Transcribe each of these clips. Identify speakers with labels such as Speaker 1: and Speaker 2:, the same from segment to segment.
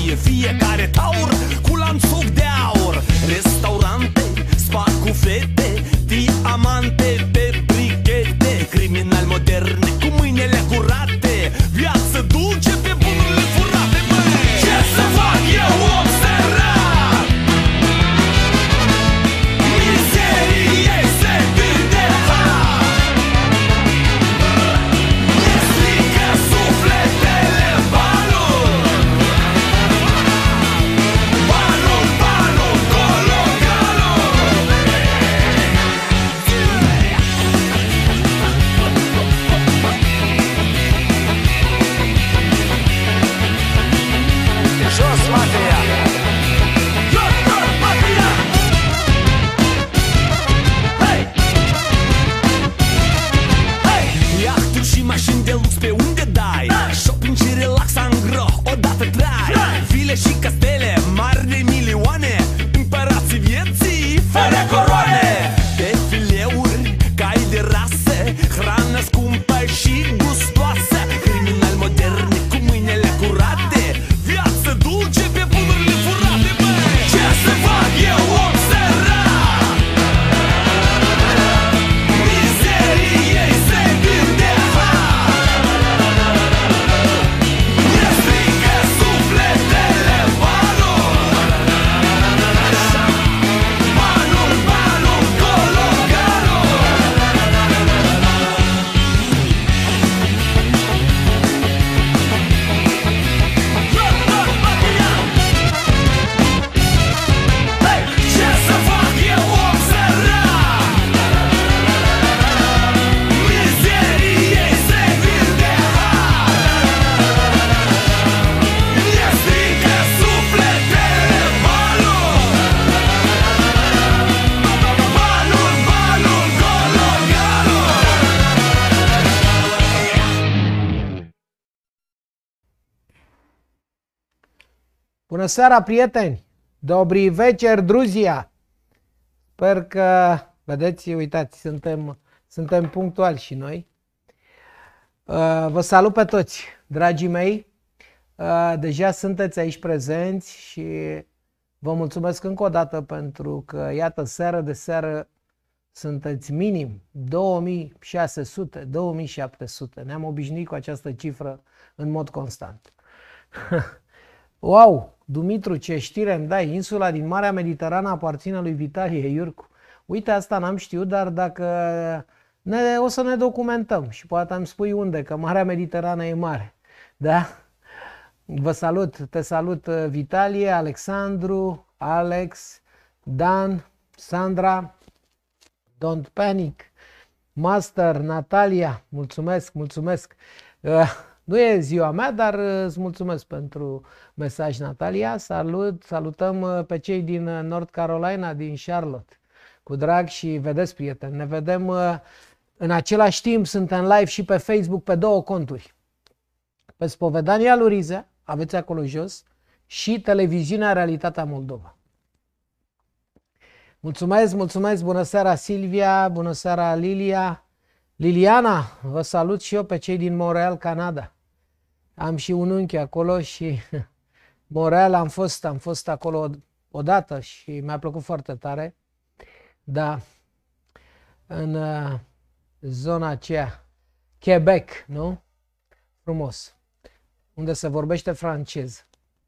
Speaker 1: fie fiecare taur cu lanțoc de aur. Restaurante, spa cu fete, diamante pe brichete, criminali moderne cu mâinile curate, viață dulce pe bunurile furate. Băi, ce să fac eu, om sărac? Mizerie se vinde har, ne strică sufletele banul, banul, banul, colocanul. Jos mafia! Jos, jos mafia! Hei! Hei! Iahturi și mașini de lux pe unde dai? Shopping și relax angro, odată trai. Vile și castele mari de milioane, împărații vieții fără coroane. Defileuri, cai de rasă, hrană scumpă și gustoasă, criminali moderni cu mâinile curate, viață dulce pe bunurile furate. Băi, ce să fac eu, om sărac? Mizeriei se vinde har, ne strică sufletele banul, banul, banul, colocanul. Ce să fac eu, om sărac? Mizeriei se vinde har, ne strică sufletele banul, banul, banul, colocanul.
Speaker 2: Bună seara, prieteni! Dobri večer, Druzia! Sper că, vedeți, uitați, suntem punctuali și noi. Vă salut pe toți, dragii mei! Deja sunteți aici prezenți și vă mulțumesc încă o dată pentru că, iată, seară de seară sunteți minim 2600, 2700. Ne-am obișnuit cu această cifră în mod constant. Wow! Dumitru, ce știre îmi dai! Insula din Marea Mediterană aparține lui Vitalie Iurcu. Uite, asta n-am știut, dar dacă o să ne documentăm și poate îmi spui unde, că Marea Mediterană e mare. Da? Vă salut! Te salut, Vitalie, Alexandru, Alex, Dan, Sandra, Don't Panic, Master, Natalia, mulțumesc, mulțumesc! Nu e ziua mea, dar îți mulțumesc pentru mesaj, Natalia. Salutăm pe cei din North Carolina, din Charlotte. Cu drag și vedeți, prieteni, ne vedem în același timp, suntem live și pe Facebook pe două conturi. Pe Spovedania lui Rizea, aveți acolo jos, și televiziunea Realitatea Moldova. Mulțumesc, mulțumesc, bună seara Silvia, bună seara Liliana, vă salut și eu pe cei din Montreal, Canada. Am și un unchi acolo și Montreal am fost acolo odată și mi-a plăcut foarte tare. Da, în zona aceea, Quebec, nu? Frumos. Unde se vorbește francez.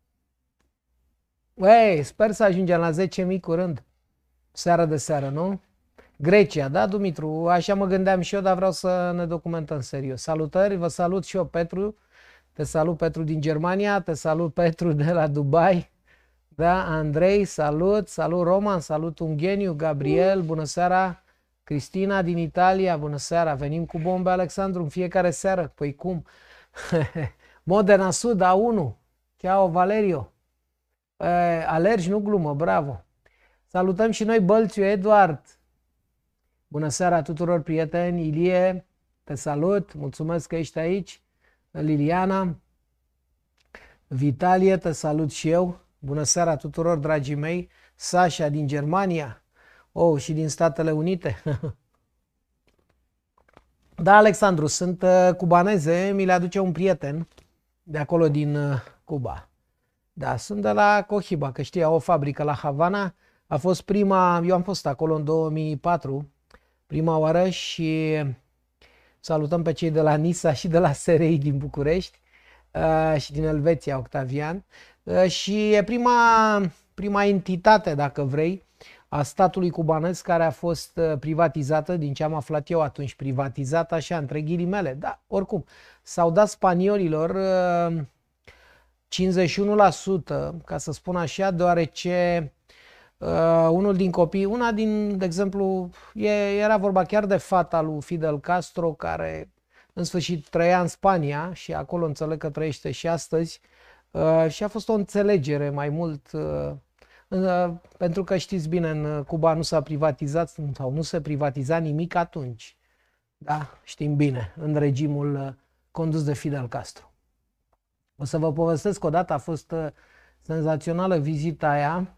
Speaker 2: Ei, sper să ajungem la 10.000 curând. Seara de seară, nu? Grecia, da, Dumitru? Așa mă gândeam și eu, dar vreau să ne documentăm serios. Salutări, vă salut și eu, Petru. Te salut, Petru, din Germania. Te salut, Petru, de la Dubai. Da, Andrei, salut. Salut, Roman. Salut, Ungheniu, Gabriel. Bună seara. Cristina din Italia. Bună seara. Venim cu bombe, Alexandru, în fiecare seară. Păi cum? Modena Sud, A1. Ciao, Valerio. Alergi, nu glumă, bravo. Salutăm și noi Bălțiu, Eduard. Bună seara tuturor, prieteni. Ilie, te salut. Mulțumesc că ești aici. Liliana. Vitalie, te salut și eu. Bună seara tuturor, dragii mei. Sasha din Germania. Oh, și din Statele Unite. Da, Alexandru, sunt cubaneze. Mi le aduce un prieten de acolo din Cuba. Da, sunt de la Cohiba, că știi, au o fabrică la Havana. A fost prima, eu am fost acolo în 2004, prima oară și salutăm pe cei de la NISA și de la SRI din București și din Elveția, Octavian. Și e prima entitate, dacă vrei, a statului cubanez care a fost privatizată, din ce am aflat eu atunci, privatizată așa, între ghilimele. Da, oricum, s-au dat spaniolilor 51%, ca să spun așa, deoarece unul din copii, de exemplu, era vorba chiar de fata lui Fidel Castro, care în sfârșit trăia în Spania și acolo înțeleg că trăiește și astăzi, și a fost o înțelegere mai mult, pentru că știți bine, în Cuba nu s-a privatizat sau nu se privatiza nimic atunci. Da, știm bine, în regimul condus de Fidel Castro. O să vă povestesc o dată, a fost senzațională vizita aia,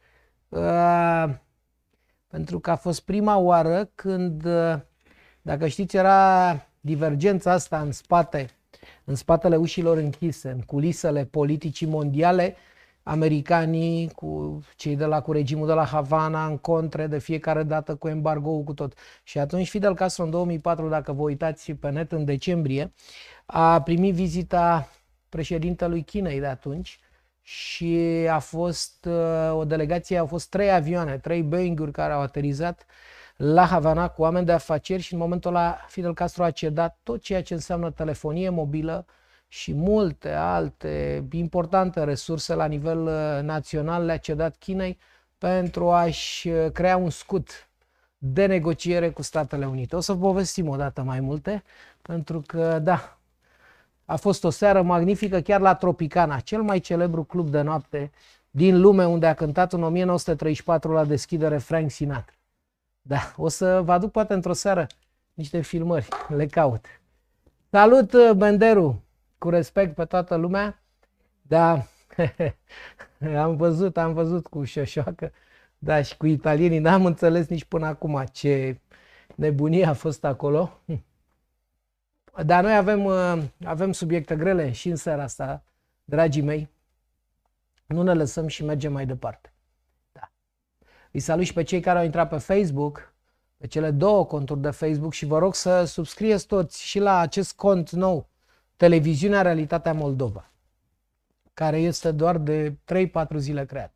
Speaker 2: pentru că a fost prima oară când, dacă știți, era divergența asta în spatele ușilor închise, în culisele politicii mondiale, americanii cu cei cu regimul de la Havana în contre de fiecare dată cu embargo-ul cu tot. Și atunci Fidel Castro în 2004, dacă vă uitați pe net, în decembrie, a primit vizita președintelui Chinei de atunci și a fost o delegație, au fost 3 avioane, 3 Boeing-uri care au aterizat la Havana cu oameni de afaceri și în momentul ăla Fidel Castro a cedat tot ceea ce înseamnă telefonie mobilă și multe alte importante resurse la nivel național le-a cedat Chinei pentru a-și crea un scut de negociere cu Statele Unite. O să povestim o dată mai multe, pentru că, da, a fost o seară magnifică chiar la Tropicana, cel mai celebru club de noapte din lume, unde a cântat în 1934 la deschidere Frank Sinatra. Da, o să vă aduc poate într-o seară niște filmări, le caut. Salut, Benderu, cu respect pe toată lumea. Da, am văzut cu șoșoacă, da, și cu italienii, n-am înțeles nici până acum ce nebunie a fost acolo. Dar noi avem subiecte grele și în seara asta, dragii mei. Nu ne lăsăm și mergem mai departe. Da. Îi salut și pe cei care au intrat pe Facebook, pe cele 2 conturi de Facebook și vă rog să subscrieți toți și la acest cont nou, Televiziunea Realitatea Moldova, care este doar de 3-4 zile creat.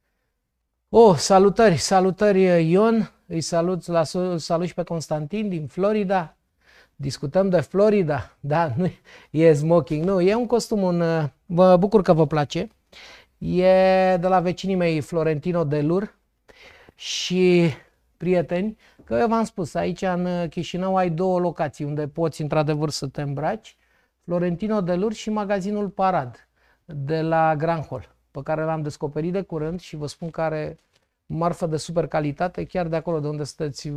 Speaker 2: Salutări Ion, îi salut și pe Constantin din Florida. Discutăm de Florida, da, nu e smoking, nu, e un costum, mă bucur că vă place. E de la vecinii mei Florentino Delur și prieteni, că eu v-am spus, aici în Chișinău ai 2 locații unde poți într-adevăr să te îmbraci, Florentino Delur și magazinul Parad de la Grand Hall, pe care l-am descoperit de curând și vă spun că are marfă de super calitate, chiar de acolo de unde sunteți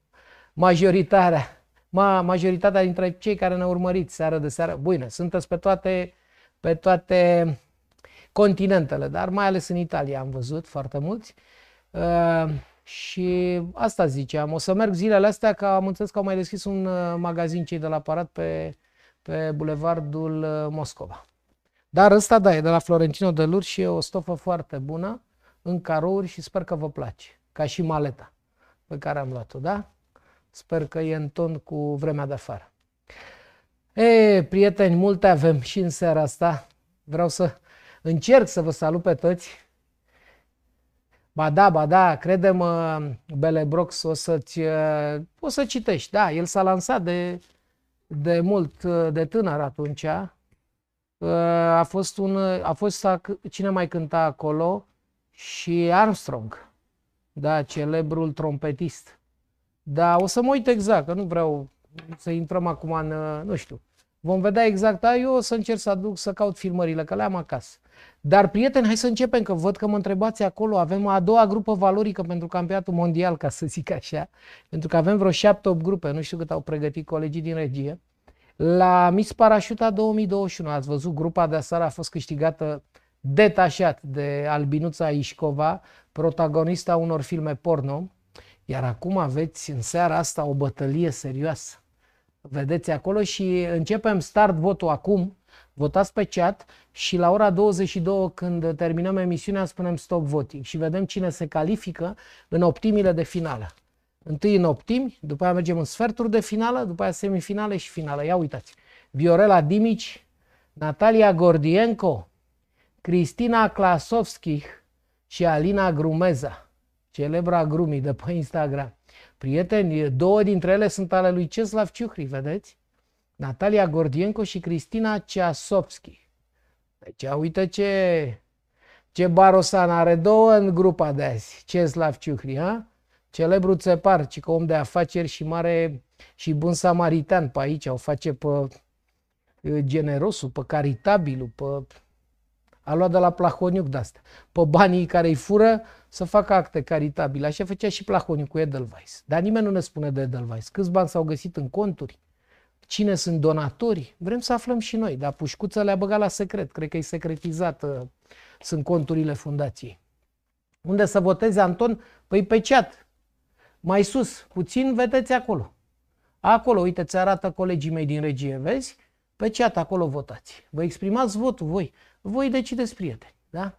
Speaker 2: majoritatea dintre cei care ne urmăriți seară de seară. Bine, sunteți pe toate continentele, dar mai ales în Italia am văzut foarte mulți. Și asta ziceam, o să merg zilele astea, că am înțeles că au mai deschis un magazin cei de la Parat pe bulevardul Moscova. Dar ăsta, da, e de la Florentino Delur și e o stofă foarte bună, în carouri și sper că vă place, ca și maleta pe care am luat-o, da? Sper că e în ton cu vremea de afară. Prieteni, multe avem și în seara asta. Vreau să încerc să vă salut pe toți. Ba da, crede-mă, Belebrox, o să citești. Da, el s-a lansat de mult, de tânăr atunci. A fost cine mai cânta acolo? Și Armstrong, da, celebrul trompetist. Da, o să mă uit exact, că nu vreau să intrăm acum în, nu știu. Vom vedea exact, da, eu o să încerc să caut filmările, că le am acasă. Dar, prieteni, hai să începem, că văd că mă întrebați acolo. Avem a 2-a grupă valorică pentru campionatul mondial, ca să zic așa. Pentru că avem vreo 7-8 grupe, nu știu cât au pregătit colegii din regie. La Miss Parașuta 2021, ați văzut, grupa de aseară a fost câștigată detașat de Albinuța Ișcova, protagonista unor filme porno. Iar acum aveți în seara asta o bătălie serioasă. Vedeți acolo și începem start votul acum. Votați pe chat și la ora 22, când terminăm emisiunea, spunem stop voting și vedem cine se califică în optimile de finală. Întâi în optimi, după aia mergem în sferturi de finală, după aia semifinale și finală. Ia uitați. Viorela Dimici, Natalia Gordienko, Cristina Klasovski și Alina Grumeza, celebra Grumi de pe Instagram. Prieteni, două dintre ele sunt ale lui Czeslaw Ciuhri, vedeți? Natalia Gordienko și Cristina Ceasovski. Deci, uite ce barosan are, două în grupa de azi. Czeslaw Ciuhri, ha? Celebrul țepar, ci că om de afaceri și mare și bun samaritan pe aici, o face pe generosul, pe caritabilul, pe... A luat de la Plahoniuc de-asta. Pe banii care îi fură să facă acte caritabile. Așa făcea și Plahoniuc cu Edelweiss. Dar nimeni nu ne spune de Edelweiss. Câți bani s-au găsit în conturi? Cine sunt donatorii? Vrem să aflăm și noi. Dar Pușcuță le-a băgat la secret. Cred că e secretizat. Sunt conturile fundației. Unde să voteze, Anton? Păi pe chat. Mai sus. Puțin vedeți acolo. Acolo, uite, ți arată colegii mei din regie. Vezi? Pe chat acolo votați. Vă exprimați votul voi. Voi decideți, prieteni, da?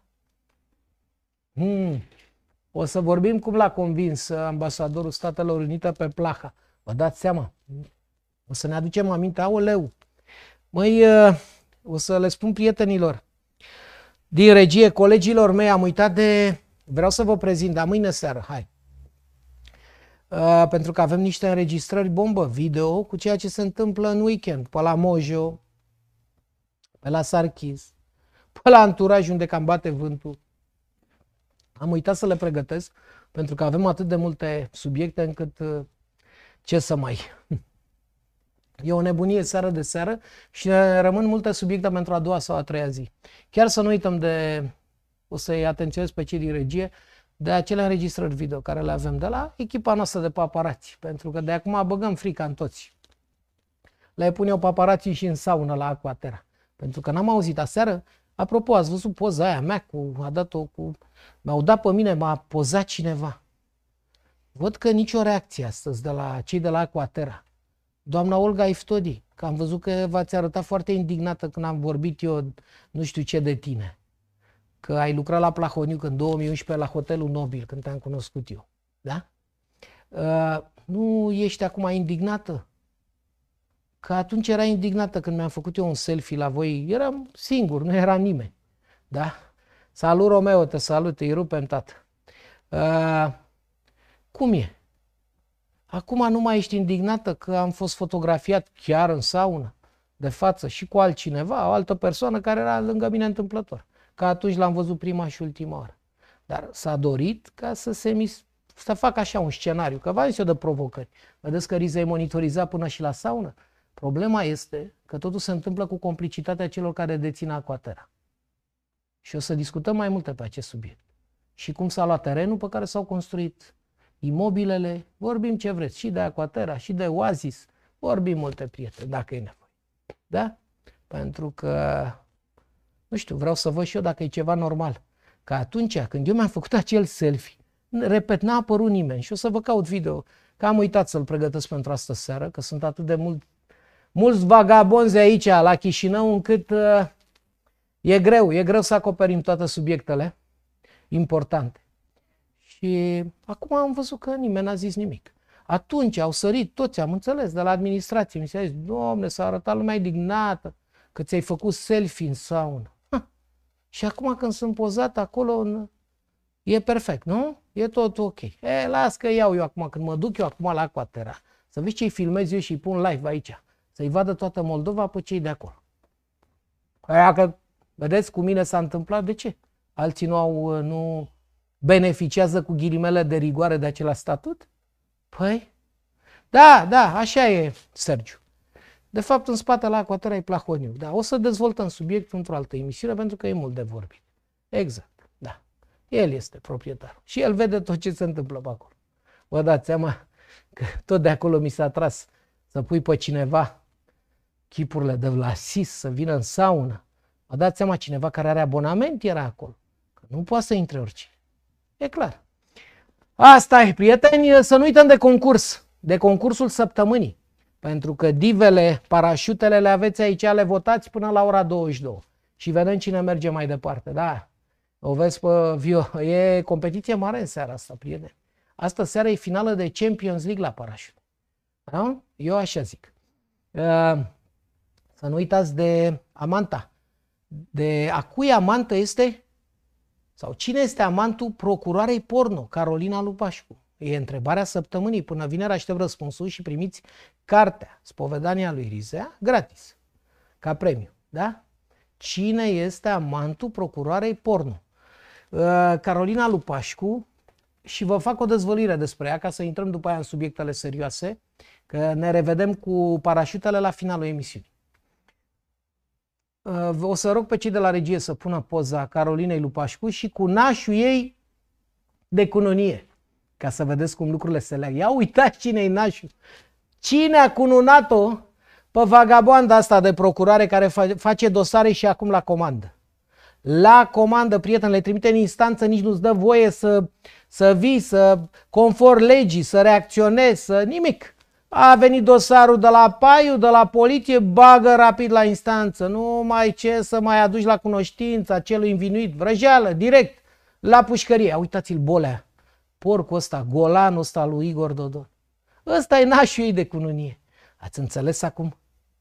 Speaker 2: O să vorbim cum l-a convins ambasadorul Statelor Unite pe Plaha. Vă dați seama? O să ne aducem aminte, aoleu. Măi, o să le spun prietenilor din regie, colegilor mei, am uitat de... Vreau să vă prezint, dar mâine seară, hai. Pentru că avem niște înregistrări bombă video cu ceea ce se întâmplă în weekend, pe la Mojo, pe la Sarchis, pe la Anturaj, unde cam bate vântul. Am uitat să le pregătesc, pentru că avem atât de multe subiecte încât ce să mai... E o nebunie seară de seară și ne rămân multe subiecte pentru a doua sau a treia zi. Chiar să nu uităm de... O să-i atenționez pe cei din regie, de acele înregistrări video care le avem de la echipa noastră de paparați, pentru că de acum băgăm frica în toți. Le pun eu paparații și în saună la Aquaterra, pentru că n-am auzit aseară. Apropo, ați văzut poza aia mea mi-au dat pe mine, m-a pozat cineva. Văd că nicio reacție astăzi de la cei de la Aquaterra. Doamna Olga Iftodi, că am văzut că v-ați arătat foarte indignată când am vorbit eu nu știu ce de tine. Că ai lucrat la Plahoniuc în 2011 la Hotelul Nobil, când te-am cunoscut eu. Da? Nu ești acum indignată? Că atunci era indignată când mi-am făcut eu un selfie la voi. Eram singur, nu era nimeni. Da? Salut, Romeo, te salut, îi rupem, tată. Cum e? Acum nu mai ești indignată că am fost fotografiat chiar în saună, de față, și cu altcineva, o altă persoană care era lângă mine întâmplător. Că atunci l-am văzut prima și ultima oară. Dar s-a dorit ca să fac așa un scenariu, că v-am zis eu de provocări. Vedeți că Riza e monitorizat până și la saună? Problema este că totul se întâmplă cu complicitatea celor care dețin Aquaterra. Și o să discutăm mai multe pe acest subiect. Și cum s-a luat terenul pe care s-au construit imobilele, vorbim ce vreți, și de Aquaterra, și de Oasis, vorbim multe, prieteni, dacă e nevoie. Da? Pentru că, nu știu, vreau să văd și eu dacă e ceva normal. Că atunci când eu mi-am făcut acel selfie, repet, n-a apărut nimeni și o să vă caut video, că am uitat să-l pregătesc pentru astă seară, că sunt atât de mulți vagabonzi aici la Chișinău, încât e greu să acoperim toate subiectele importante. Și acum am văzut că nimeni n-a zis nimic. Atunci au sărit toți, am înțeles, de la administrație. Mi s-a zis, Doamne, s-a arătat lumea indignată că ți-ai făcut selfie în saună. Și acum când sunt pozat acolo, e perfect, nu? E tot ok. Las că iau eu acum, când mă duc eu acum la Aquaterra, să vezi ce-i filmez eu și îi pun live aici. Să-i vadă toată Moldova pe cei de acolo. Aia că, vedeți, cu mine s-a întâmplat, de ce? Alții nu beneficiază cu ghilimele de rigoare de acela statut? Păi, da, așa e, Sergiu. De fapt, în spate la Aquaterra e Plahoniuc. Da, o să dezvoltăm subiectul într-o altă emisiune, pentru că e mult de vorbit. Exact, da. El este proprietarul și el vede tot ce se întâmplă pe acolo. Vă dați seama că tot de acolo mi s-a tras să pui pe cineva chipurile de la SIS să vină în saună. Vă dați seama, cineva care are abonament era acolo. Că nu poate să intre oricine. E clar. Asta e, prieteni, să nu uităm de concurs. De concursul săptămânii. Pentru că divele, parașutele le aveți aici, le votați până la ora 22. Și vedem cine merge mai departe. Da, o vezi pe Vio. E competiție mare în seara asta, prieteni. Astă seară e finală de Champions League la parașute. Da? Eu așa zic. Să nu uitați de amanta. De a cui amantă este, sau cine este amantul procuroarei porno, Carolina Lupașcu? E întrebarea săptămânii. Până vineri aștept răspunsul și primiți cartea Spovedania lui Rizea gratis, ca premiu. Da? Cine este amantul procuroarei porno? Carolina Lupașcu, și vă fac o dezvăluire despre ea, ca să intrăm după aia în subiectele serioase, că ne revedem cu parașutele la finalul emisiunii. O să rog pe cei de la regie să pună poza Carolinei Lupașcu și cu nașul ei de cununie, ca să vedeți cum lucrurile se leagă. Ia uitați cine-i nașul. Cine a cununat-o pe vagabonda asta de procurare care face dosare și acum la comandă. La comandă, prieteni, le trimite în instanță, nici nu-ți dă voie să vii, să conform legii, să reacționezi, să nimic. A venit dosarul de la Paiu, de la poliție, bagă rapid la instanță. Nu mai ce să mai aduci la cunoștința celui învinuit. Vrăjeală, direct, la pușcărie. Uitați-l, Bolea, porcul ăsta, golanul ăsta lui Igor Dodon. Ăsta e nașul ei de cununie. Ați înțeles acum?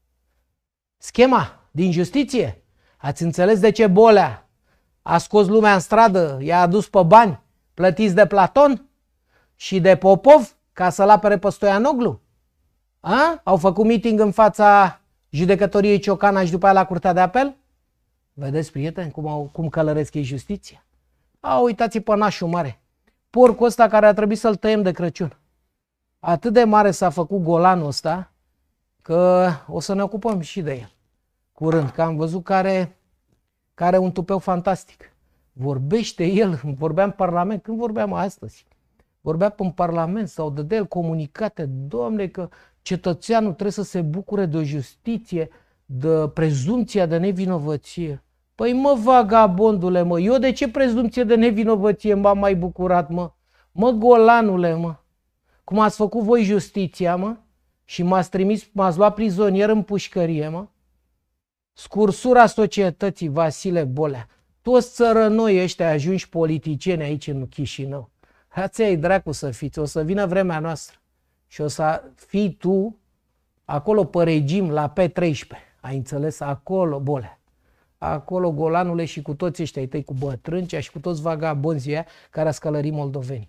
Speaker 2: Schema din justiție. Ați înțeles de ce Bolea a scos lumea în stradă, i-a adus pe bani plătiți de Platon și de Popov ca să-l apere pe Stoianoglu? Au făcut meeting în fața judecătoriei Ciocana și după aia la Curtea de Apel? Vedeți, prieteni, cum călăresc ei justiția? Uitați-i pe nașul mare. Porcul ăsta care a trebuit să-l tăiem de Crăciun. Atât de mare s-a făcut golanul ăsta că o să ne ocupăm și de el curând, că am văzut care are un tupeu fantastic. Vorbește el, vorbea în Parlament, când vorbeam astăzi? Vorbea în Parlament sau dădea el comunicate, Doamne, că cetățeanul trebuie să se bucure de o justiție, de prezumția de nevinovăție. Păi mă, vagabondule, mă, eu de ce prezumție de nevinovăție m-am mai bucurat, mă? Mă, golanule, mă, cum ați făcut voi justiția, mă, și m-ați luat prizonier în pușcărie, mă? Scursura societății, Vasile Bolea. Toți țărănoi ăștia ajungi politicieni aici în Chișinău. Hați-ai dracu să fiți, o să vină vremea noastră și o să fii tu acolo pe regim la P13. Ai înțeles? Acolo, Bolea. Acolo, golanule, și cu toți ăștia ai tăi, cu Bătrâncea și cu toți vagabonzii aia care a scălărit moldovenii.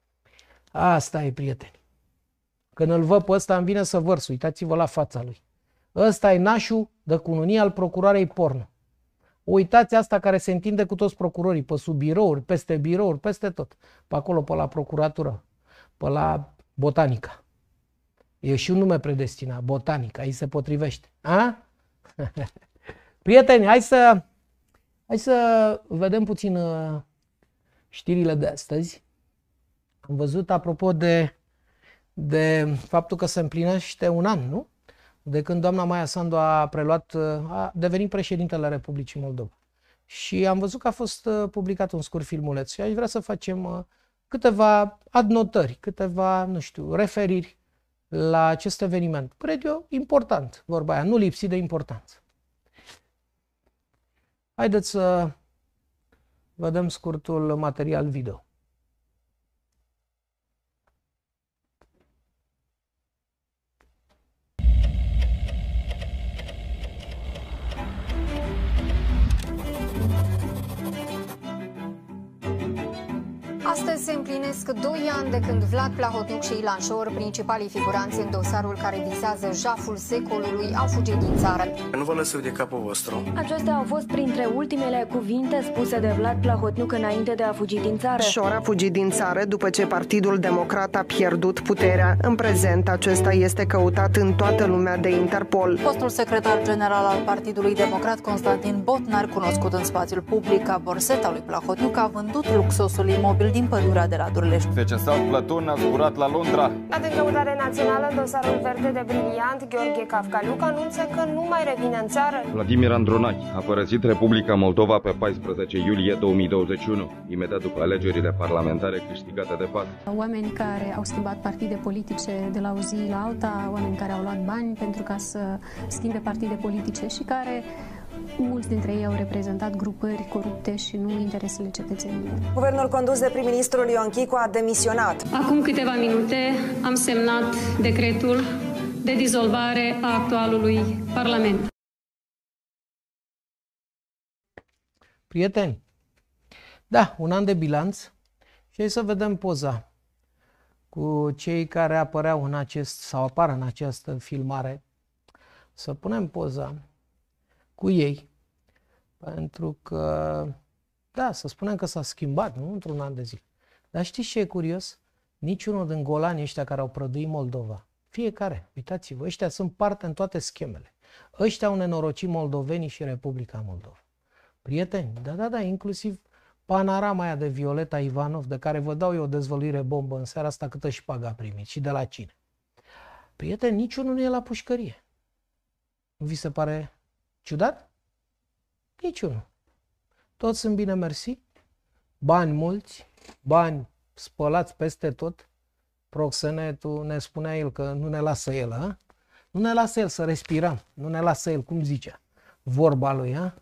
Speaker 2: Asta e, prieteni. Când îl văd pe ăsta îmi vine să vărs, uitați-vă la fața lui. Ăsta e nașul de cununie al procuroarei porno. Uitați asta care se întinde cu toți procurorii, pe sub birouri, peste tot. Pe acolo, pe la procuratură, pe la Botanica. E și un nume predestinat, Botanica, îi se potrivește. Prieteni, hai să vedem puțin știrile de astăzi. Am văzut, apropo de faptul că se împlinește un an, nu? De când doamna Maia Sandu a devenit președintele Republicii Moldova. Și am văzut că a fost publicat un scurt filmuleț și aș vrea să facem câteva adnotări, câteva, nu știu, referiri la acest eveniment. Cred eu important, vorba aia, nu lipsit de importanță. Haideți să vedem scurtul material video.
Speaker 3: Astăzi se împlinesc 2 ani de când Vlad Plahotniuc și Ilan Șor, principalii figuranți în dosarul care vizează jaful secolului, au fugit din țară.
Speaker 4: Nu vă lăsă de capul vostru.
Speaker 5: Acestea au fost printre ultimele cuvinte spuse de Vlad Plahotniuc înainte de a fugi din țară.
Speaker 6: Șor a fugit din țară după ce Partidul Democrat a pierdut puterea. În prezent, acesta este căutat în toată lumea de Interpol.
Speaker 7: Fostul secretar general al Partidului Democrat, Constantin Botnar, cunoscut în spațiul public ca borseta lui Plahotniuc, a vândut luxosul imobil din din pădurea de la Durlești.
Speaker 8: FCSA Plătun a zburat la Londra.
Speaker 9: La din căutare națională, în dosarul verde de Briliant, Gheorghe Cafcaliuc anunță că nu mai revine în țară.
Speaker 8: Vladimir Andronache a părăsit Republica Moldova pe 14 iulie 2021, imediat după alegerile parlamentare câștigate de PAS.
Speaker 10: Oameni care au schimbat partide politice de la o zi la alta, oameni care au luat bani pentru ca să schimbe partide politice și care, mulți dintre ei, au reprezentat grupări corupte și nu interesele cetățenilor.
Speaker 11: Guvernul condus de prim-ministrul Ion Chicu a demisionat.
Speaker 10: Acum câteva minute am semnat decretul de dizolvare a actualului Parlament.
Speaker 2: Prieteni, da, un an de bilanț și hai să vedem poza cu cei care apăreau în acest, sau apar în această filmare. Să punem poza cu ei, pentru că, da, să spunem că s-a schimbat, nu într-un an de zile. Dar știți ce e curios? Niciunul din golanii ăștia care au prăduit Moldova, fiecare, uitați-vă, ăștia sunt parte în toate schemele. Ăștia au nenorocit moldovenii și Republica Moldova. Prieteni, da, inclusiv panorama aia de Violeta Ivanov, de care vă dau eu o dezvăluire bombă în seara asta, câtă șpagă a primit și de la cine. Prieteni, niciunul nu e la pușcărie. Nu vi se pare ciudat? Niciunul. Toți sunt bine mersi, bani mulți, bani spălați peste tot. Proxenetul ne spunea el că nu ne lasă el, a? Nu ne lasă el să respirăm, nu ne lasă el, cum zicea, vorba lui, a?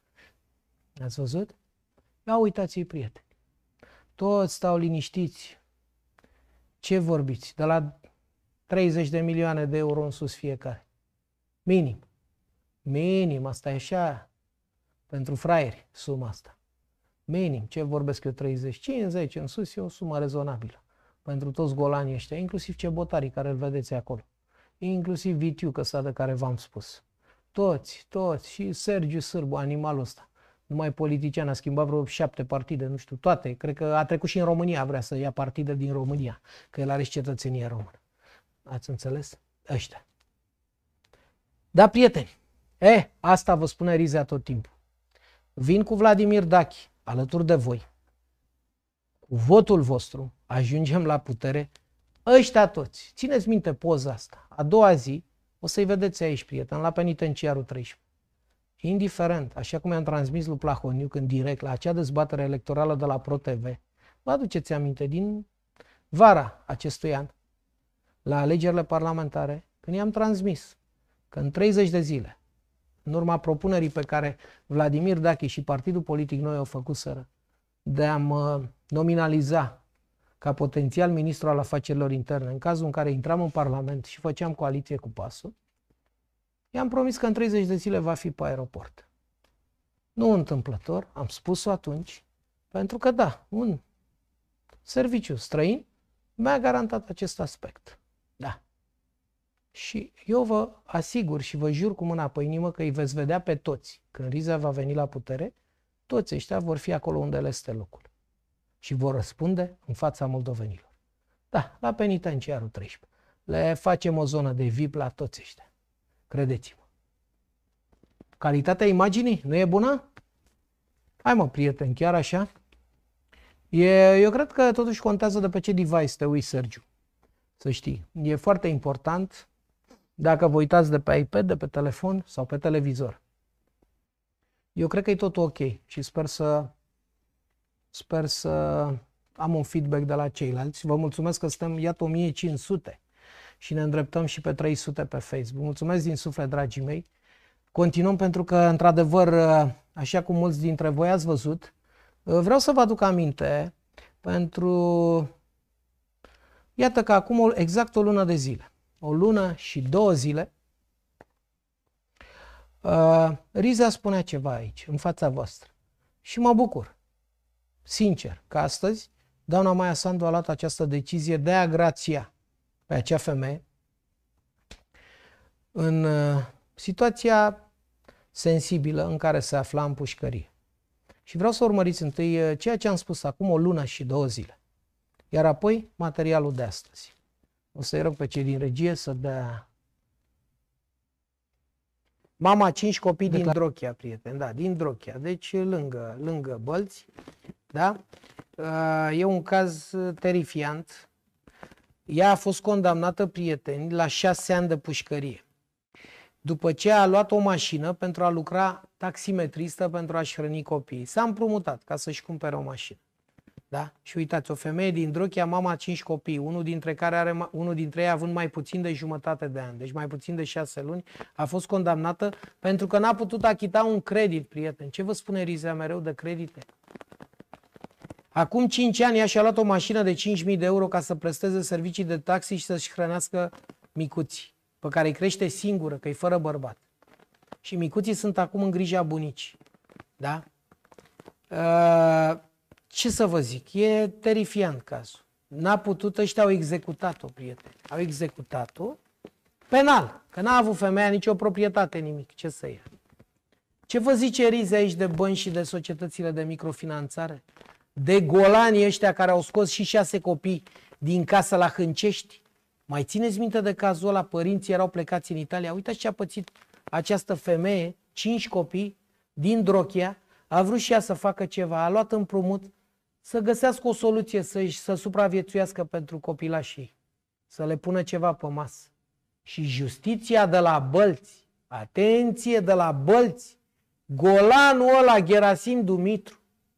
Speaker 2: Ați văzut? Ia uitați-i, prieteni. Toți stau liniștiți. Ce vorbiți? De la 30 de milioane de euro în sus fiecare. Minim. Minim, asta e așa pentru fraieri, suma asta. Minim, ce vorbesc eu, 30, 50 în sus, e o sumă rezonabilă. Pentru toți golanii ăștia, inclusiv cebotarii care îl vedeți acolo. Inclusiv Vitiuc ăsta de care v-am spus. Toți, și Sergiu Sârbu, animalul ăsta. Numai politician, a schimbat vreo 7 partide, nu știu, toate. Cred că a trecut și în România, vrea să ia partide din România, că el are și cetățenie română. Ați înțeles? Ăștia. Da, prieteni, asta vă spune Rizea tot timpul. Vin cu Vladimir Dachi, alături de voi. Cu votul vostru ajungem la putere. Ăștia toți. Țineți minte poza asta. A doua zi, o să-i vedeți aici, prieteni, la penitenciarul 13. Indiferent, așa cum i-am transmis lui Plahotniuc în direct la acea dezbatere electorală de la ProTV, vă aduceți aminte din vara acestui an, la alegerile parlamentare, când i-am transmis că în 30 de zile, în urma propunerii pe care Vladimir Dachi și Partidul Politic Noi au făcuseră de a mă nominaliza ca potențial ministru al afacerilor interne, în cazul în care intram în Parlament și făceam coaliție cu PAS-ul, i-am promis că în 30 de zile va fi pe aeroport. Nu întâmplător, am spus-o atunci, pentru că da, un serviciu străin mi-a garantat acest aspect. Da. Și eu vă asigur și vă jur cu mâna pe inimă că îi veți vedea pe toți. Când Rizea va veni la putere, toți ăștia vor fi acolo unde le este locul. Și vor răspunde în fața moldovenilor. Da, la penitenciarul 13. Le facem o zonă de VIP la toți ăștia. Credeți-mă. Calitatea imaginii nu e bună? Hai mă, prieteni, chiar așa? Eu cred că totuși contează de pe ce device te uiți, Sergiu. Să știi. E foarte important dacă vă uitați de pe iPad, de pe telefon sau pe televizor. Eu cred că e totul ok și sper să am un feedback de la ceilalți. Vă mulțumesc că suntem, iată, 1500 și ne îndreptăm și pe 300 pe Facebook. Mulțumesc din suflet, dragii mei. Continuăm pentru că, într-adevăr, așa cum mulți dintre voi ați văzut, vreau să vă aduc aminte pentru... Iată că acum exact o lună de zile, o lună și 2 zile, Riza spunea ceva aici, în fața voastră. Și mă bucur, sincer, că astăzi doamna Maia Sandu a luat această decizie de a grația pe acea femeie în situația sensibilă în care se afla în pușcărie. Și vreau să urmăriți întâi ceea ce am spus acum o lună și 2 zile. Iar apoi materialul de astăzi. O să-i rog pe cei din regie să dea... Mama, 5 copii din Drochia, prieteni. Da, din Drochia. Deci lângă Bălți. Da? E un caz terifiant. Ea a fost condamnată, prieteni, la 6 ani de pușcărie. După ce a luat o mașină pentru a lucra taximetristă pentru a-și hrăni copiii. S-a împrumutat ca să-și cumpere o mașină. Da? Și uitați, o femeie din Drochia, mama 5 copii, unul dintre ei având mai puțin de jumătate de ani, deci mai puțin de 6 luni, a fost condamnată pentru că n-a putut achita un credit, prieten. Ce vă spune Rizea mereu de credite? Acum 5 ani ea și-a luat o mașină de 5.000 de euro ca să presteze servicii de taxi și să-și hrănească micuții, pe care îi crește singură, că e fără bărbat. Și micuții sunt acum în grija bunicii. Da? Ce să vă zic? E terifiant cazul. N-a putut, ăștia au executat-o, prieteni. Au executat-o penal, că n-a avut femeia nicio proprietate, nimic. Ce să ia? Ce vă zice Rize aici de bănci și de societățile de microfinanțare? De golanii ăștia care au scos și 6 copii din casă la Hâncești? Mai țineți minte de cazul ăla? Părinții erau plecați în Italia. Uitați ce a pățit această femeie, 5 copii din Drochia, a vrut și ea să facă ceva, a luat împrumut să găsească o soluție să supraviețuiască pentru copilașii, să le pună ceva pe masă. Și justiția de la Bălți, atenție, de la Bălți, golanul ăla, Gerasim Dumitru,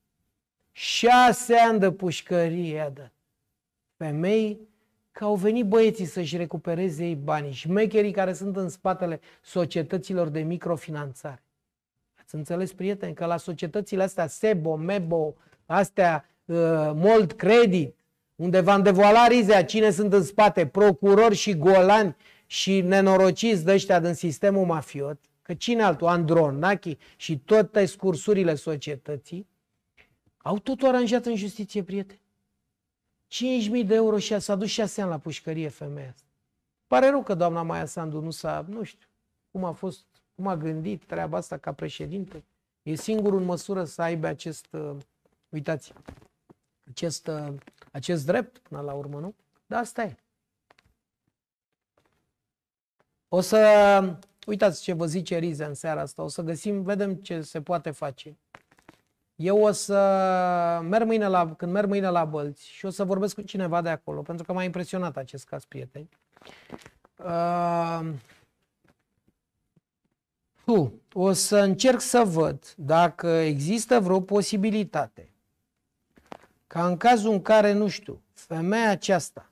Speaker 2: 6 ani de pușcărie a dat. Femei că au venit băieții să-și recupereze ei banii, șmecherii care sunt în spatele societăților de microfinanțare. Ați înțeles, prieteni, că la societățile astea, Sebo, Mebo, astea, Mold Credit, unde v-am devoalat Rizea cine sunt în spate, procurori și golani și nenorociți de ăștia din sistemul mafiot, că cine altul, Andronachi și toate scursurile societății, au totul aranjat în justiție, prieteni. 5.000 de euro și s-a dus 6 ani la pușcărie femeia asta. Pare rău că doamna Maia Sandu nu știu, cum a gândit treaba asta ca președinte. E singur în măsură să aibă uitați, acest drept până la urmă, nu? Dar asta e. O să, uitați ce vă zice Riza în seara asta, o să vedem ce se poate face. Eu o să când merg mâine la Bălți și o să vorbesc cu cineva de acolo, pentru că m-a impresionat acest caz, prieteni. O să încerc să văd dacă există vreo posibilitate ca în cazul în care, nu știu, femeia aceasta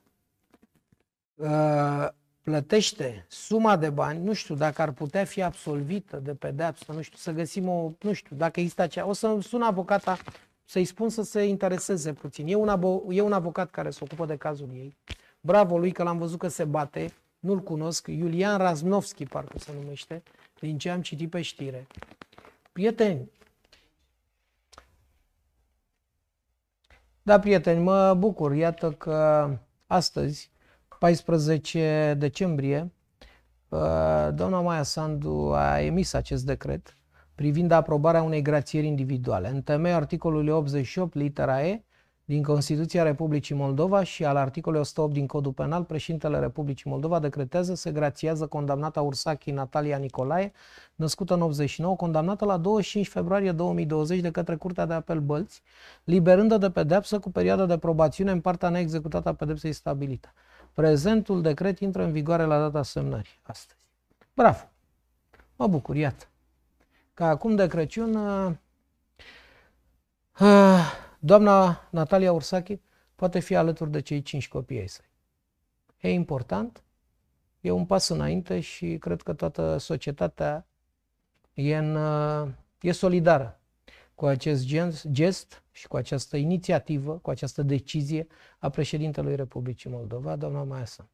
Speaker 2: plătește suma de bani, nu știu dacă ar putea fi absolvită de pedeapsă, nu știu, să găsim nu știu, dacă există aceea. O să sun avocata să-i spun să se intereseze puțin. E un avocat care se ocupă de cazul ei. Bravo lui că l-am văzut că se bate, nu-l cunosc, Iulian Raznovski parcă se numește, din ce am citit pe știre. Prieteni, da, prieteni, mă bucur, iată că astăzi, 14 decembrie, doamna Maia Sandu a emis acest decret privind aprobarea unei grațieri individuale. În temeiul articolului 88, litera E, din Constituția Republicii Moldova și al articolului 108 din Codul Penal, președintele Republicii Moldova decretează, se grațiază condamnata Ursachi Natalia Nicolae, născută în 89, condamnată la 25 februarie 2020 de către Curtea de Apel Bălți, liberând-o de pedeapsă cu perioada de probațiune în partea neexecutată a pedepsei stabilită. Prezentul decret intră în vigoare la data semnării, astăzi. Bravo! Mă bucur, iată. Că acum de Crăciun doamna Natalia Ursachi poate fi alături de cei 5 copii ai săi. E important, e un pas înainte și cred că toată societatea e solidară cu acest gest și cu această inițiativă, cu această decizie a președintelui Republicii Moldova, doamna Maia Sandu.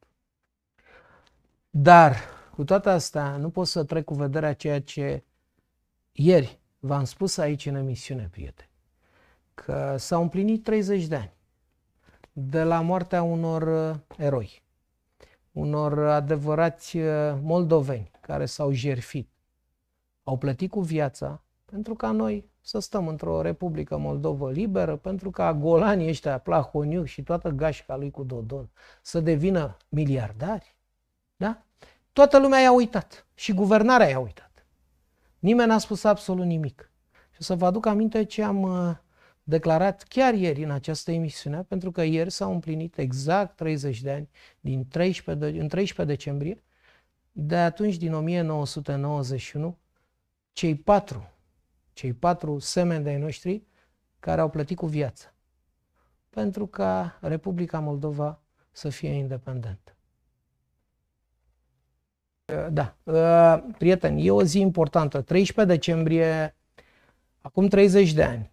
Speaker 2: Dar, cu toate astea, nu pot să trec cu vederea ceea ce ieri v-am spus aici în emisiune, prieteni, că s-au împlinit 30 de ani de la moartea unor eroi, unor adevărați moldoveni care s-au jertfit, au plătit cu viața pentru ca noi să stăm într-o Republică Moldovă liberă, pentru ca golanii ăștia, Plahoniuc și toată gașca lui cu Dodon să devină miliardari. Da? Toată lumea i-a uitat și guvernarea i-a uitat. Nimeni n-a spus absolut nimic. Și o să vă aduc aminte ce am declarat chiar ieri în această emisiune, pentru că ieri s-au împlinit exact 30 de ani în 13 decembrie, de atunci din 1991, cei patru semeni de-ai noștri care au plătit cu viața pentru ca Republica Moldova să fie independentă. Da, prieteni, e o zi importantă. 13 decembrie, acum 30 de ani,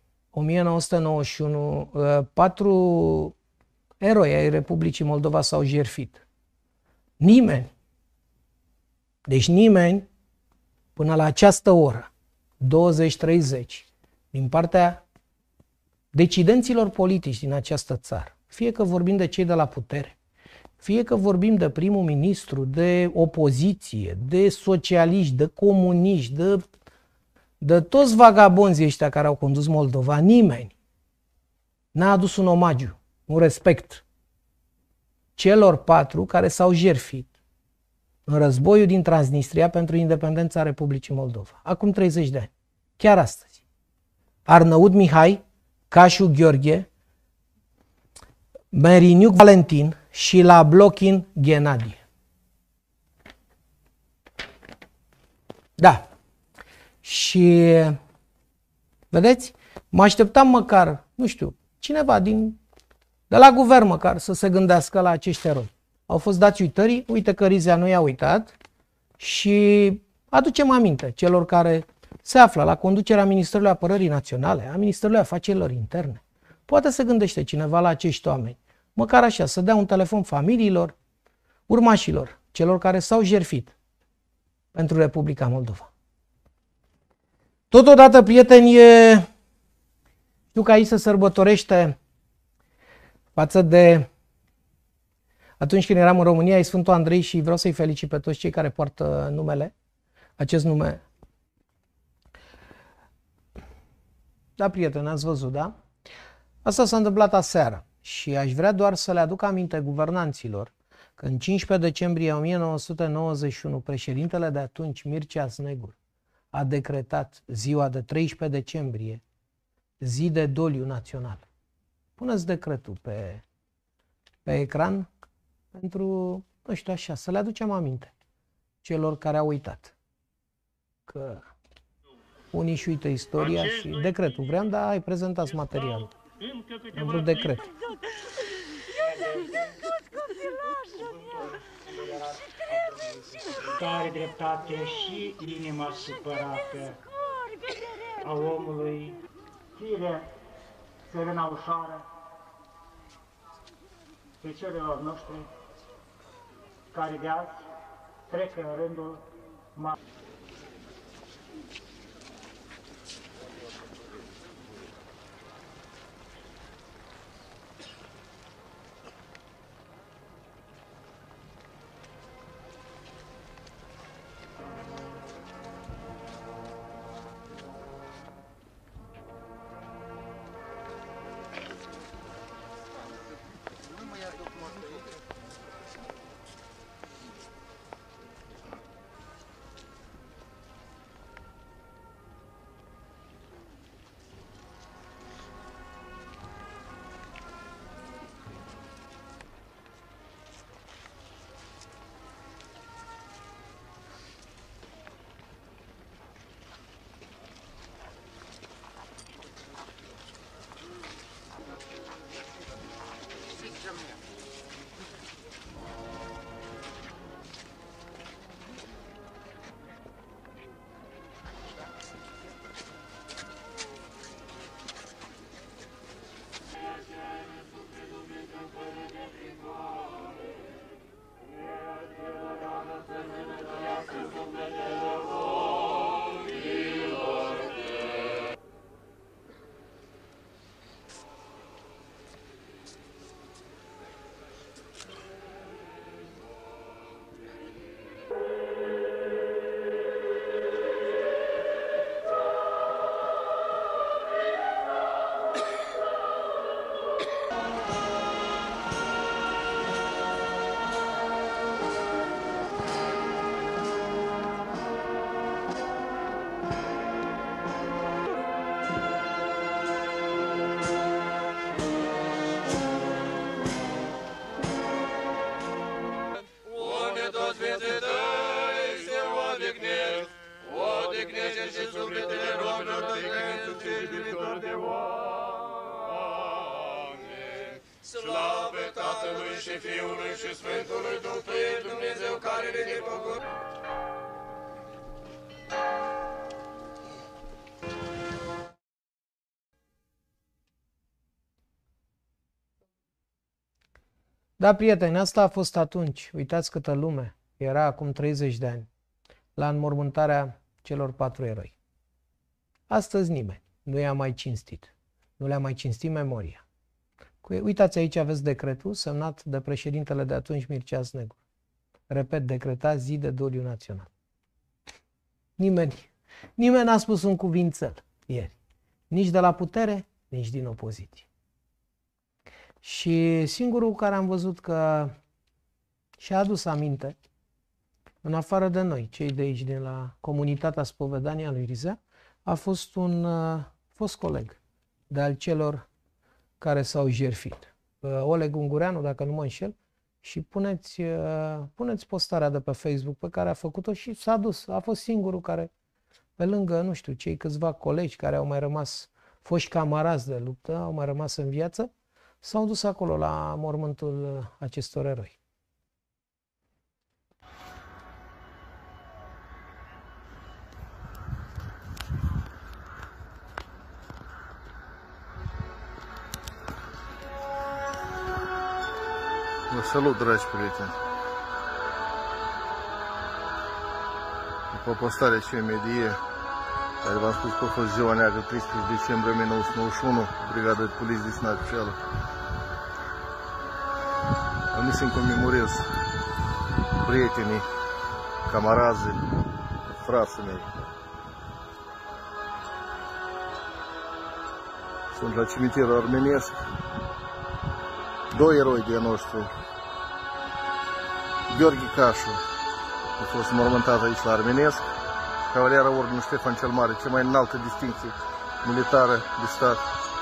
Speaker 2: 1991, 4 eroi ai Republicii Moldova s-au jertfit. Nimeni, deci nimeni, până la această oră, 20-30, din partea decidenților politici din această țară, fie că vorbim de cei de la putere, fie că vorbim de primul ministru, de opoziție, de socialiști, de comuniști, de toți vagabonzii ăștia care au condus Moldova, nimeni n-a adus un omagiu, un respect celor 4 care s-au jertfit în războiul din Transnistria pentru independența Republicii Moldova. Acum 30 de ani. Chiar astăzi. Arnăud Mihai, Cașu Gheorghe, Meriniuc Valentin și la Blochin Ghenadie. Da. Și vedeți? Mă așteptam măcar, nu știu, cineva de la guvern măcar să se gândească la acești eroi. Au fost dați uitării, uite că Rizea nu i-a uitat și aducem aminte celor care se află la conducerea Ministerului Apărării Naționale, a Ministerului Afacerilor Interne. Poate se gândește cineva la acești oameni, măcar așa, să dea un telefon familiilor, urmașilor, celor care s-au jertfit pentru Republica Moldova. Totodată, prieteni, știu că aici se sărbătorește față de atunci când eram în România, e Sfântul Andrei și vreau să-i felicit pe toți cei care poartă acest nume. Da, prieteni, ați văzut, da? Asta s-a întâmplat aseară și aș vrea doar să le aduc aminte guvernanților că în 15 decembrie 1991 președintele de atunci, Mircea Snegur, a decretat ziua de 13 decembrie zi de doliu național. Puneți decretul pe ecran pentru, nu știu așa, să le aducem aminte celor care au uitat. Că unii își uită istoria și decretul. Vreau, dar ai prezentat materialul. Am vrut decret.
Speaker 12: Care dreptate și inima supărată a omului, fire serena ușoară, pe celor noștri care de azi trec în rândul
Speaker 13: și Fiului și Sfântului Duh, Dumnezeu care ne pogori.
Speaker 2: Da, prieteni, asta a fost atunci. Uitați câtă lume era acum 30 de ani la înmormântarea celor 4 eroi. Astăzi nimeni nu i-a mai cinstit. Nu le-a mai cinstit memoria. Uitați, aici aveți decretul semnat de președintele de atunci, Mircea Snegru. Repet, decretat zi de doliu național. Nimeni n-a spus un cuvințel ieri. Nici de la putere, nici din opoziție. Și singurul care am văzut că și-a adus aminte, în afară de noi, cei de aici, din la comunitatea Spovedania lui Rizea, a fost un fost coleg de-al celor care s-au jertfit. Oleg Ungureanu, dacă nu mă înșel, și puneți postarea de pe Facebook pe care a făcut-o și s-a dus. A fost singurul care, pe lângă, nu știu, cei câțiva colegi care au mai rămas, foști camarazi de luptă, au mai rămas în viață, s-au dus acolo la mormântul acestor eroi.
Speaker 14: Vă salut, dragi prieteni! După postarea CMDie, care v-am spus că a fost ziua neagră, 13 decembrie 1991, Brigada de Poliție Destinată Specială, am venit să-mi comemorez prietenii, camarazii, frații mei. Sunt la cimitirul armenesc, 2 eroi de-ai noștri. Gheorghe Cașu a fost înmormântat aici la armenesc, Cavaliera Ordinului Ștefan cel Mare, cea mai înaltă distincție militară de stat.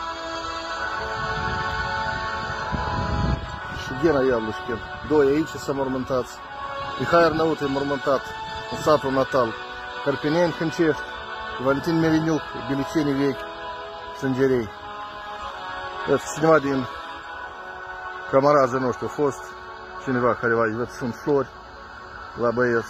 Speaker 14: Și Ghena Iablușkin, 2 aici s-au mormântat. Mihai Arnaut e mormântat în satul natal. Carpineni Hâncești, Valentin Meriniuc, Bilicenii Vechi, Sângerei. Cineva din camarazii noștri a fost, cineva care va sunt flori la băieți.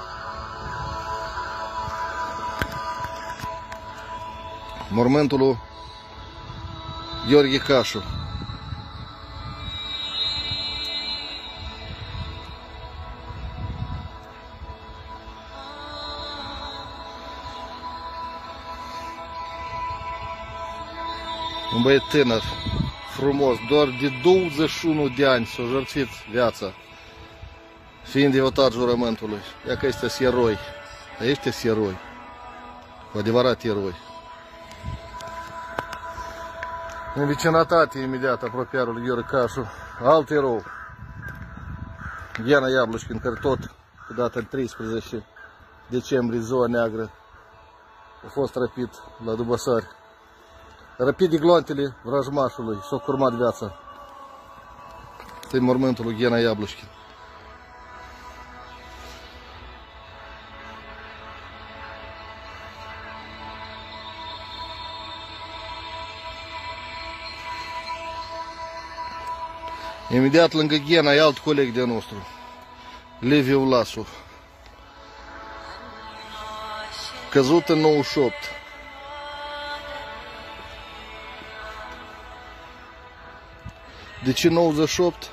Speaker 14: Mormântul lui Gheorghe Cașu. Un băiet tânăr, frumos, doar de 21 de ani s-a jertfit viața, fiind devotat jurământului. Ia că este eroi, este eroi, cu adevărat eroi. În vecinătate, imediat, apropiarul lui Gheorghe Cașu, alt erou, Ghena Iablușkin, care tot, cu data 13 decembrie, ziua neagră, a fost răpit la Dubăsari. Răpit de gloantele vrăjmașului, s-a curmat viața. Ăsta-i mormântul lui Ghena Iablușkin. Imediat lângă Ghena e alt coleg de nostru, Liviu Lasu, căzut în 98. De ce 98?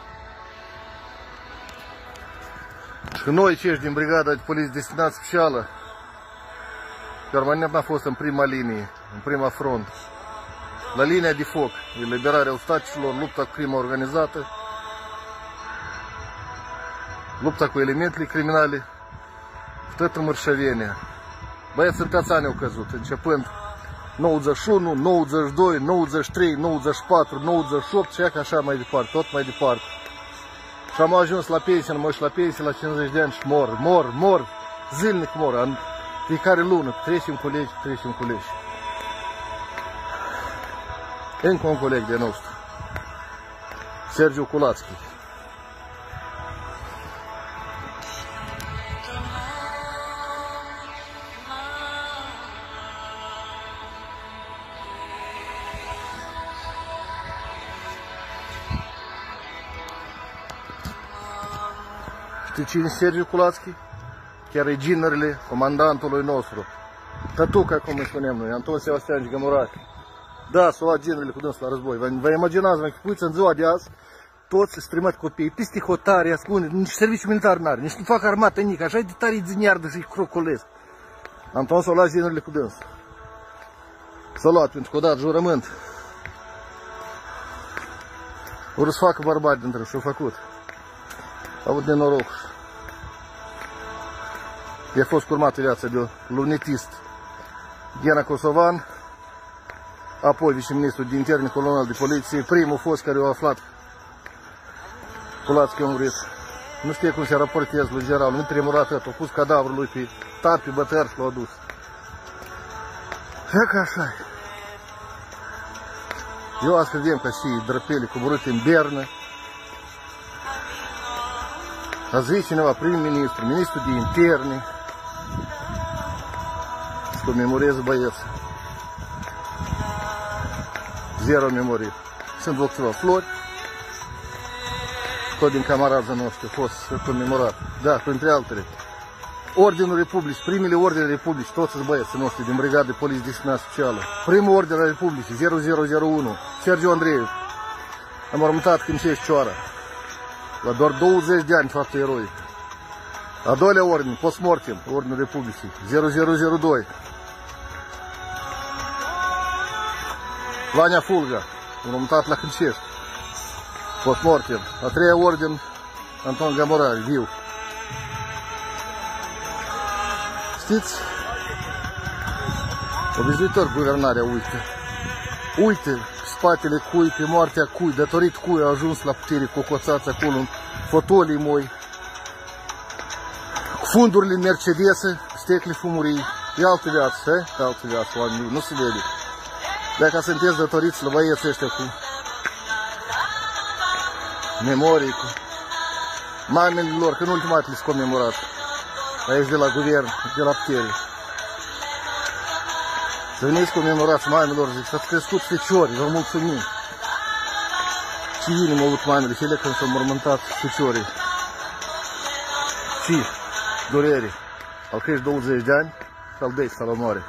Speaker 14: Și noi, cești din Brigada de Poliție Destinată Specială, permanent am fost în prima linie, în prima front, la linia de foc, eliberarea ostaticilor, lupta cu crima organizată, lupta cu elementele criminale, toată Mărșăvenia. Băieți în toți anii au căzut, începând 91, 92, 93, 94, 98 și așa mai departe, tot mai departe. Și am ajuns la pensie, mă și la pensie la 50 de ani și mor, zilnic mor, în fiecare lună, trecem colegi. Încă un coleg de nostru, Sergiu Culațchi. Știi cine Sergiu Kulatski? Chiar e ginerile comandantului nostru. Tătuca, cum îi spunem noi, Anton Sebastian Gămurac. Da, s-au luat ginerile cu dânsul la război. Vă imaginați, vă închipuiți în ziua de azi, toți stremat copiii, peste hotare, ascunde, nici serviciu militar n-are, nici nu fac armată, nici, așa de tare ziniardă și crocolesc. Anton s-au luat ginerile cu dânsul. S-a luat pentru că o dat jurământ. Ori să facă bărbați dintre și-au făcut. A avut nenoroc. I-a fost curmată viața de lunetist Ghena Kosovan, apoi viceministrul de interne, colonel de poliție, primul fost care a aflat Kulatski a murit. Nu știe cum se raportează lui general, nu tremurat atât, a pus cadavrul lui pe tapi, bătăr și l-a adus. E ca așa. Eu astfel vedem ca și drăpele coborâte în bernă. A zis cineva, prim-ministru, ministru de interne, să comemoreze băieți. Zero memorie. Sunt vă câteva flori. Tot din camarazii noștri a fost comemorat. Da, printre altele. Ordinul Republicii, primele ordine Republicii, toți sunt băieții noștri din Brigada de Poliție Disciplinare Socială. Primul ordine al Republicii, 0001, Sergiu Andreev. Am mormântat când ce Cioara. La doar 20 de ani faptă eroic. A doilea ordine, post-mortem, Ordinul Republicii, 0002. Vania Fulga, mormântat la Hâncești, post-mortem. A treia ordine, Anton Gămurac, viu. Știți? Obișnuitor guvernarea uită. Uite spatele cui, pe moartea cui, datorit cui a ajuns la putere cocoțați acolo în fotolii moi, fundurile Mercedes, stecle fumurii, e altă viață, e altă viață, oameni, nu se vede. Dacă sunteți datoriți la băieții ăștia cu memorii, cu mamele lor, că în ultimat le-s comemorat aici de la guvern, de la putere. Să veniți comemorați mamelor, zic, s-ați crescut feciori, vă mulțumim. Ce inimă au avut mamele cele când s-au mormântat feciorii. Ce durere. Al crești 20 de ani și al deci să-l omoare.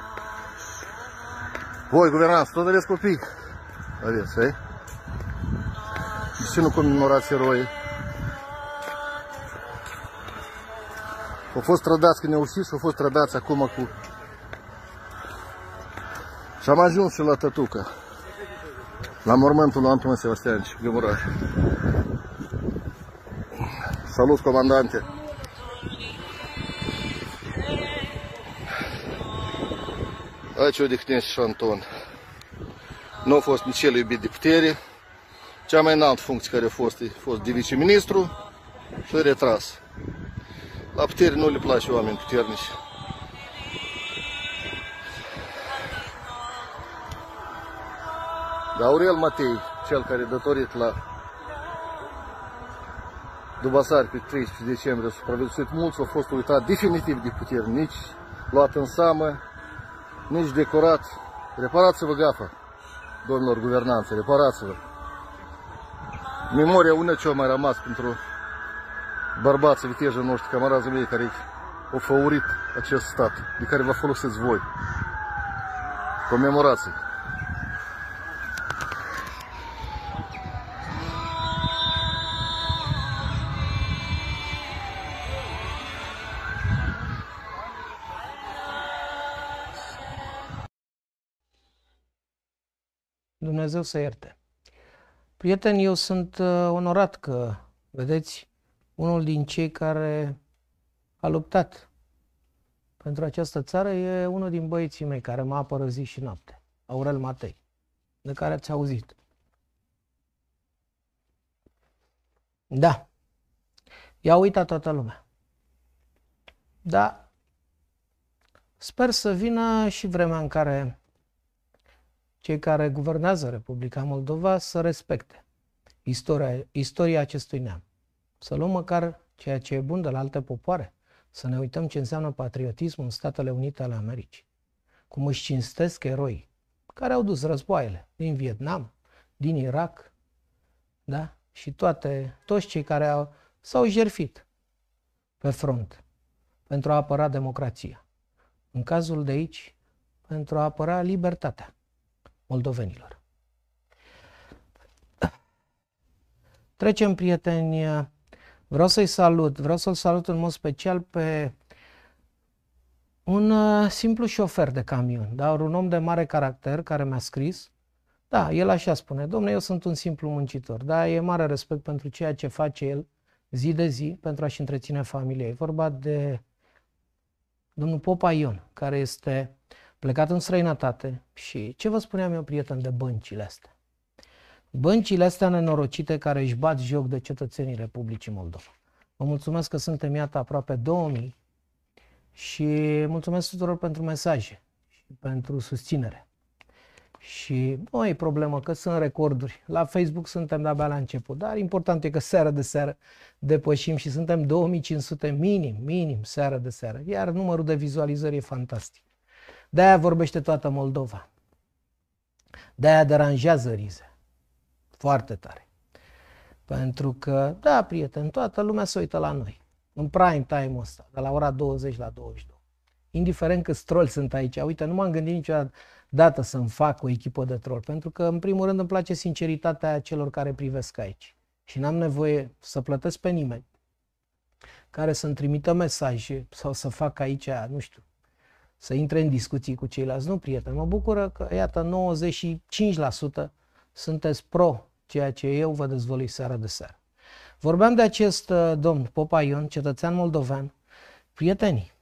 Speaker 14: Voi, guvernanți, tot aveți copii? Aveți, ei? De ce nu comemorați eroi? Au fost trădați când ne-au ieșit și au fost trădați acum cu... Și am ajuns și la Tătuca, la mormântul lui Anton Sebastian Gămurac. Salut, comandante! Aici odihnește și Anton. Nu a fost nici el iubit de putere. Cea mai înaltă funcție care a fost de viceministru și a retras. La putere nu le place oameni puternici. Dar Aurel Matei, cel care datorit la Dubasari pe 13 decembrie a supraviețuit mulți, a fost uitat definitiv de putere, nici luat în seamă, nici decorat. Reparați-vă gafa, domnilor guvernanți, reparați-vă. Memoria una ce a mai rămas pentru bărbații vitejii noștri, camarazii mei care au favorit acest stat, de care vă folosiți voi. Comemorați-i.
Speaker 2: Dumnezeu să ierte. Prieteni, eu sunt onorat că, vedeți, unul din cei care a luptat pentru această țară e unul din băieții mei care mă apără zi și noapte, Aurel Matei, de care ați auzit. Da, i-a uitat toată lumea. Da, sper să vină și vremea în care cei care guvernează Republica Moldova să respecte istoria acestui neam. Să luăm măcar ceea ce e bun de la alte popoare, să ne uităm ce înseamnă patriotismul în Statele Unite ale Americii, cum își cinstesc eroi care au dus războaiele din Vietnam, din Irak, da? Și toți cei care s-au jertfit pe front pentru a apăra democrația. În cazul de aici, pentru a apăra libertatea moldovenilor. Trecem, prieteni, vreau să-l salut în mod special pe un simplu șofer de camion, dar un om de mare caracter care mi-a scris. Da, el așa spune: dom'le, eu sunt un simplu muncitor, dar e mare respect pentru ceea ce face el zi de zi pentru a-și întreține familia. E vorba de domnul Popa Ion, care este plecat în străinătate și ce vă spuneam eu, prieten, de băncile astea? Băncile astea nenorocite care își bat joc de cetățenii Republicii Moldova. Vă mulțumesc că suntem, iată, aproape 2000 și mulțumesc tuturor pentru mesaje și pentru susținere. Și nu e problemă că sunt recorduri. La Facebook suntem de-abia la început, dar important e că seară de seară depășim și suntem 2500 minim seară de seară. Iar numărul de vizualizări e fantastic. De-aia vorbește toată Moldova. De-aia deranjează Rize. Foarte tare. Pentru că, da, prieteni, toată lumea se uită la noi. În prime time-ul ăsta, de la ora 20 la 22. Indiferent câți troli sunt aici. Uite, nu m-am gândit niciodată să-mi fac o echipă de troll, pentru că, în primul rând, îmi place sinceritatea celor care privesc aici. Și n-am nevoie să plătesc pe nimeni care să-mi trimită mesaje sau să fac aici, nu știu, să intre în discuții cu ceilalți. Nu, prieteni, mă bucură că, iată, 95% sunteți pro ceea ce eu vă dezvălui seara de seară. Vorbeam de acest domn Popa Ion, cetățean moldovean. Prietenii,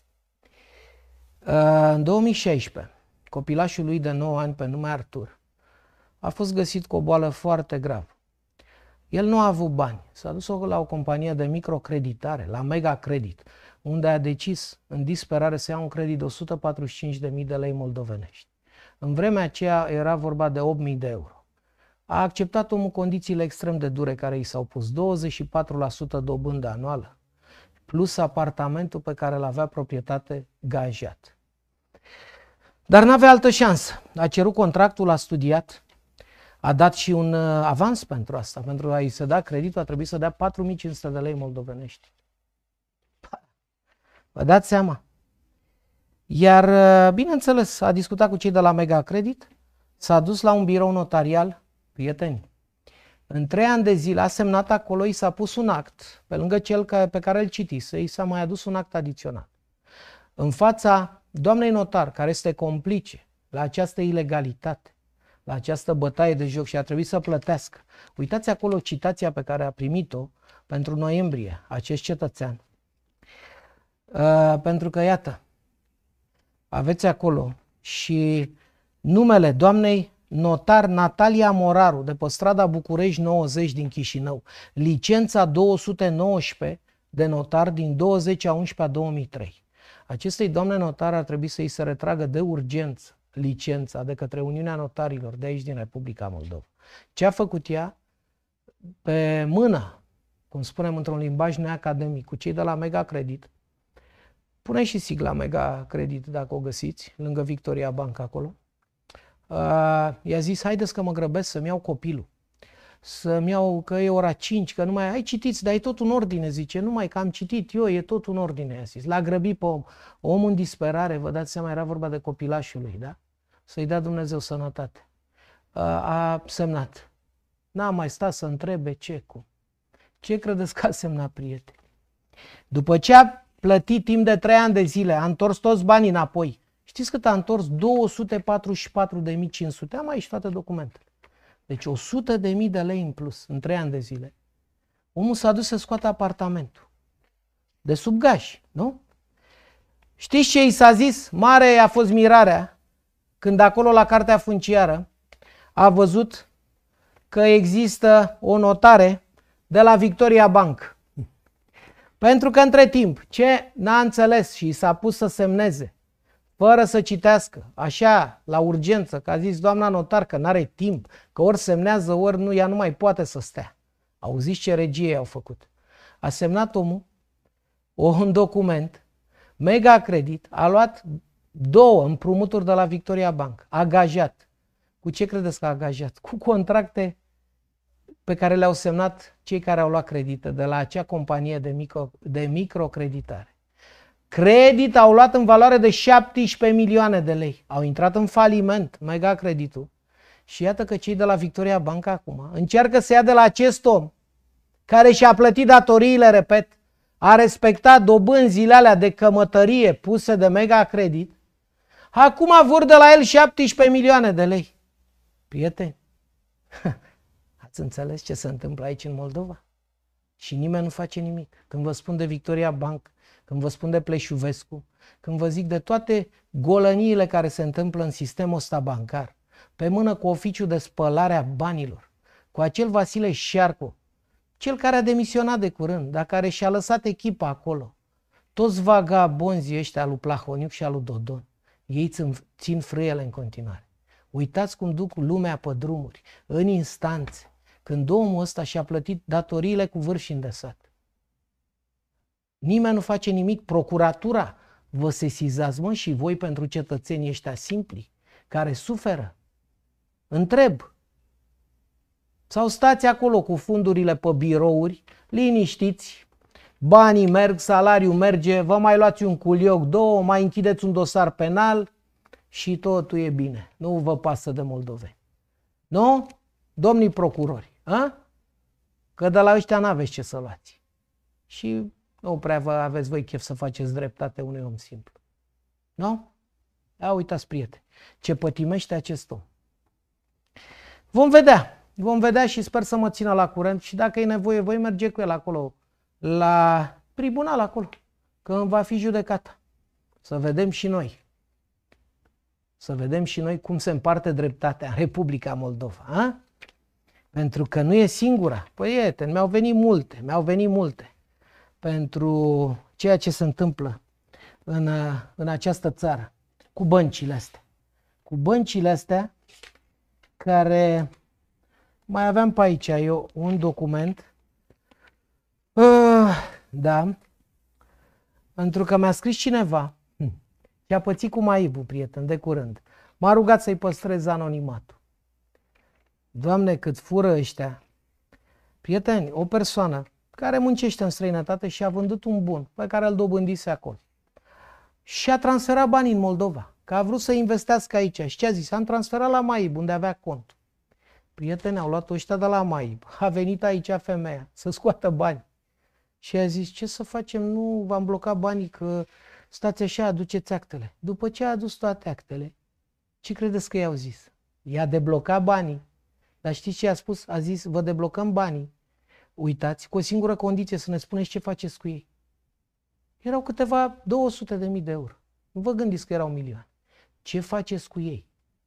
Speaker 2: în 2016, copilașul lui de 9 ani pe nume Artur a fost găsit cu o boală foarte gravă. El nu a avut bani. S-a dus la o companie de microcreditare, la Mega Credit, unde a decis în disperare să ia un credit de 145.000 de lei moldovenești. În vremea aceea era vorba de 8.000 de euro. A acceptat omul condițiile extrem de dure care i s-au pus, 24% dobândă anuală, plus apartamentul pe care îl avea proprietate gajat. Dar n-avea altă șansă. A cerut contractul, a studiat, a dat și un avans pentru asta. Pentru a-i se da creditul a trebuit să dea 4.500 de lei moldovenești. Vă dați seama? Iar, bineînțeles, a discutat cu cei de la Mega Credit, s-a dus la un birou notarial, prieteni. În 3 ani de zile a semnat acolo, i s-a pus un act, pe lângă cel pe care îl citise, i s-a mai adus un act adițional. În fața doamnei notar, care este complice la această ilegalitate, la această bătaie de joc și a trebuit să plătească. Uitați acolo citația pe care a primit-o pentru noiembrie, acest cetățean. Pentru că, iată, aveți acolo și numele doamnei notar Natalia Moraru, de pe strada București 90 din Chișinău, licența 219 de notar din 20/11/2003. Acestei doamne notar ar trebui să îi se retragă de urgență licența de către Uniunea Notarilor de aici din Republica Moldova. Ce a făcut ea? Pe mână, cum spunem într-un limbaj neacademic, cu cei de la Mega Credit. Pune și sigla Mega Credit dacă o găsiți, lângă Victoria Bank acolo. I-a zis: haideți că mă grăbesc să-mi iau copilul. Să-mi iau, că e ora 5, că nu mai... Hai, citiți, dar e tot în ordine, zice. Nu mai că am citit eu, e tot în ordine, i-a zis. L-a grăbit pe om. Omul în disperare, vă dați seama, era vorba de copilașul lui, da? Să-i dea Dumnezeu sănătate. A semnat. N-a mai stat să întrebe ce, cum. Ce credeți că a semnat, prieteni? După ce a plătit timp de 3 ani de zile, a întors toți banii înapoi. Știți cât a întors? 244.500. Am aici toate documentele. Deci 100.000 de lei în plus în 3 ani de zile. Omul s-a dus să scoată apartamentul. De sub gaj, nu? Știți ce i s-a zis? Mare a fost mirarea când acolo la cartea funciară a văzut că există o notare de la Victoria Bank. Pentru că între timp, ce n-a înțeles și s-a pus să semneze, fără să citească, așa, la urgență, că a zis doamna notar că n-are timp, că ori semnează, ori nu, ea nu mai poate să stea. Auziți ce regie au făcut? A semnat omul un document, Mega Credit, a luat 2 împrumuturi de la Victoria Bank, a agajat. Cu ce credeți că a agajat? Cu contracte pe care le-au semnat cei care au luat credite de la acea companie de microcreditare. Credit au luat în valoare de 17 milioane de lei. Au intrat în faliment, mega creditul. Și iată că cei de la Victoria Bank acum încearcă să ia de la acest om care și-a plătit datoriile, repet, a respectat dobânzile alea de cămătărie puse de mega credit, acum vor de la el 17 milioane de lei. Prieteni, ați înțeles ce se întâmplă aici în Moldova? Și nimeni nu face nimic. Când vă spun de Victoria Bank, când vă spun de Pleșuvescu, când vă zic de toate golăniile care se întâmplă în sistemul ăsta bancar, pe mână cu oficiul de spălare a banilor, cu acel Vasile Șarcu, cel care a demisionat de curând, dar care și-a lăsat echipa acolo, toți vagabonzii ăștia lui Plahotniuc și lui Dodon, ei țin frâiele în continuare. Uitați cum duc lumea pe drumuri, în instanțe, când omul ăsta și-a plătit datoriile cu vârf și îndesat. Nimeni nu face nimic, procuratura, vă sesizați, mă, și voi pentru cetățenii ăștia simpli, care suferă. Întreb. Sau stați acolo cu fundurile pe birouri, liniștiți, banii merg, salariul merge, vă mai luați un culioc, două, mai închideți un dosar penal și totul e bine. Nu vă pasă de moldoveni. Nu? Domnii procurori, a? Că de la ăștia n-aveți ce să luați. Și nu prea vă aveți voi chef să faceți dreptate unui om simplu. Nu? Ia uitați, prieteni, ce pătimește acest om. Vom vedea. Vom vedea și sper să mă țină la curent și dacă e nevoie, voi merge cu el acolo, la tribunal acolo, când va fi judecata. Să vedem și noi. Să vedem și noi cum se împarte dreptatea în Republica Moldova. A? Pentru că nu e singura. Prieteni, mi-au venit multe pentru ceea ce se întâmplă în această țară cu băncile astea. Cu băncile astea care... Mai aveam pe aici eu un document. Da. Pentru că mi-a scris cineva și a pățit cu Maibu, prieten, de curând. M-a rugat să-i păstrez anonimatul. Doamne, cât fură ăștia. Prieteni, o persoană care muncește în străinătate și a vândut un bun pe care îl dobândise acolo. Și a transferat banii în Moldova. Că a vrut să investească aici. Și ce a zis? Am transferat la Maibu, unde avea cont. Prieteni, au luat ăștia de la Maib. A venit aici femeia să scoată bani. Și a zis, ce să facem? Nu v-am blocat banii, că stați așa, aduceți actele. După ce a adus toate actele, ce credeți că i-au zis? I-a deblocat banii. Dar știți ce a spus? A zis, vă deblocăm banii. Uitați, cu o singură condiție, să ne spuneți ce faceți cu ei. Erau câteva 200.000 de euro. Nu vă gândiți că erau milioane. Ce faceți cu ei?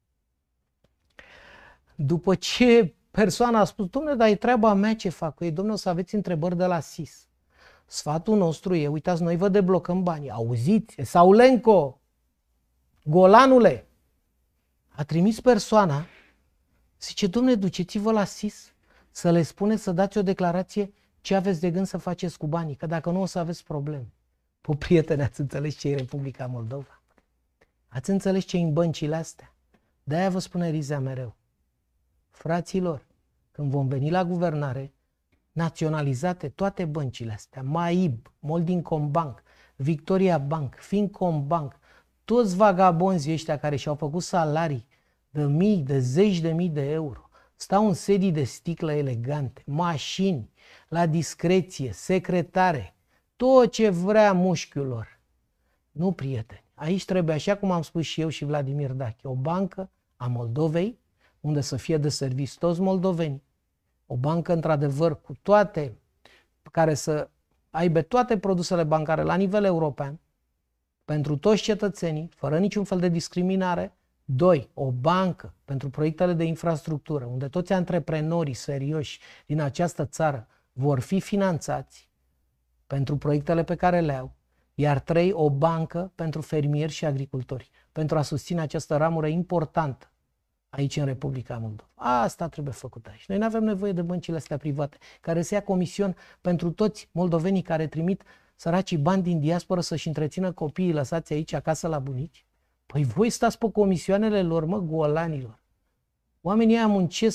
Speaker 2: După ce persoana a spus, dom'le, dar e treaba mea ce fac cu ei, dom'le, o să aveți întrebări de la SIS. Sfatul nostru e, uitați, noi vă deblocăm banii. Auziți? Saulenco, Golanule, a trimis persoana, zice, dom'le, duceți-vă la SIS să le spuneți să dați o declarație ce aveți de gând să faceți cu banii, că dacă nu o să aveți probleme. Păi, prieteni, ați înțeles ce e Republica Moldova? Ați înțeles ce e în băncile astea? De-aia vă spune Rizea mereu. Fraților, când vom veni la guvernare, naționalizate toate băncile astea, Maib, Moldinkombank, Victoria Bank, Fincombank, toți vagabonzii ăștia care și-au făcut salarii de mii, de zeci de mii de euro, stau în sedii de sticlă elegante, mașini, la discreție, secretare, tot ce vrea mușchiul lor. Nu, prieteni, aici trebuie, așa cum am spus și eu și Vladimir Dache, o bancă a Moldovei, unde să fie de serviciu toți moldoveni. O bancă, într-adevăr, cu toate, care să aibă toate produsele bancare la nivel european, pentru toți cetățenii, fără niciun fel de discriminare. 2. O bancă pentru proiectele de infrastructură, unde toți antreprenorii serioși din această țară vor fi finanțați pentru proiectele pe care le au. Iar 3. O bancă pentru fermieri și agricultori, pentru a susține această ramură importantă aici în Republica Moldova. Asta trebuie făcut aici. Noi nu avem nevoie de băncile astea private, care să ia comision pentru toți moldovenii care trimit săracii bani din diasporă să-și întrețină copiii lăsați aici acasă la bunici. Păi voi stați pe comisioanele lor, mă, golanilor. Oamenii ăia muncesc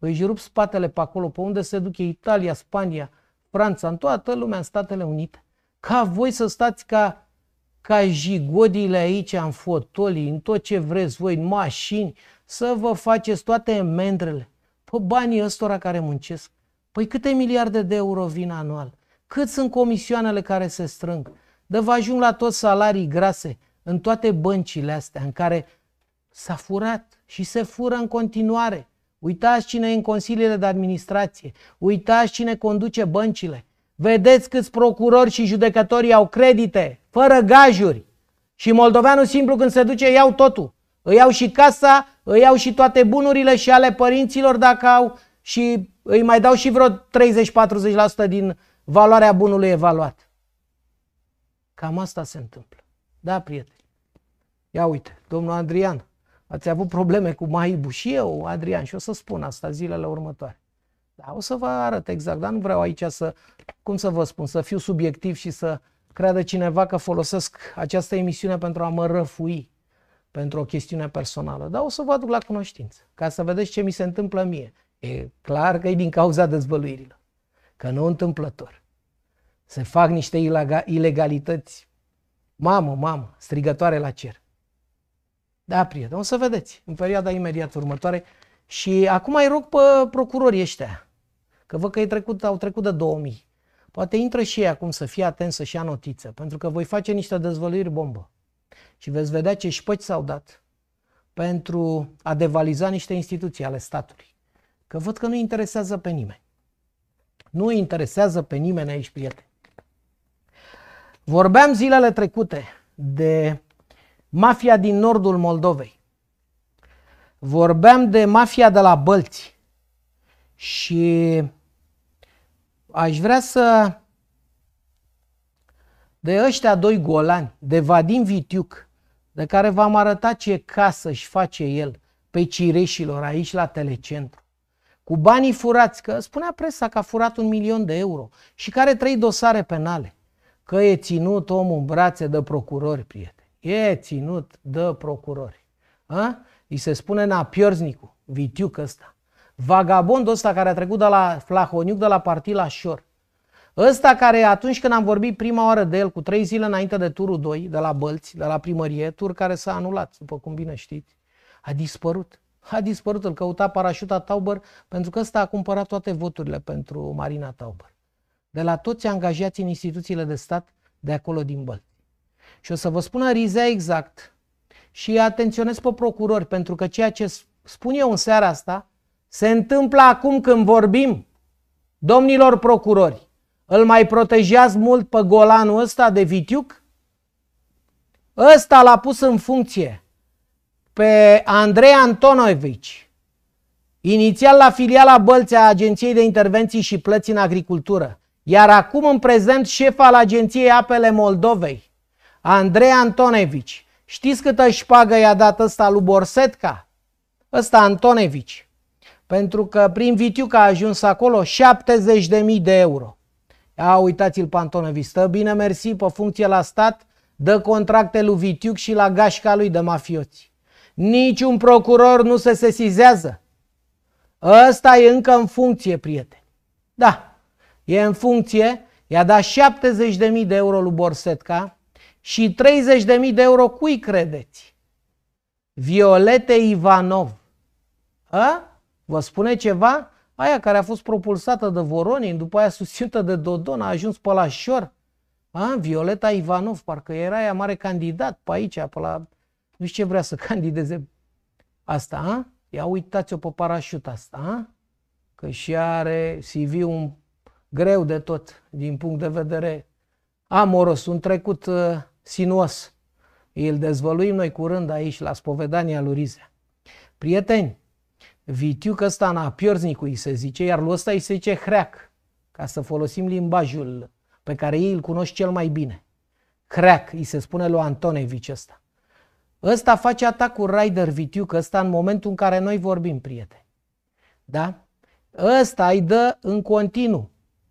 Speaker 2: își rup spatele pe acolo, pe unde se duce Italia, Spania, Franța, în toată lumea, în Statele Unite, ca voi să stați ca jigodile aici, în fotolii, în tot ce vreți voi, în mașini, să vă faceți toate mendrele pe banii ăstora care muncesc. Păi câte miliarde de euro vin anual? Cât sunt comisioanele care se strâng? De vă ajung la toți salarii grase în toate băncile astea în care s-a furat și se fură în continuare. Uitați cine e în consiliile de administrație, uitați cine conduce băncile. Vedeți câți procurori și judecători au credite, fără gajuri. Și moldoveanul simplu când se duce iau totul. Îi iau și casa, îi iau și toate bunurile și ale părinților dacă au și îi mai dau și vreo 30-40% din valoarea bunului evaluat. Cam asta se întâmplă. Da, prieteni. Ia uite, domnul Adrian, ați avut probleme cu Maibu și eu, Adrian, și o să spun asta zilele următoare. Da, o să vă arăt exact, dar nu vreau aici să, cum să vă spun, să fiu subiectiv și să creadă cineva că folosesc această emisiune pentru a mă răfui pentru o chestiune personală. Dar o să vă aduc la cunoștință, ca să vedeți ce mi se întâmplă mie. E clar că e din cauza dezvăluirilor, că nu întâmplător. Se fac niște ilegalități, mamă, strigătoare la cer. Da, prieteni, o să vedeți în perioada imediat următoare. Și acum îi rog pe procurorii ăștia, că văd că au trecut de 2000. Poate intră și ei acum să fie atenți, să-și ia notiță, pentru că voi face niște dezvăluiri bombă. Și veți vedea ce șpăci s-au dat pentru a devaliza niște instituții ale statului. Că văd că nu interesează pe nimeni. Nu interesează pe nimeni aici, prieteni. Vorbeam zilele trecute de mafia din nordul Moldovei. Vorbeam de mafia de la Bălți. Și aș vrea să... de ăștia doi golani, de Vadim Vitiuc, de care v-am arătat ce casă își face el pe Cireșilor aici la Telecentru, cu banii furați, că spunea presa că a furat 1 milion de euro și care 3 dosare penale, că e ținut omul în brațe de procurori, prieteni. E ținut de procurori. Îi se spune Napiornicu, Vitiuc ăsta. Vagabondul ăsta care a trecut de la Flahoniuc, de la Partid la Șor. Ăsta care atunci când am vorbit prima oară de el, cu 3 zile înainte de turul 2, de la Bălți, de la primărie, tur care s-a anulat, după cum bine știți, a dispărut. A dispărut, îl căuta Parașuta Tauber, pentru că ăsta a cumpărat toate voturile pentru Marina Tauber. De la toți angajații în instituțiile de stat de acolo din Bălți. Și o să vă spun Rizea exact și atenționez pe procurori, pentru că ceea ce spun eu în seara asta se întâmplă acum când vorbim. Domnilor procurori, îl mai protejați mult pe golanul ăsta de Vitiuc? Ăsta l-a pus în funcție pe Andrei Antonovici, inițial la filiala Bălți a Agenției de Intervenții și Plăți în Agricultură, iar acum în prezent șef al Agenției Apele Moldovei, Andrei Antonovici. Știți câtă șpagă i-a dat ăsta lui Borsetca? Ăsta Antonovici. Pentru că prin Vitiuc a ajuns acolo 70.000 de euro. Ia uitați-l pe Antonovici, stă bine mersi pe funcție la stat, dă contracte lui Vitiuc și la gașca lui de mafioți. Niciun procuror nu se sesizează. Ăsta e încă în funcție, prieteni. Da, e în funcție, i-a dat 70.000 de euro lui Borsetca și 30.000 de euro cui credeți? Violete Ivanov. Vă spune ceva? Aia care a fost propulsată de Voronin, după aia susținută de Dodon, a ajuns pe la Șor. Violeta Ivanov, parcă era ea mare candidat pe aici, pe la... Nu știu ce vrea să candideze asta, Ia uitați-o pe Parașuta asta, că și are CV-ul greu de tot, din punct de vedere amoros, un trecut sinuos. Îl dezvăluim noi curând aici, la spovedania lui Rizea. Prieteni, Vitiuc ăsta Napiornicu îi se zice, iar lui ăsta îi se zice Hreac, ca să folosim limbajul pe care ei îl cunosc cel mai bine. Hreac, îi se spune lui Antonovici ăsta. Ăsta face atacul Raider Vitiuc ăsta în momentul în care noi vorbim, prieteni. Da? Ăsta îi dă în continuu.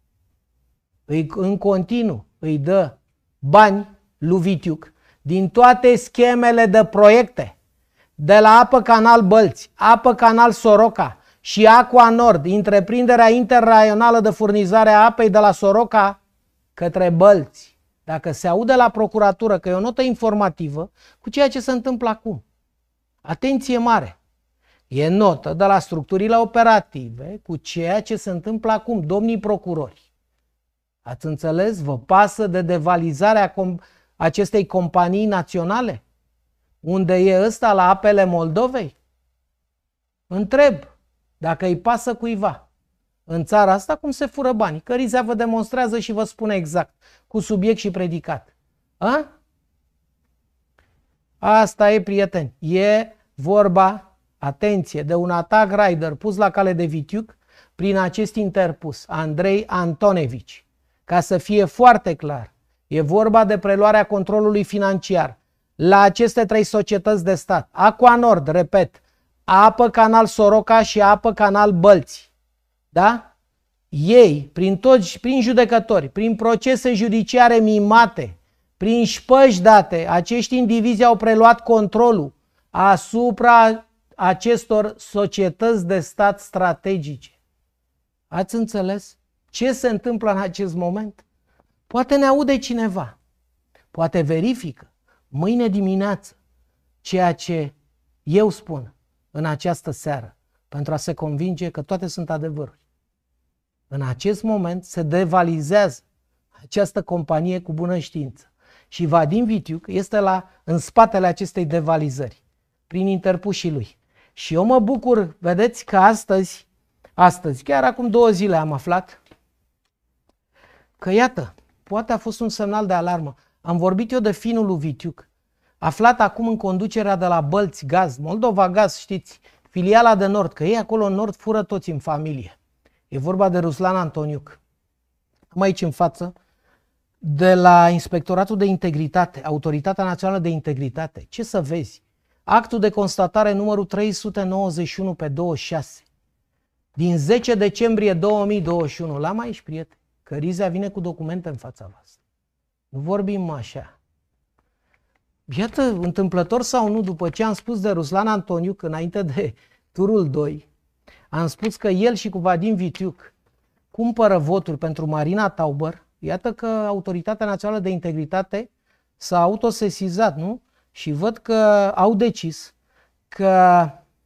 Speaker 2: Îi dă bani lui Vitiuc din toate schemele de proiecte. De la Apă Canal Bălți, Apă Canal Soroca și Aqua Nord, întreprinderea interraională de furnizare a apei de la Soroca către Bălți, dacă se aude la procuratură că e o notă informativă cu ceea ce se întâmplă acum. Atenție mare! E notă de la structurile operative cu ceea ce se întâmplă acum, domnii procurori. Ați înțeles? Vă pasă de devalizarea acestei companii naționale? Unde e ăsta la apele Moldovei? Întreb dacă îi pasă cuiva în țara asta cum se fură banii. Că Rizea vă demonstrează și vă spune exact, cu subiect și predicat. A? Asta e, prieteni. E vorba, atenție, de un atac raider pus la cale de Vitiuc prin acest interpus, Andrei Antonevici. Ca să fie foarte clar, e vorba de preluarea controlului financiar la aceste 3 societăți de stat. Aqua Nord, repet, Apă Canal Soroca și Apă Canal Bălți. Da? Ei, prin judecători, prin procese judiciare mimate, prin șpăși date, acești indivizi au preluat controlul asupra acestor societăți de stat strategice. Ați înțeles ce se întâmplă în acest moment? Poate ne aude cineva, poate verifică mâine dimineață ceea ce eu spun în această seară, pentru a se convinge că toate sunt adevăruri. În acest moment se devalizează această companie cu bună știință. Și Vadim Vitiuc este în spatele acestei devalizări, prin interpușii lui. Și eu mă bucur, vedeți, că astăzi, chiar acum 2 zile am aflat că, iată, poate a fost un semnal de alarmă. Am vorbit eu de finul lui Vitiuc, aflat acum în conducerea de la Bălți Gaz, Moldova Gaz, știți, filiala de Nord, că ei acolo în Nord fură toți în familie. E vorba de Ruslan Antoniuc. Am aici în față, de la Inspectoratul de Integritate, Autoritatea Națională de Integritate. Ce să vezi? Actul de constatare numărul 391 pe 26. Din 10 decembrie 2021. L-am aici, prieteni, că Rizea vine cu documente în fața voastră. Nu vorbim așa. Iată, întâmplător sau nu, după ce am spus de Ruslan Antoniuc înainte de turul 2, am spus că el și cu Vadim Vitiuc cumpără voturi pentru Marina Tauber. Iată că Autoritatea Națională de Integritate s-a autosesizat, nu? Și văd că au decis că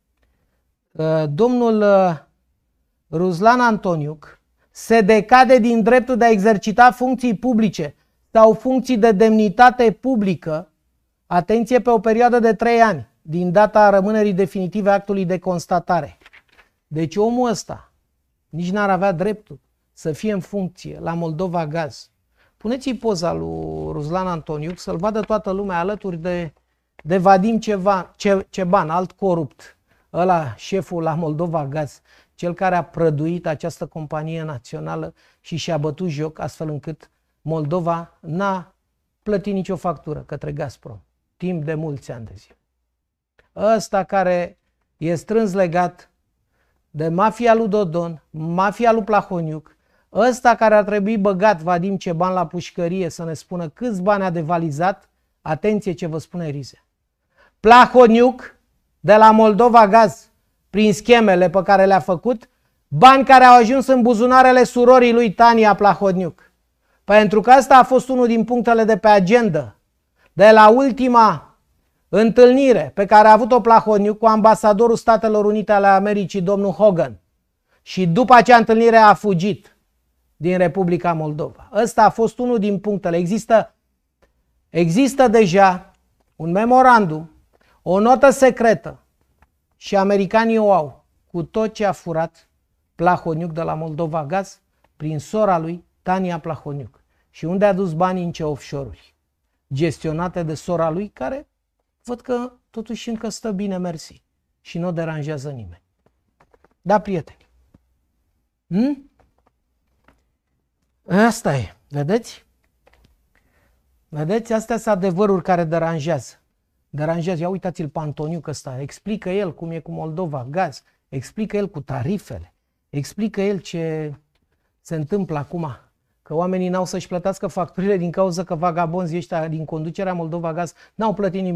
Speaker 2: domnul Ruslan Antoniuc se decade din dreptul de a exercita funcții publice sau funcții de demnitate publică, atenție, pe o perioadă de 3 ani, din data rămânerii definitive a actului de constatare. Deci omul ăsta nici n-ar avea dreptul să fie în funcție la Moldova Gaz. Puneți-i poza lui Ruslan Antoniuc să-l vadă toată lumea alături de Vadim Ceban, alt corupt, ăla șeful la Moldova Gaz, cel care a prăduit această companie națională și și-a bătut joc astfel încât Moldova n-a plătit nicio factură către Gazprom timp de mulți ani de zile. Ăsta care e strâns legat de mafia lui Dodon, mafia lui Plahoniuc, ăsta care ar trebui băgat, Vadim Ceban, la pușcărie să ne spună câți bani a devalizat, atenție ce vă spune Rizea. Plahoniuc de la Moldova Gaz, prin schemele pe care le-a făcut, bani care au ajuns în buzunarele surorii lui Tania Plahoniuc. Pentru că ăsta a fost unul din punctele de pe agenda de la ultima întâlnire pe care a avut-o Plahoniuc cu ambasadorul Statelor Unite ale Americii, domnul Hogan. Și după acea întâlnire a fugit din Republica Moldova. Ăsta a fost unul din punctele. Există deja un memorandum, o notă secretă și americanii o au cu tot ce a furat Plahoniuc de la Moldova Gaz prin sora lui Tania Plahoniuc. Și unde a dus banii, în ce offshore-uri gestionate de sora lui, care văd că totuși încă stă bine, mersi, și nu deranjează nimeni. Da, prieteni? Asta e, vedeți? Vedeți? Astea sunt adevăruri care deranjează. Ia uitați-l pe Antoniuc ăsta, explică el cum e cu Moldova Gaz, explică el cu tarifele, explică el ce se întâmplă acum, că oamenii n-au să-și plătească facturile din cauza că vagabonzii ăștia din conducerea Moldova Gaz n-au plătit nimic.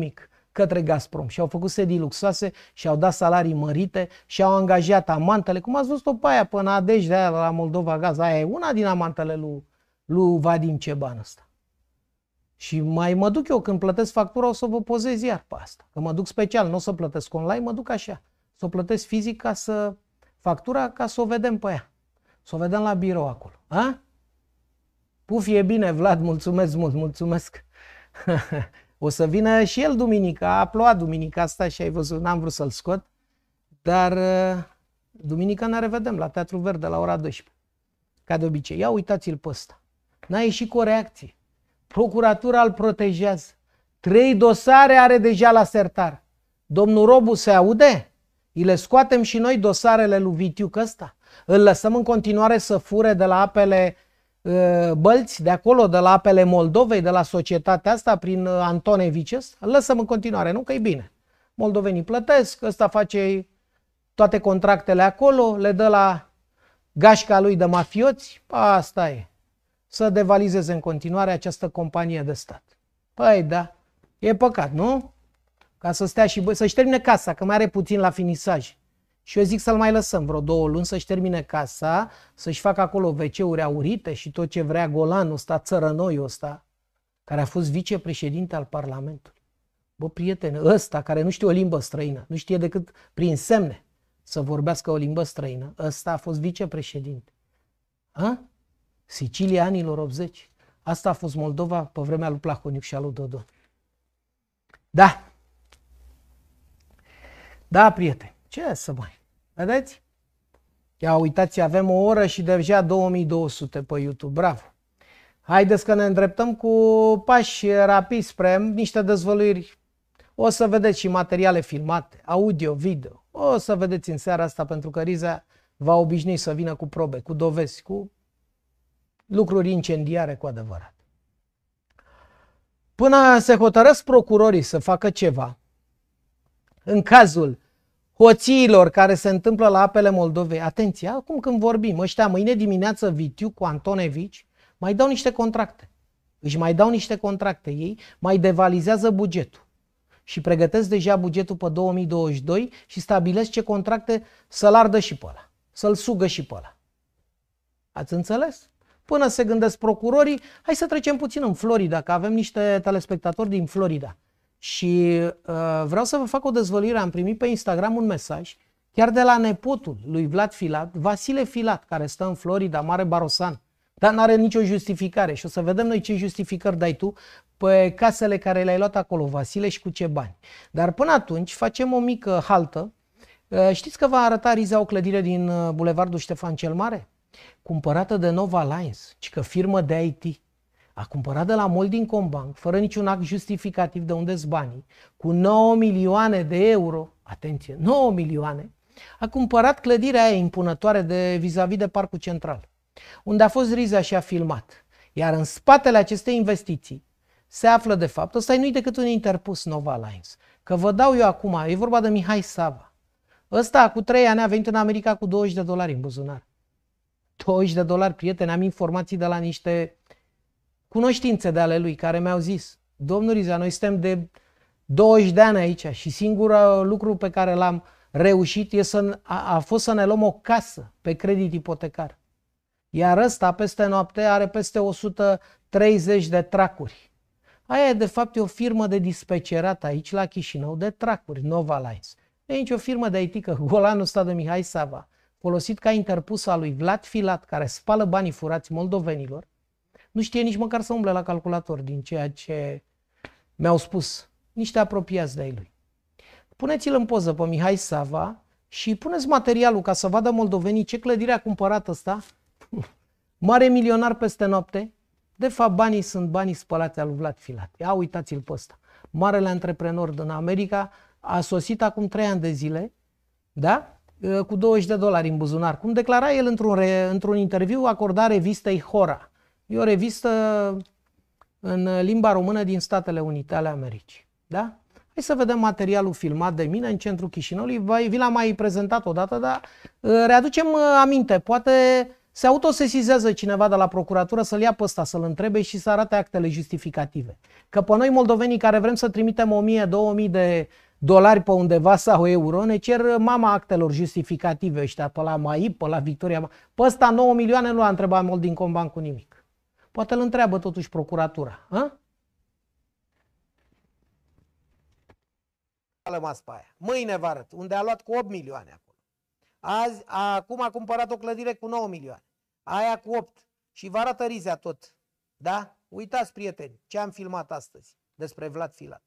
Speaker 2: către Gazprom și au făcut sedii luxoase și au dat salarii mărite și au angajat amantele, cum ați văzut-o pe aia, pe Nădejdea la Moldova Gaz, aia e una din amantele lui Vadim Ceban ăsta. Și mai mă duc eu, când plătesc factura, o să vă pozez iar pe asta. Că mă duc special, nu o să plătesc online, mă duc așa. Să o plătesc fizic factura ca să o vedem pe ea. Să o vedem la birou acolo. A? Puf, e bine, Vlad, mulțumesc mult, mulțumesc. O să vină și el duminica, a plouat duminica asta și ai văzut, n-am vrut să-l scot, dar duminica ne revedem la Teatru Verde la ora 12. Ca de obicei. Ia uitați-l pe ăsta. N-a ieșit cu o reacție. Procuratura îl protejează. 3 dosare are deja la sertar. Domnul Robu se aude? Îi le scoatem și noi dosarele lui Vitiuc ăsta? Îl lăsăm în continuare să fure de la apele Bălți, de acolo, de la apele Moldovei, de la societatea asta, prin Antonevici ăsta? Îl lăsăm în continuare, nu? Că e bine. Moldovenii plătesc, ăsta face toate contractele acolo, le dă la gașca lui de mafioți, asta e. Să devalizeze în continuare această companie de stat. Păi da, e păcat, nu? Ca să stea și să-și termine casa, că mai are puțin la finisaj. Și eu zic să-l mai lăsăm vreo 2 luni să-și termine casa, să-și facă acolo WC-uri aurite și tot ce vrea Golanul ăsta, țărănoiul ăsta, care a fost vicepreședinte al Parlamentului. Bă, prietene, ăsta care nu știe o limbă străină, nu știe decât prin semne să vorbească o limbă străină, ăsta a fost vicepreședinte. A? Sicilia anilor 80. Asta a fost Moldova pe vremea lui Plahotniuc și a lui Dodon. Da. Da, prieteni. Ce să mai... Vedeți? Ia uitați, avem o oră și deja 2200 pe YouTube. Bravo! Haideți că ne îndreptăm cu pași rapizi spre niște dezvăluiri. O să vedeți și materiale filmate, audio, video. O să vedeți în seara asta, pentru că Riza va obișnui să vină cu probe, cu dovezi, cu lucruri incendiare cu adevărat. Până se hotărăsc procurorii să facă ceva, în cazul hoțiilor care se întâmplă la apele Moldovei, atenție, acum când vorbim, ăștia mâine dimineață Vitiuc cu Antonevici mai dau niște contracte. Își mai dau niște contracte ei, mai devalizează bugetul. Și pregătesc deja bugetul pe 2022 și stabilesc ce contracte să-l ardă și pe ăla, să-l sugă și pe ăla. Ați înțeles? Până se gândesc procurorii, hai să trecem puțin în Florida, că avem niște telespectatori din Florida. Și vreau să vă fac o dezvăluire. Am primit pe Instagram un mesaj, chiar de la nepotul lui Vlad Filat, Vasile Filat, care stă în Florida, mare barosan, dar nu are nicio justificare. Și o să vedem noi ce justificări dai tu pe casele care le-ai luat acolo, Vasile, și cu ce bani. Dar până atunci facem o mică haltă. Știți că va arăta Riza o clădire din Bulevardul Ștefan cel Mare? Cumpărată de Nova Lines, ci că firmă de IT. A cumpărat de la Moldingcombank, fără niciun act justificativ de unde-s banii, cu 9 milioane de euro, atenție, 9 milioane, a cumpărat clădirea aia impunătoare de vis-a-vis de Parcul Central, unde a fost Riza și a filmat. Iar în spatele acestei investiții se află de fapt, ăsta nu-i decât un interpus Nova Lines, că vă dau eu acum, e vorba de Mihai Sava. Ăsta cu 3 ani a venit în America cu $20 în buzunar. $20, prieteni, am informații de la niște cunoștințe de ale lui care mi-au zis: domnul Riza, noi suntem de 20 de ani aici și singurul lucru pe care l-am reușit a fost să ne luăm o casă pe credit ipotecar. Iar ăsta peste noapte are peste 130 de tracuri. Aia de fapt e o firmă de dispecerat aici la Chișinău de tracuri, Nova Lines. E nici o firmă de IT, că golanul ăsta de Mihai Sava, folosit ca interpus al lui Vlad Filat, care spală banii furați moldovenilor, nu știe nici măcar să umble la calculator din ceea ce mi-au spus niște apropiați de ai lui. Puneți-l în poză pe Mihai Sava și puneți materialul ca să vadă moldovenii ce clădire a cumpărat ăsta, mare milionar peste noapte. De fapt, banii sunt banii spălați al lui Vlad Filat. Ia uitați-l pe ăsta. Marele antreprenor din America a sosit acum 3 ani de zile, da? Cu $20 în buzunar. Cum declara el într-un interviu acordat revistei Hora. E o revistă în limba română din Statele Unite ale Americii. Da? Hai să vedem materialul filmat de mine în centrul Chișinăului. Vi l-am mai prezentat odată, dar readucem aminte. Poate Se autosesizează cineva de la procuratură să-l ia pe ăsta, să-l întrebe și să arate actele justificative. Că pe noi moldovenii care vrem să trimitem 1000-2000 de dolari pe undeva sau euro, ne cer mama actelor justificative ăștia, pe la MAIP, pe la Victoria. Pe ăsta 9 milioane nu l-a întrebat Moldincombani cu nimic. Poate îl întreabă totuși procuratura. Mâine vă arăt, unde a luat cu 8 milioane acolo. Acum a cumpărat o clădire cu 9 milioane. Aia cu 8. Și vă arată Rizea tot. Da? Uitați, prieteni, ce am filmat astăzi despre Vlad Filat.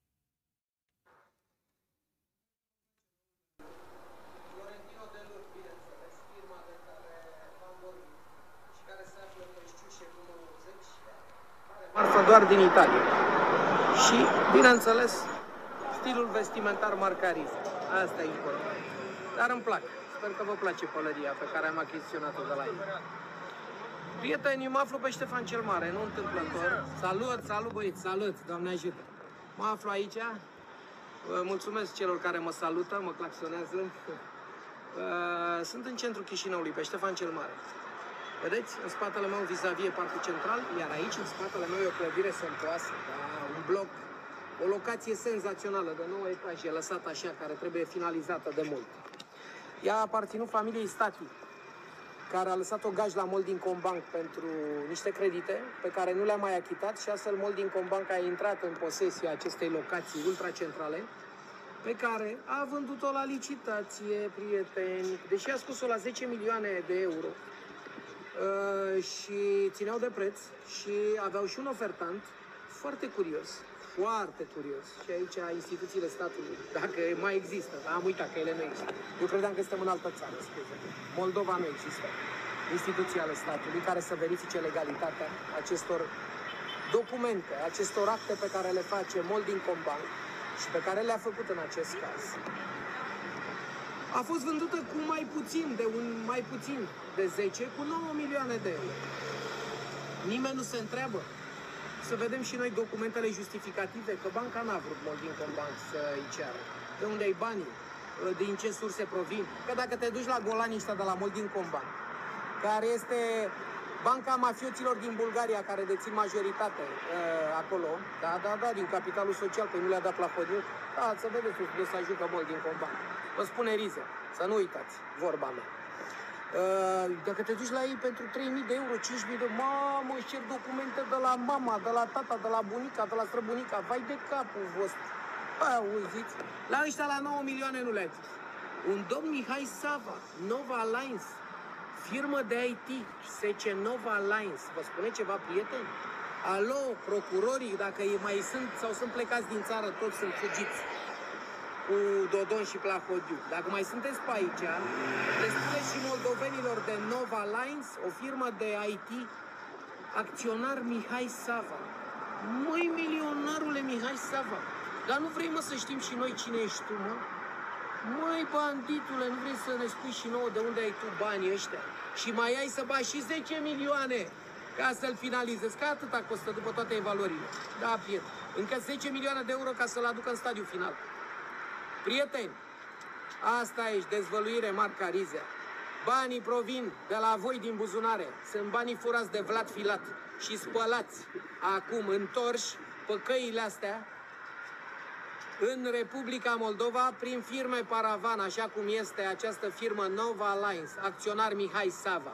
Speaker 2: Marfă doar din Italia. Și, bineînțeles, stilul vestimentar marca Riza. Asta e important. Dar îmi plac. Sper că vă place pălăria pe care am achiziționat-o de la ei. Prieteni, mă aflu pe Ștefan cel Mare, nu întâmplător. Salut, salut băieți, salut, Doamne ajută. Mă aflu aici. Mulțumesc celor care mă salută, mă claxonează. Sunt în centrul Chișinăului, pe Ștefan cel Mare. Vedeți? În spatele meu vis-a-vis e Parcul Central, iar aici, în spatele meu, e o clădire somptoasă, un bloc, o locație senzațională de 9 etaje, lăsată așa, care trebuie finalizată de mult. Ea a aparținut familiei Stati, care a lăsat-o gaj la Moldincombani pentru niște credite pe care nu le-a mai achitat și astfel Moldincombani a intrat în posesia acestei locații ultracentrale, pe care a vândut-o la licitație, prieteni, deși a scos-o la 10 milioane de euro. Și țineau de preț și aveau și un ofertant foarte curios, și aici instituțiile statului, dacă mai există, am uitat că ele nu există. Eu credeam că suntem în altă țară, scuze. Moldova nu există instituții ale statului care să verifice legalitatea acestor documente, acestor acte pe care le face Moldincombani și pe care le-a făcut în acest caz. A fost vândută cu mai puțin de 10, cu 9 milioane de euro. Nimeni nu se întreabă. Să vedem și noi documentele justificative, că banca n-a vrut Moldincombani să-i ceară. De unde ai banii? Din ce surse provin? Că dacă te duci la golanii ăștia de la Moldincombani, care este banca mafioților din Bulgaria, care dețin majoritate acolo, da, din capitalul social, că nu le-a dat Plahotniuc, da, să vedeți unde să ajungă Moldincombani. Vă spune Rize, să nu uitați vorba mea. Dacă te duci la ei pentru 3.000 de euro, 5.000 de euro, mamă, își cer documente de la mama, de la tata, de la bunica, de la străbunica, vai de capul vostru. Auziți? La ăștia la 9 milioane nu le-a zis. Un domn Mihai Sava, Nova Alliance, firmă de IT, SC Nova Alliance, vă spune ceva, prieteni? Alo, procurorii, dacă mai sunt sau sunt plecați din țară, toți sunt fugiți cu Dodon și Plahotniuc. Dacă mai sunteți pe aici, le spuneți și moldovenilor de Nova Lines, o firmă de IT, acționar Mihai Sava. Măi, milionarule Mihai Sava, dar nu vrei, mă, să știm și noi cine ești tu, mă? Măi, banditule, nu vrei să ne spui și nouă de unde ai tu banii ăștia? Și mai ai să bagi și 10 milioane ca să-l finalizezi, că atâta costă după toate evaluările. Da, prieten, încă 10 milioane de euro ca să-l aducă în stadiu final. Prieteni, asta e dezvăluire marca Rizea. Banii provin de la voi din buzunare. Sunt banii furați de Vlad Filat și spălați acum întorși pe căile astea în Republica Moldova prin firme paravan, așa cum este această firmă Nova Alliance, acționar Mihai Sava.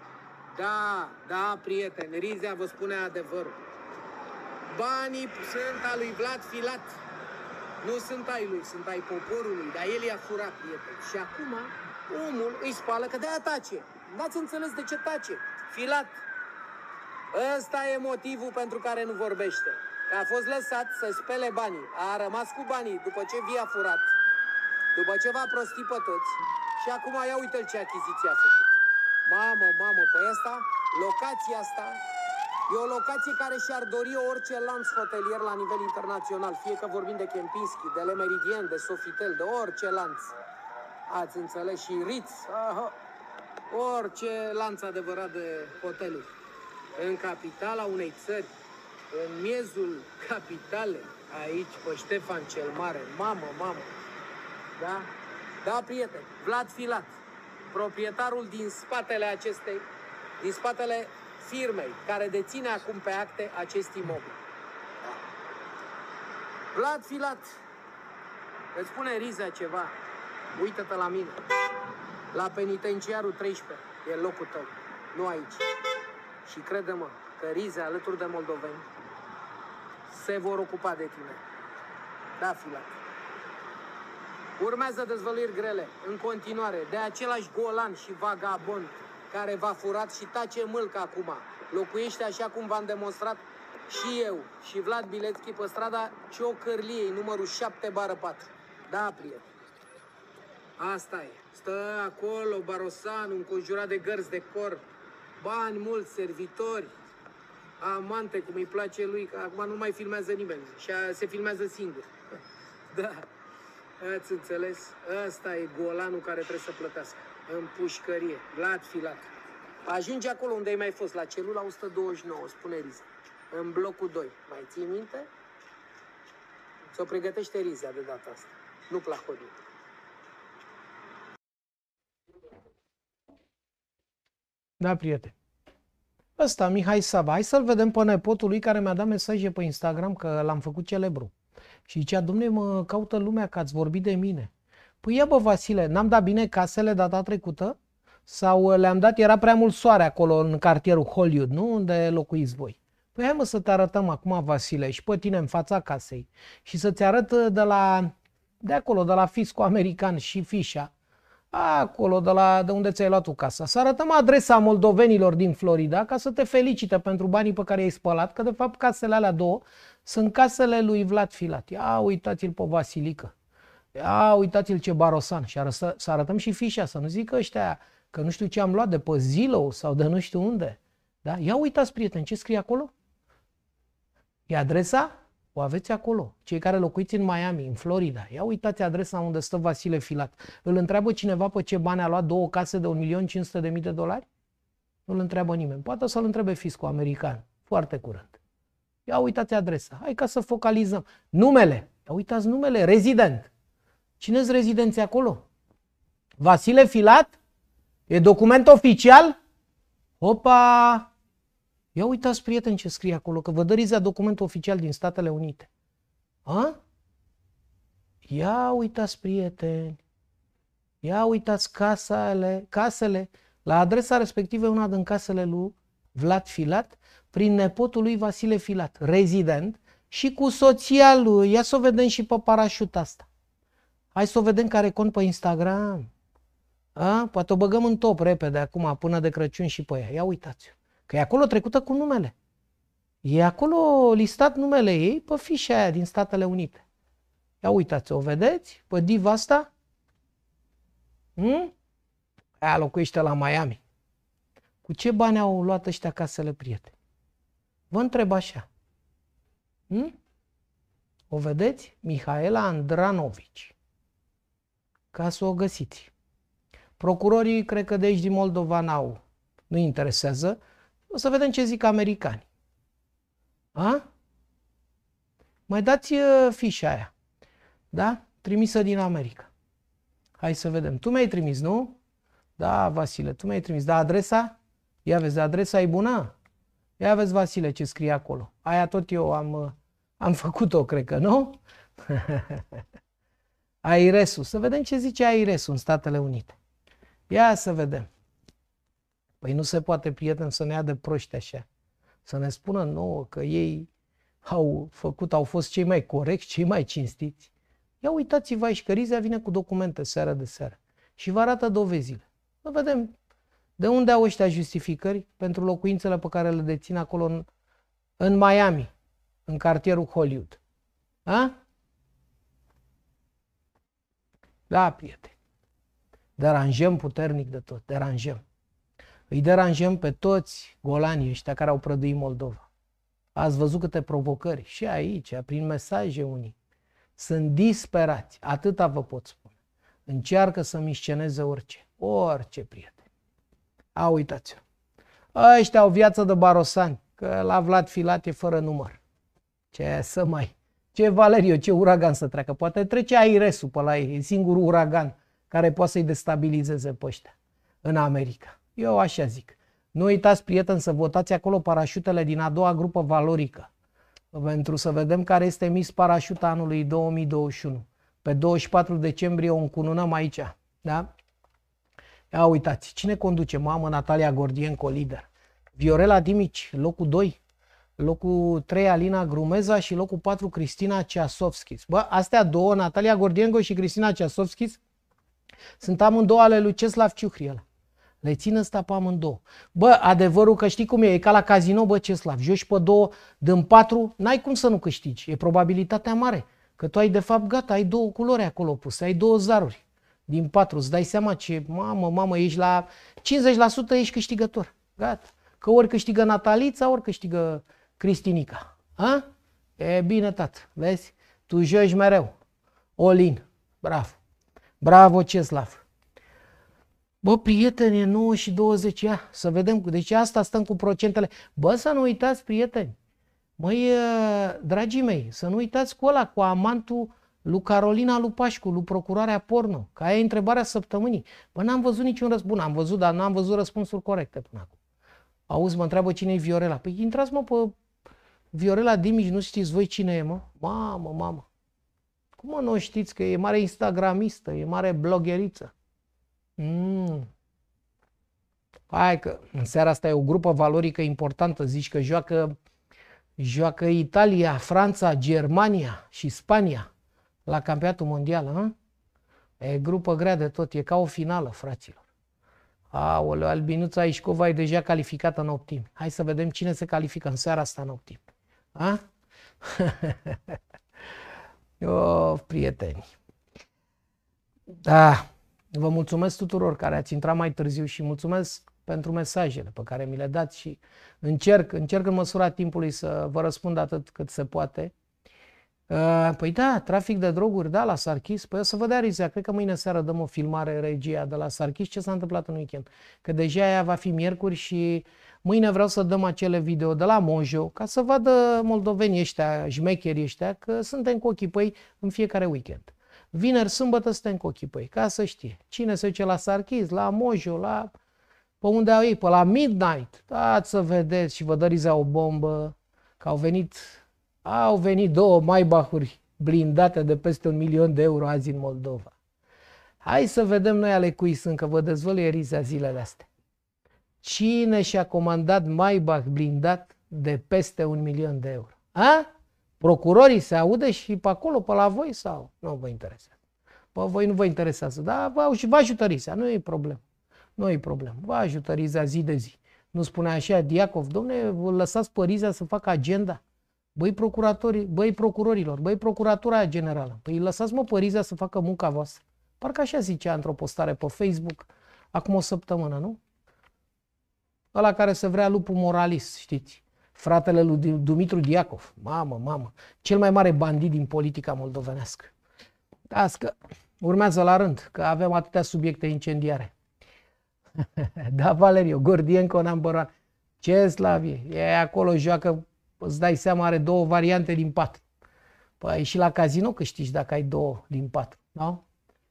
Speaker 2: Da, prieteni, Rizea vă spune adevărul. Banii sunt a lui Vlad Filat. Nu sunt ai lui, sunt ai poporului, dar el i-a furat, prieteni. Și acum omul îi spală, că de-aia tace. N-ați înțeles de ce tace? Filat. Ăsta e motivul pentru care nu vorbește. Că a fost lăsat să spele banii. A rămas cu banii după ce vi-a furat, după ce v-a prostit pe toți. Și acum ia uite-l ce achiziție a făcut. Mamă, pe asta, locația asta, e o locație care și-ar dori orice lanț hotelier la nivel internațional, fie că vorbim de Kempinski, de Le Meridien, de Sofitel, de orice lanț. Ați înțeles? Și Ritz, orice lanț adevărat de hoteluri. În capitala unei țări, în miezul capitalei, aici, pe Ștefan cel Mare, mamă. Da, prieteni, Vlad Filat, proprietarul din spatele acestei
Speaker 15: din spatele firmei care deține acum pe acte acest imobil. Da. Vlad Filat, îți spune Riza ceva, uită-te la mine. La penitenciarul 13 e locul tău, nu aici. Și crede-mă că Riza, alături de moldoveni, se vor ocupa de tine. Da, Filat. Urmează dezvăluiri grele, în continuare, de același golan și vagabond care v-a furat și tace mâlcă acum. Locuiește așa cum v-am demonstrat și eu și Vlad Bilețchi pe strada Ciocârliei, numărul 7/4. Da, prieten. Asta e. Stă acolo Barosan, înconjurat de gărzi de corp, bani mulți, servitori, amante, cum îi place lui, că acum nu mai filmează nimeni și se filmează singur. Da, ați înțeles? Ăsta e golanul care trebuie să plătească. În pușcărie, Vlad Filat. Ajunge acolo unde ai mai fost, la celula 129, spune Riza. În blocul 2. Mai ții minte? Ți-o pregătește Riza de data asta. Nu Plahotniuc.
Speaker 2: Da, prieten. Ăsta, Mihai Saba. Hai să-l vedem pe nepotul lui care mi-a dat mesaje pe Instagram că l-am făcut celebru. Și zicea, dom'le, mă caută lumea că ați vorbit de mine. Păi ia bă, Vasile, n-am dat bine casele data trecută? Sau le-am dat, era prea mult soare acolo în cartierul Hollywood, nu? Unde locuiți voi. Păi hai mă să te arătăm acum, Vasile, și pe tine în fața casei. Și să-ți arăt de acolo, de la fiscul american și fișa. Acolo, de unde ți-ai luat tu casa. Să arătăm adresa moldovenilor din Florida ca să te felicite pentru banii pe care i-ai spălat, că de fapt casele alea două sunt casele lui Vlad Filat. Ia uitați-l pe Vasilică. Ia uitați-l ce barosan. Și să arătăm și fișa, să nu zică ăștia că nu știu ce am luat de pe Zillow sau de nu știu unde. Da? Ia uitați, prieteni, ce scrie acolo? E adresa? O aveți acolo. Cei care locuiți în Miami, în Florida. Ia uitați adresa unde stă Vasile Filat. Îl întreabă cineva pe ce bani a luat două case de $1.500.000? Nu-l întreabă nimeni. Poate să-l întrebe fiscul american. Foarte curând. Ia uitați adresa. Hai ca să focalizăm. Numele. Ia uitați numele. Rezident. Cine-s rezidenții acolo? Vasile Filat? E document oficial? Opa! Ia uitați, prieteni, ce scrie acolo, că vă dă Riza documentul oficial din Statele Unite. A? Ia uitați, prieteni. Ia uitați casele. La adresa respectivă e una din casele lui Vlad Filat, prin nepotul lui Vasile Filat, rezident, și cu soția lui. Ia să o vedem și pe parașuta asta. Hai să o vedem care cont pe Instagram. A? Poate o băgăm în top repede acum, până de Crăciun și pe ea. Ia uitați-o. Că e acolo trecută cu numele. E acolo listat numele ei pe fișa aia din Statele Unite. Ia uitați, o vedeți? Pe diva asta? Aia locuiește la Miami. Cu ce bani au luat ăștia casele, prieteni? Vă întreb așa. O vedeți? Mihaela Andranovici. Ca să o găsiți. Procurorii, cred că de aici din Moldova nu interesează. O să vedem ce zic americani. A? Mai dați fișa aia. Da? Trimisă din America. Hai să vedem. Tu mi-ai trimis, nu? Da, Vasile, tu mi-ai trimis. Da, adresa? Ia vezi, adresa e bună? Ia vezi, Vasile, ce scrie acolo. Aia tot eu am făcut-o, cred că, nu? Airesul. Să vedem ce zice Airesul în Statele Unite. Ia să vedem. Păi nu se poate, prieten, să ne ia de proști așa. Să ne spună nouă că ei au fost cei mai corecți, cei mai cinstiți. Ia uitați-vă aici că Riza vine cu documente seară de seară și vă arată dovezile. Să vedem de unde au ăștia justificări pentru locuințele pe care le dețin acolo în Miami, în cartierul Hollywood. A? Da, prieteni. Deranjăm puternic de tot, deranjăm. Îi deranjăm pe toți golanii ăștia care au prăduit Moldova. Ați văzut câte provocări și aici, prin mesaje unii. Sunt disperați, atâta vă pot spune. Încearcă să-mi sceneze orice, prieteni. Uitați-o. Ăștia au viață de barosani, că la Vlad Filat e fără număr. Ce Valeriu, ce uragan să treacă. Poate trece Airesul pe la ei, e singurul uragan care poate să-i destabilizeze pe ăștia în America. Eu așa zic. Nu uitați, prieteni, să votați acolo parașutele din a doua grupă valorică. Pentru să vedem care este Miss Parașuta anului 2021. Pe 24 decembrie o încununăm aici. Da? Ia uitați, cine conduce? Mamă, Natalia Gordienco, lider. Viorela Dimici, locul 2. Locul 3, Alina Grumeza și locul 4, Cristina Ceasovskis. Bă, astea două, Natalia Gordienco și Cristina Ceasovskis, sunt amândouă ale lui Ceslav Ciuhriel. Le țin ăsta pe amândouă. Bă, adevărul că știi cum e ca la casino, bă, Ceslav. Joci pe 2 din 4, n-ai cum să nu câștigi. E probabilitatea mare. Că tu ai, de fapt, gata, ai 2 culori acolo puse, ai 2 zaruri din 4. Îți dai seama ce, mamă, ești la 50% ești câștigător. Gata. Că ori câștigă Natalița, ori câștigă Cristinica. A? E bine, tată. Vezi? Tu joci mereu. All-in. Bravo. Bravo, Ceslav. Bă, prieteni, e 9 și 20, ia, să vedem. Deci asta stăm cu procentele. Bă, să nu uitați, prieteni. Măi, dragii mei, să nu uitați cu ăla, cu amantul lui Carolina Lupașcu, lui procurarea porno. Că aia e întrebarea săptămânii. Bă, n-am văzut niciun răspuns. Bun, am văzut, dar n-am văzut răspunsuri corecte până acum. Auzi, mă întreabă cine e Viorela. Păi intrați, mă, pe Viorela Dimici, nu știți voi cine e, mă? Mamă. Cum mă, nu știți că e mare instagramistă, e mare blogheriță? Hai că în seara asta e o grupă valorică importantă. Zici că joacă Italia, Franța, Germania și Spania la campionatul mondial. A? E grupă grea de tot. E ca o finală, fraților. Aoleu, Albinuța Ișcova e deja calificată în optimi. Hai să vedem cine se califică în seara asta în optimi. A? Prieteni. Da. Vă mulțumesc tuturor care ați intrat mai târziu și mulțumesc pentru mesajele pe care mi le dați și încerc în măsura timpului să vă răspund atât cât se poate. Păi da, trafic de droguri, da, la Sarchis. Păi o să vă dea Rizea, cred că mâine seară dăm o filmare, regia de la Sarchis, ce s-a întâmplat în weekend. Că deja aia va fi miercuri și mâine vreau să dăm acele video de la Mojo, ca să vadă moldovenii ăștia, șmecherii ăștia, că suntem cu ochii pe ei în fiecare weekend. Vineri, sâmbătă suntem cu ochii pe ei, ca să știe. Cine se duce la Sarchis, la Mojo, pe unde au ei, pe la Midnight. Dați să vedeți și vă dă Rizea o bombă, că au venit 2 Maybach-uri blindate de peste 1.000.000 de euro azi în Moldova. Hai să vedem noi ale cui sunt, că vă dezvăluie Rizea zilele astea. Cine și-a comandat Maybach blindat de peste 1.000.000 de euro? A? Procurorii se aude și pe acolo, pe la voi sau? Nu vă interesează. Pe voi nu vă interesează, dar vă ajută Rizea, nu e problemă. Nu e problemă, vă ajută Rizea zi de zi. Nu spune așa Diacov, domne, vă lăsați pe Rizea să facă agenda? Băi procurorilor, băi procuratura generală, păi lăsați mă pe Rizea să facă munca voastră. Parcă așa zicea într-o postare pe Facebook acum o săptămână, nu? Ăla care se vrea lupul moralist, știți? Fratele lui Dumitru Diacov. Mamă, cel mai mare bandit din politica moldovenească. Da, că urmează la rând, că avem atâtea subiecte incendiare. Da, Valeriu, Gordienco number 1. Ceslav e acolo, joacă, îți dai seama, are 2 variante din 4. Păi și la casino câștigi dacă ai 2 din 4, nu?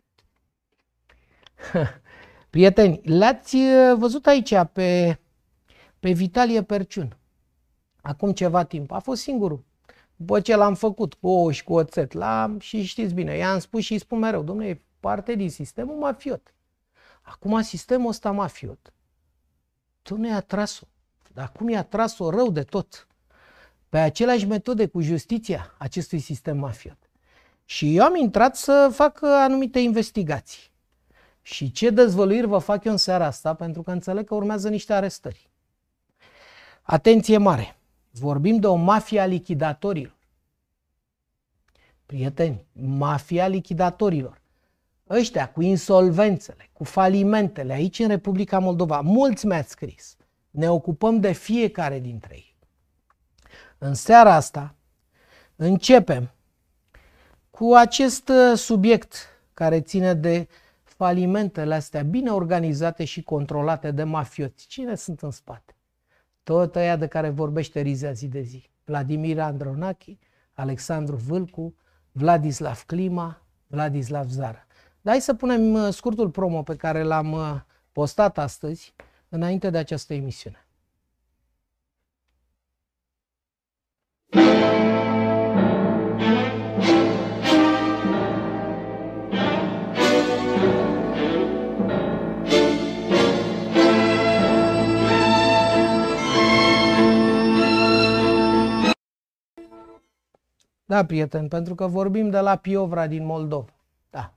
Speaker 2: Prieteni, l-ați văzut aici pe Vitalie Perciun. Acum ceva timp. A fost singurul. După ce l-am făcut cu ouă și cu oțet, și știți bine, i-am spus și îi spun mereu, dom'le, e parte din sistemul mafiot. Acum sistemul ăsta mafiot, tu nu i-a tras-o. Dar cum i-a tras-o rău de tot? Pe aceleași metode cu justiția acestui sistem mafiot. Și eu am intrat să fac anumite investigații. Și ce dezvăluiri vă fac eu în seara asta, pentru că înțeleg că urmează niște arestări. Atenție mare! Vorbim de o mafie a lichidatorilor. Prieteni, mafia lichidatorilor. Ăștia cu insolvențele, cu falimentele aici în Republica Moldova. Mulți mi-ați scris. Ne ocupăm de fiecare dintre ei. În seara asta începem cu acest subiect care ține de falimentele astea bine organizate și controlate de mafioți. Cine sunt în spate? Tot ăia de care vorbește Rizea zi de zi. Vladimir Andronache, Alexandru Vâlcu, Vladislav Clima, Vladislav Zara. Dar hai să punem scurtul promo pe care l-am postat astăzi înainte de această emisiune. Da, prieteni, pentru că vorbim de la Piovra din Moldova. Da.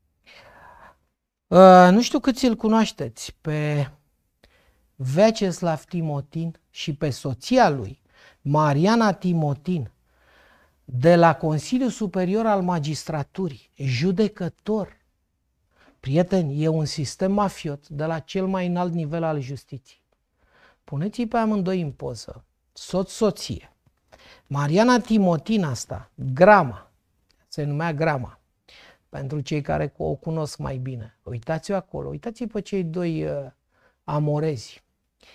Speaker 2: Nu știu câți îl cunoașteți pe Vyacheslav Timotin și pe soția lui, Mariana Timotin, de la Consiliul Superior al Magistraturii, judecător. Prieteni, e un sistem mafiot de la cel mai înalt nivel al justiției. Puneți-i pe amândoi în poză, soț-soție. Mariana Timotin asta, Grama, se numea Grama, pentru cei care o cunosc mai bine. Uitați-o acolo, uitați-i pe cei doi amorezi.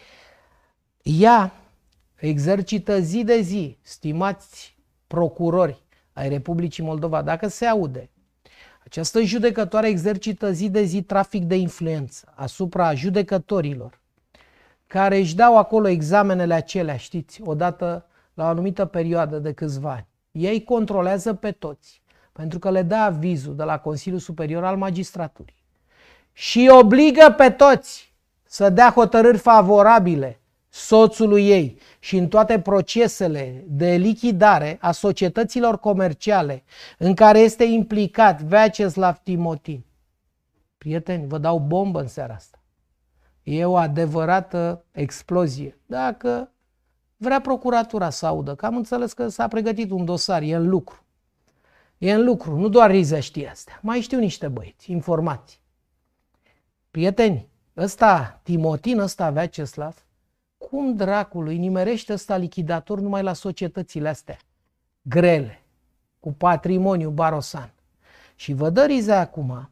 Speaker 2: Ea exercită zi de zi, stimați procurori ai Republicii Moldova, dacă se aude, această judecătoare exercită zi de zi trafic de influență asupra judecătorilor care își dau acolo examenele acelea, știți, odată la o anumită perioadă de câțiva ani. Ei controlează pe toți, pentru că le dă avizul de la Consiliul Superior al Magistraturii și obligă pe toți să dea hotărâri favorabile soțului ei și în toate procesele de lichidare a societăților comerciale în care este implicat Vyacheslav Timotin. Prieteni, vă dau bombă în seara asta. E o adevărată explozie. Dacă vrea procuratura să audă, că am înțeles că s-a pregătit un dosar, e în lucru. E în lucru, nu doar Riza știe astea. Mai știu niște băieți, informați. Prieteni, ăsta Timotin, ăsta Vyacheslav, cum dracului nimerește ăsta lichidator numai la societățile astea grele, cu patrimoniu barosan. Și vă dă Riza acum,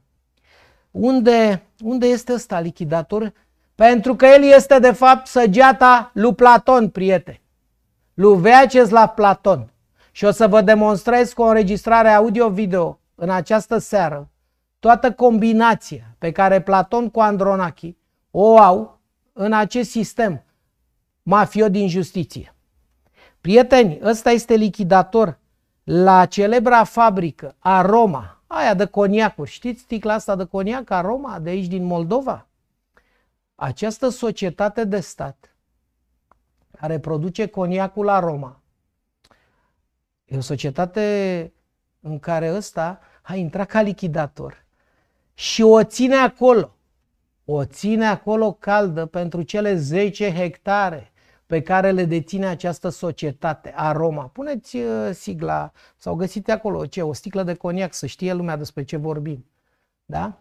Speaker 2: unde este ăsta lichidator? Pentru că el este de fapt săgeata lui Platon, prieteni. Lui Vyacheslav Platon. Și o să vă demonstrez cu o înregistrare audio-video în această seară toată combinația pe care Platon cu Andronachi o au în acest sistem mafiot din justiție. Prieteni, ăsta este lichidator la celebra fabrică Aroma, aia de coniacuri. Știți sticla asta de coniac Aroma, de aici din Moldova? Această societate de stat care produce coniacul Aroma e o societate în care ăsta a intrat ca lichidator și o ține acolo. O ține acolo caldă pentru cele 10 hectare pe care le deține această societate, Aroma. Puneți sigla sau găsiți acolo o sticlă de coniac, să știe lumea despre ce vorbim. Da?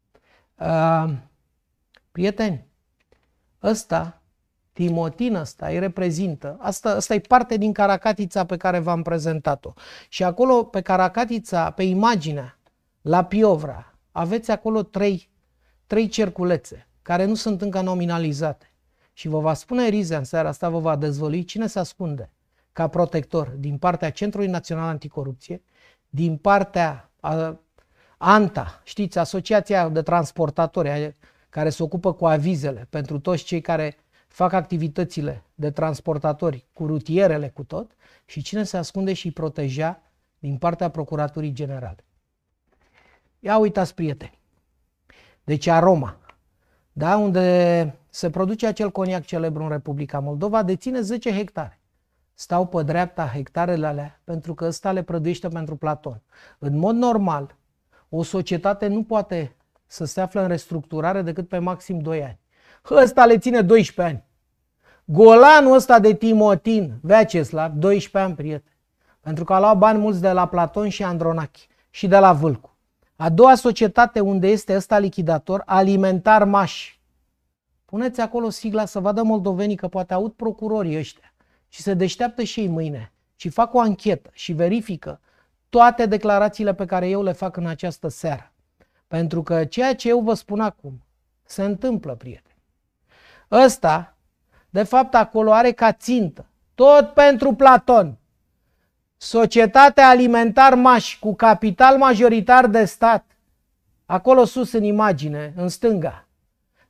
Speaker 2: Prieteni, ăsta, Timotin ăsta, îi reprezintă, asta e parte din Caracatița pe care v-am prezentat-o. Și acolo, pe Caracatița, pe imaginea, la Piovra, aveți acolo trei cerculețe, care nu sunt încă nominalizate. Și vă va spune Riza în seara asta, vă va dezvălui cine se ascunde ca protector din partea Centrului Național Anticorupție, din partea ANTA, știți, Asociația de Transportatori, care se ocupă cu avizele pentru toți cei care fac activitățile de transportatori cu rutierele, cu tot, și cine se ascunde și îi proteja din partea Procuraturii Generale. Ia uitați, prieteni. Deci Aroma, da, unde se produce acel coniac celebru în Republica Moldova, deține 10 hectare. Stau pe dreapta hectarele alea pentru că ăsta le prăduiește pentru Platon. În mod normal, o societate nu poate să se află în restructurare decât pe maxim 2 ani. Ăsta le ține 12 ani. Golanul ăsta de Timotin, Vyacheslav, 12 ani, prieten. Pentru că a luat bani mulți de la Platon și Andronachi și de la Vâlcu. A doua societate unde este ăsta lichidator, Alimentar Maș. Puneți acolo sigla să vadă moldovenii că poate aud procurorii ăștia și se deșteaptă și ei mâine și fac o anchetă și verifică toate declarațiile pe care eu le fac în această seară. Pentru că ceea ce eu vă spun acum se întâmplă, prieteni. Ăsta, de fapt, acolo are ca țintă, tot pentru Platon, Societatea Alimentar Maș cu capital majoritar de stat, acolo sus în imagine, în stânga.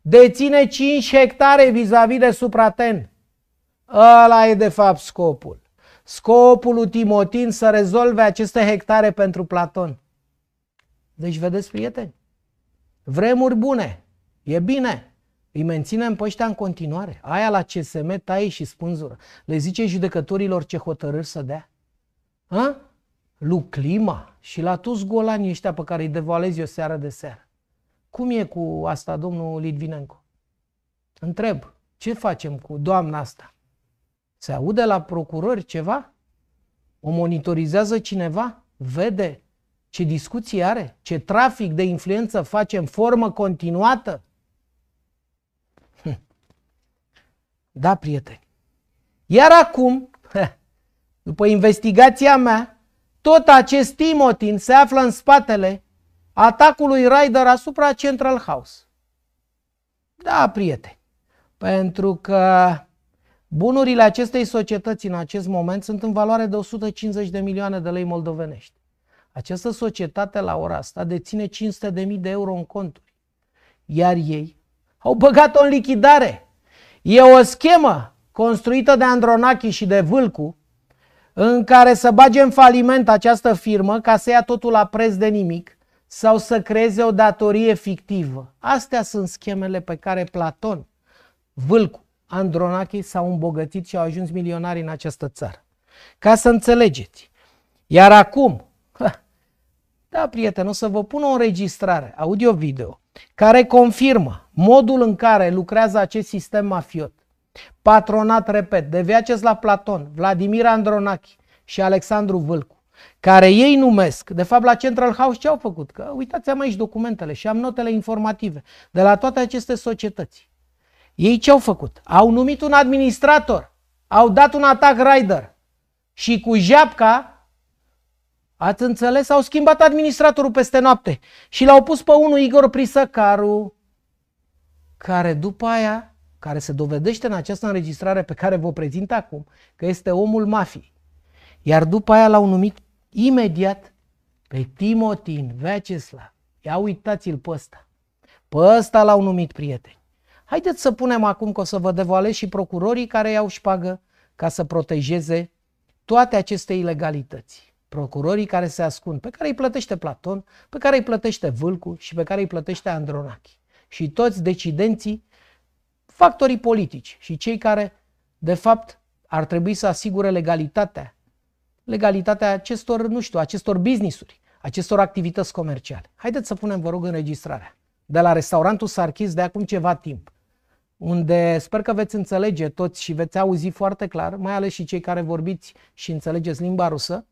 Speaker 2: deține 5 hectare vis-a-vis de Supraten. Ăla e de fapt scopul. Scopul lui Timotin să rezolve aceste hectare pentru Platon. Deci vedeți, prieteni, vremuri bune, e bine, îi menținem pe ăștia în continuare. Aia la CSM taie și spânzură. Le zice judecătorilor ce hotărâri să dea. Ha? Lui Clima și la toți golanii ăștia pe care îi devalezi o seară de seară. Cum e cu asta, domnul Litvinenko? Întreb, ce facem cu doamna asta? Se aude la procurori ceva? O monitorizează cineva? Vede ce discuții are? Ce trafic de influență face în formă continuată? Da, prieteni. Iar acum, după investigația mea, tot acest Timotin se află în spatele atacului Raider asupra Central House. Da, prieteni. Pentru că bunurile acestei societăți în acest moment sunt în valoare de 150 de milioane de lei moldovenești. Această societate la ora asta deține 500.000 de euro în conturi. Iar ei au băgat-o în lichidare. E o schemă construită de Andronache și de Vâlcu în care să bage în faliment această firmă ca să ia totul la preț de nimic sau să creeze o datorie fictivă. Astea sunt schemele pe care Platon, Vâlcu, Andronache s-au îmbogățit și au ajuns milionari în această țară. Ca să înțelegeți. Iar acum, da, prieteni, o să vă pun o înregistrare audio-video care confirmă modul în care lucrează acest sistem mafiot. Patronat, repet, de Vyacheslav Platon, Vladimir Andronache și Alexandru Vâlcu, care ei numesc, de fapt la Central House ce au făcut? Că uitați-am aici documentele și am notele informative de la toate aceste societăți. Ei ce au făcut? Au numit un administrator, au dat un atac Raider și cu japca, ați înțeles, au schimbat administratorul peste noapte și l-au pus pe unul Igor Prisăcaru, care după aia, care se dovedește în această înregistrare pe care vă prezint acum, că este omul mafiei. Iar după aia l-au numit imediat pe Timotin Vyacheslav. Ia uitați-l pe ăsta. Pe ăsta l-au numit, prieteni. Haideți să punem acum că o să vă devoalez și procurorii care iau șpagă ca să protejeze toate aceste ilegalități. Procurorii care se ascund, pe care îi plătește Platon, pe care îi plătește Vâlcu și pe care îi plătește Andronache. Și toți decidenții, factorii politici și cei care, de fapt, ar trebui să asigure legalitatea acestor, nu știu, acestor business-uri, acestor activități comerciale. Haideți să punem, vă rog, înregistrarea de la restaurantul Sarchis de acum ceva timp, unde sper că veți înțelege toți și veți auzi foarte clar, mai ales și cei care vorbiți și înțelegeți limba rusă,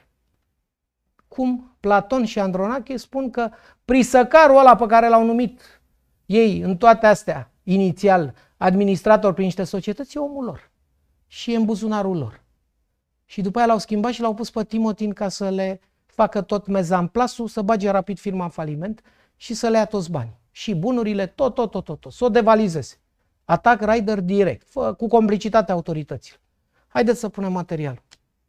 Speaker 2: cum Platon și Andronache spun că Prisăcarul ăla pe care l-au numit ei în toate astea, inițial administrator prin niște societăți, e omul lor și e în buzunarul lor. Și după aia l-au schimbat și l-au pus pe Timotin ca să le facă tot mezamplasul, să bage rapid firma în faliment și să le ia toți banii. Și bunurile, tot, să o devalizeze. Atac Raider direct, cu complicitatea autorităților. Haideți să punem materialul.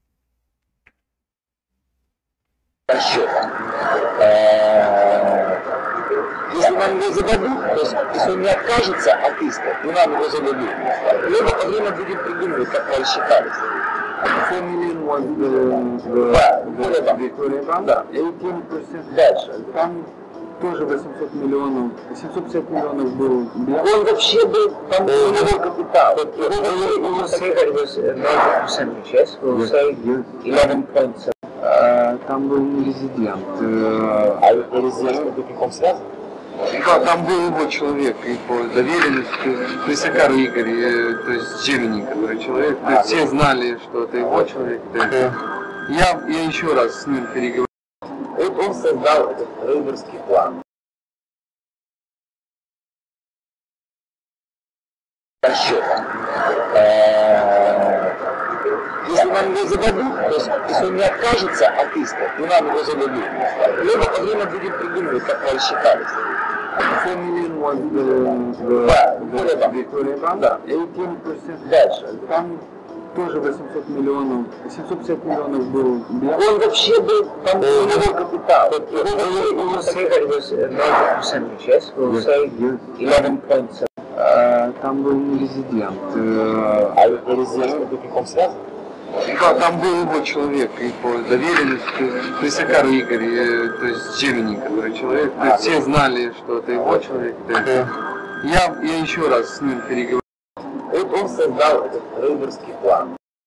Speaker 16: Если нам его зададут, то есть если он не откажется от иска, то нам его зададут. Либо во время будем придумывать, как мы рассчитались.
Speaker 17: Familien was the Victoria Bank, да. 18%.
Speaker 16: Дальше.
Speaker 17: Там тоже 800 миллионов, 750 миллионов был.
Speaker 16: Он вообще был, там был его капитал.
Speaker 17: You say that it was not a percentage, yes? You say 11.7. Там был не резидент.
Speaker 16: А резидент это каком связан?
Speaker 17: Да, там был его человек, и по доверенности, Присакару Игорь, то есть Джемини, который человек, то есть все знали, что это его человек. Я еще раз с ним переговорил.
Speaker 16: Вот он создал этот рейдерский план. Расчета. Если нам его зададут, то есть если он не откажется от иска, то нам его зададут. Либо во время будем придумывать, как мы рассчитались.
Speaker 17: Familien was the Victoria Bank,
Speaker 16: да.
Speaker 17: 18%.
Speaker 16: Дальше.
Speaker 17: Там тоже 800 миллионов, 750 миллионов был.
Speaker 16: Он вообще был, там был его капитал. Его secretary was 90% yes, we'll say 11
Speaker 17: Там был не резидент.
Speaker 16: А резидент в каком связи?
Speaker 17: Да, там был его человек, и по доверенности, Крысакар Игорь, то есть Джемини, который человек, то есть все знали, что это его человек. Я еще раз с ним переговорил.
Speaker 16: Вот он создал этот рейдерский план.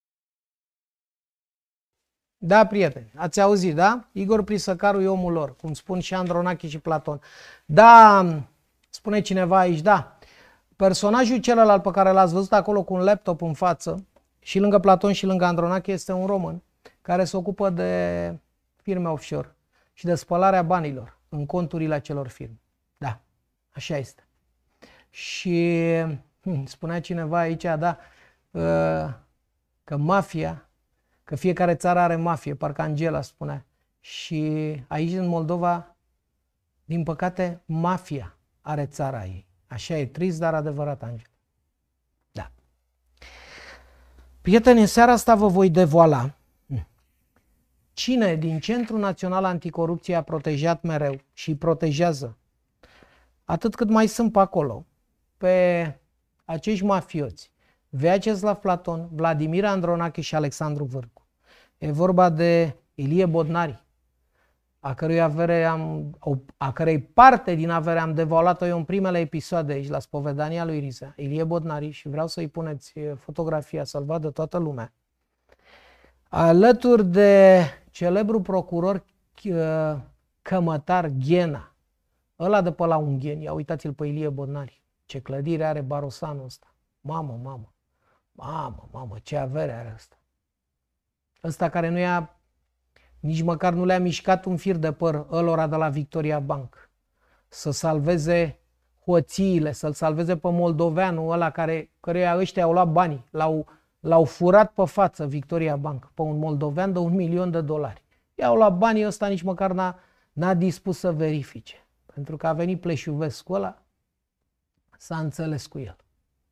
Speaker 2: Da, prieteni, ați auzit, da? Igor Prisăcaru e omul lor, cum spun și Andronache și Platon. Da, spune cineva aici, da, personajul celălalt pe care l-ați văzut acolo cu un laptop în față, și lângă Platon și lângă Andronache, este un român care se ocupă de firme offshore și de spălarea banilor în conturile acelor firme. Da, așa este. Și spunea cineva aici, da, că mafia, că fiecare țară are mafie, parcă Angela spunea. Și aici în Moldova, din păcate, mafia are țara ei. Așa e trist, dar adevărat, Angela. Da. Prieteni, în seara asta vă voi devoala cine din Centrul Național Anticorupție a protejat mereu și protejează, atât cât mai sunt pe acolo, pe acești mafioți, Vyacheslav Platon, Vladimir Andronache și Alexandru Vârcu. E vorba de Ilie Bodnari, a cărei parte din avere am devoalat-o eu în primele episoade aici la spovedania lui Riza. Ilie Bodnari, și vreau să-i puneți fotografia să-l vadă toată lumea. Alături de celebrul procuror cămătar Ghena, ăla de pe la Ungheni, uitați-l pe Ilie Bodnari. Ce clădire are barosanul ăsta. Mamă, mamă, mamă, mamă, ce avere are ăsta. Ăsta care nu i-a, nici măcar nu le-a mișcat un fir de păr ălora de la Victoria Bank. Să salveze hoțiile, să-l salveze pe moldoveanul ăla căruia ăștia au luat banii. L-au furat pe față Victoria Bank, pe un moldovean de $1.000.000. I-au luat banii, ăsta nici măcar n-a dispus să verifice. Pentru că a venit Pleșuvescu ăla, s-a înțeles cu el.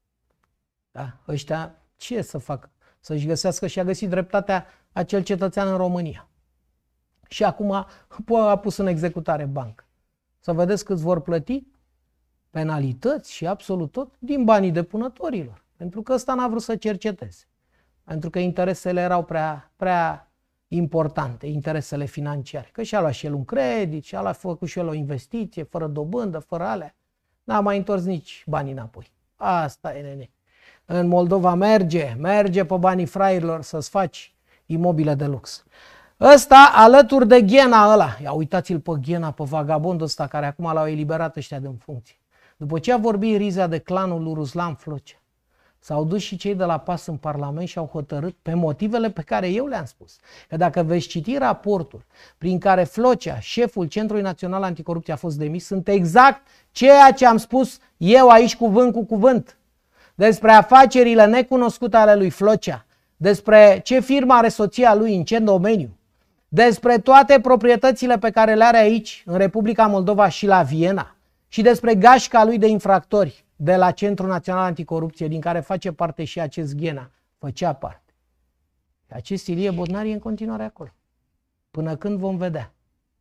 Speaker 2: Da? Ăștia ce să facă? Să-și găsească, și a găsit dreptatea acel cetățean în România. Și acum a pus în executare bancă. Să vedeți cât vor plăti penalități și absolut tot din banii depunătorilor. Pentru că ăsta n-a vrut să cerceteze. Pentru că interesele erau prea importante, interesele financiare. Că și-a luat și el un credit, și-a făcut și el o investiție, fără dobândă, fără alea. N-a mai întors nici banii înapoi. Asta e, nene. În Moldova merge pe banii fraierilor să-ți faci imobile de lux. Ăsta alături de Ghena ăla. Ia uitați-l pe Ghena, pe vagabondul ăsta care acum l-au eliberat ăștia din funcție. După ce a vorbit Riza de clanul lui Ruslan Flocea, s-au dus și cei de la PAS în Parlament și au hotărât pe motivele pe care eu le-am spus. Că dacă veți citi raportul prin care Flocea, șeful Centrului Național Anticorupție, a fost demis, sunt exact ceea ce am spus eu aici cuvânt cu cuvânt. Despre afacerile necunoscute ale lui Flocea, despre ce firmă are soția lui, în ce domeniu, despre toate proprietățile pe care le are aici, în Republica Moldova și la Viena, și despre gașca lui de infractori de la Centrul Național Anticorupție, din care face parte și acest Ghena, făcea parte. Acest Ilie Bodnari e în continuare acolo, până când vom vedea.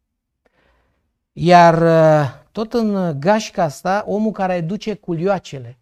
Speaker 2: Iar tot în gașca asta, omul care duce culioacele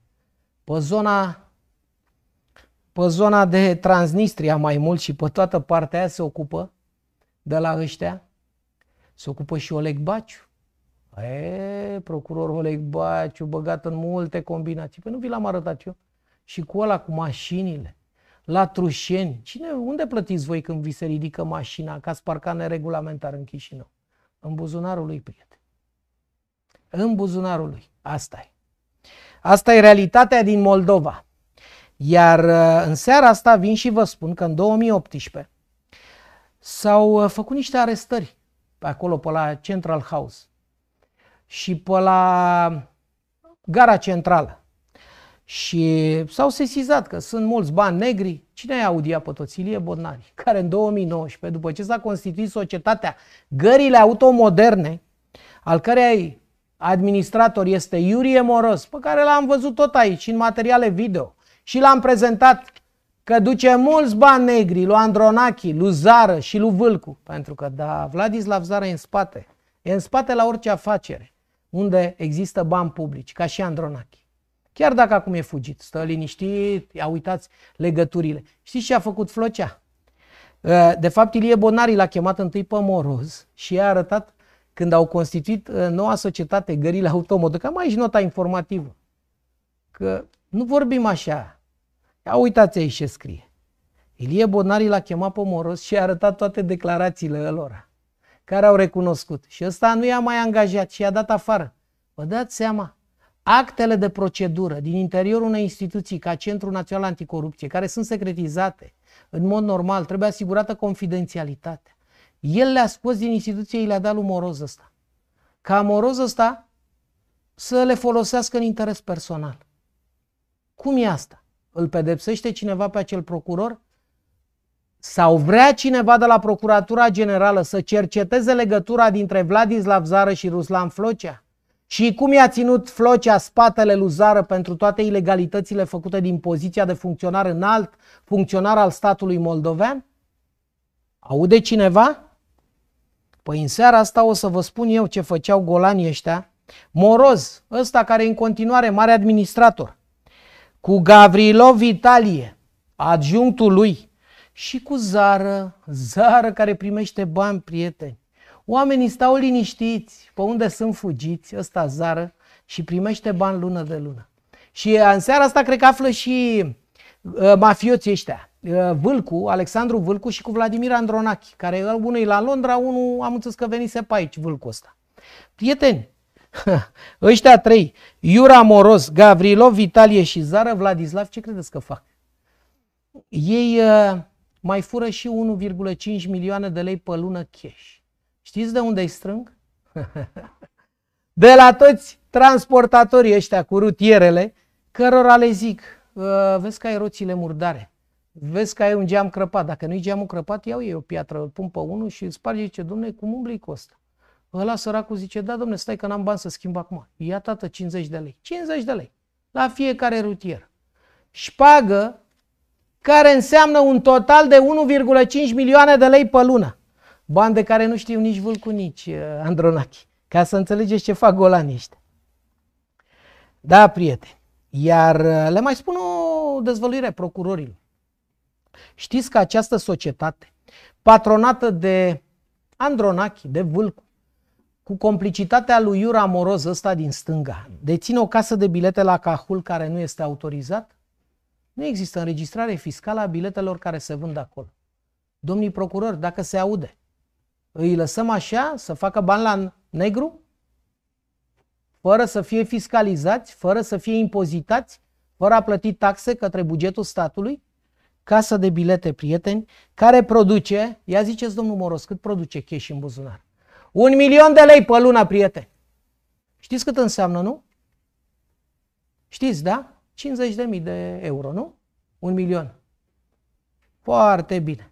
Speaker 2: pe zona de Transnistria mai mult și pe toată partea aia se ocupă de la ăștia, se ocupă și Oleg Baciu. Procurorul Oleg Baciu, băgat în multe combinații. Păi nu vi l-am arătat eu? Și cu ăla cu mașinile, la Trușeni. Unde plătiți voi când vi se ridică mașina, că ați parcat neregulamentar în Chișinău? În buzunarul lui, prieten. În buzunarul lui. Asta e. Asta e realitatea din Moldova. Iar în seara asta vin și vă spun că în 2018 s-au făcut niște arestări pe acolo, pe la Central House și pe la Gara Centrală. Și s-au sesizat că sunt mulți bani negri. Cine i-a audiat pe toți? Ilie Bodnari, care în 2019, după ce s-a constituit societatea Gările Automoderne, al cărei administrator este Iurie Moroz, pe care l-am văzut tot aici în materiale video și l-am prezentat că duce mulți bani negri lui Andronache, lui Zară și lui Vâlcu. Pentru că, da, Vladislav Zară e în spate. E în spate la orice afacere unde există bani publici, ca și Andronache. Chiar dacă acum e fugit, stă liniștit, ia uitați legăturile. Știți ce a făcut Flocea? De fapt, Ilie Bonari l-a chemat întâi pe Moroz și i-a arătat când au constituit noua societate Gările Automodă, cam aici nota informativă, că nu vorbim așa. Ia uitați aici ce scrie. Ilie Bonari l-a chemat pe Moroz și a arătat toate declarațiile lor care au recunoscut. Și ăsta nu i-a mai angajat și i-a dat afară. Vă dați seama? Actele de procedură din interiorul unei instituții ca Centrul Național Anticorupție, care sunt secretizate, în mod normal, trebuie asigurată confidențialitatea. El le-a scos din instituție, le-a dat lui Moroz ăsta. Ca Moroz ăsta să le folosească în interes personal. Cum e asta? Îl pedepsește cineva pe acel procuror? Sau vrea cineva de la Procuratura Generală să cerceteze legătura dintre Vladislav Zară și Ruslan Flocea? Și cum i-a ținut Flocea spatele lui Zară pentru toate ilegalitățile făcute din poziția de funcționar înalt, funcționar al statului moldovean? Aude cineva? Păi în seara asta o să vă spun eu ce făceau golanii ăștia. Moroz, ăsta care e în continuare mare administrator, cu Gavrilov Vitalie, adjunctul lui, și cu Zară care primește bani, prieteni. Oamenii stau liniștiți pe unde sunt fugiți, ăsta Zară, și primește bani lună de lună. Și în seara asta cred că află și mafioții ăștia, Vâlcu, Alexandru Vâlcu și cu Vladimir Andronache, care unul e la Londra, unul am înțeles că venise pe aici, Vâlcu ăsta. Prieteni, ăștia trei, Iura Moroz, Gavrilov, Vitalie și Zară, Vladislav, ce credeți că fac? Ei mai fură și 1,5 milioane de lei pe lună cash. Știți de unde îi strâng? De la toți transportatorii ăștia cu rutierele, cărora le zic, vezi că ai roțile murdare, vezi că ai un geam crăpat, dacă nu-i geamul crăpat, iau ei o piatră, îl pun pe unul și îl sparge, zice, dom'le, cum umbli cu ăsta? Ăla săracul zice, da, dom'le, stai că n-am bani să schimb acum. Ia, tată, 50 de lei. 50 de lei la fiecare rutier. Șpagă care înseamnă un total de 1,5 milioane de lei pe lună. Bani de care nu știu nici Vâlcu, nici Andronache. Ca să înțelegeți ce fac golanii ăștia. Da, prieteni. Iar le mai spun o dezvăluire procurorilor. Știți că această societate, patronată de Andronache, de Vâlcu, cu complicitatea lui Iura Moroz ăsta din stânga, deține o casă de bilete la Cahul care nu este autorizat? Nu există înregistrare fiscală a biletelor care se vând acolo. Domnii procurori, dacă se aude, îi lăsăm așa să facă bani la negru? Fără să fie fiscalizați, fără să fie impozitați, fără a plăti taxe către bugetul statului? Casă de bilete, prieteni, care produce, ia ziceți domnul Moroz, cât produce cash în buzunar? 1 milion de lei pe lună, prieteni. Știți cât înseamnă, nu? Știți, da? 50.000 de euro, nu? 1 milion. Foarte bine.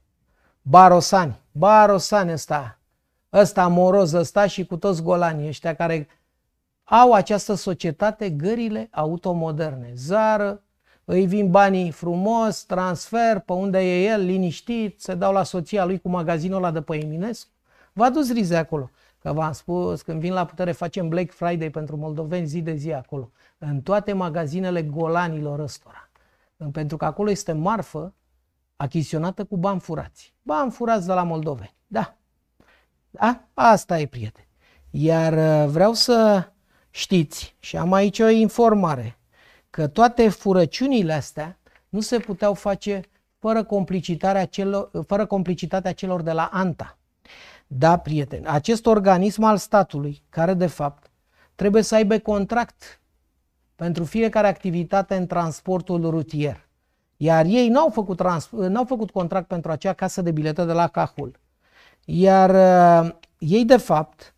Speaker 2: Barosani ăsta Moroz ăsta și cu toți golanii ăștia care au această societate, Gările Automoderne. Zară, îi vin banii frumos, transfer, pe unde e el, liniștit, se dau la soția lui cu magazinul ăla de pe Eminescu. Vă aduți rize acolo, că v-am spus, când vin la putere facem Black Friday pentru moldoveni zi de zi acolo, în toate magazinele golanilor ăstora. Pentru că acolo este marfă achiziționată cu bani furați. Bani furați de la moldoveni. Da. Da? Asta e, prieteni. Iar vreau să știți, și am aici o informare, că toate furăciunile astea nu se puteau face fără complicitatea celor de la ANTA. Da, prieteni, acest organism al statului, care de fapt trebuie să aibă contract pentru fiecare activitate în transportul rutier. Iar ei n-au făcut contract pentru acea casă de bilete de la Cahul. Iar ei, de fapt,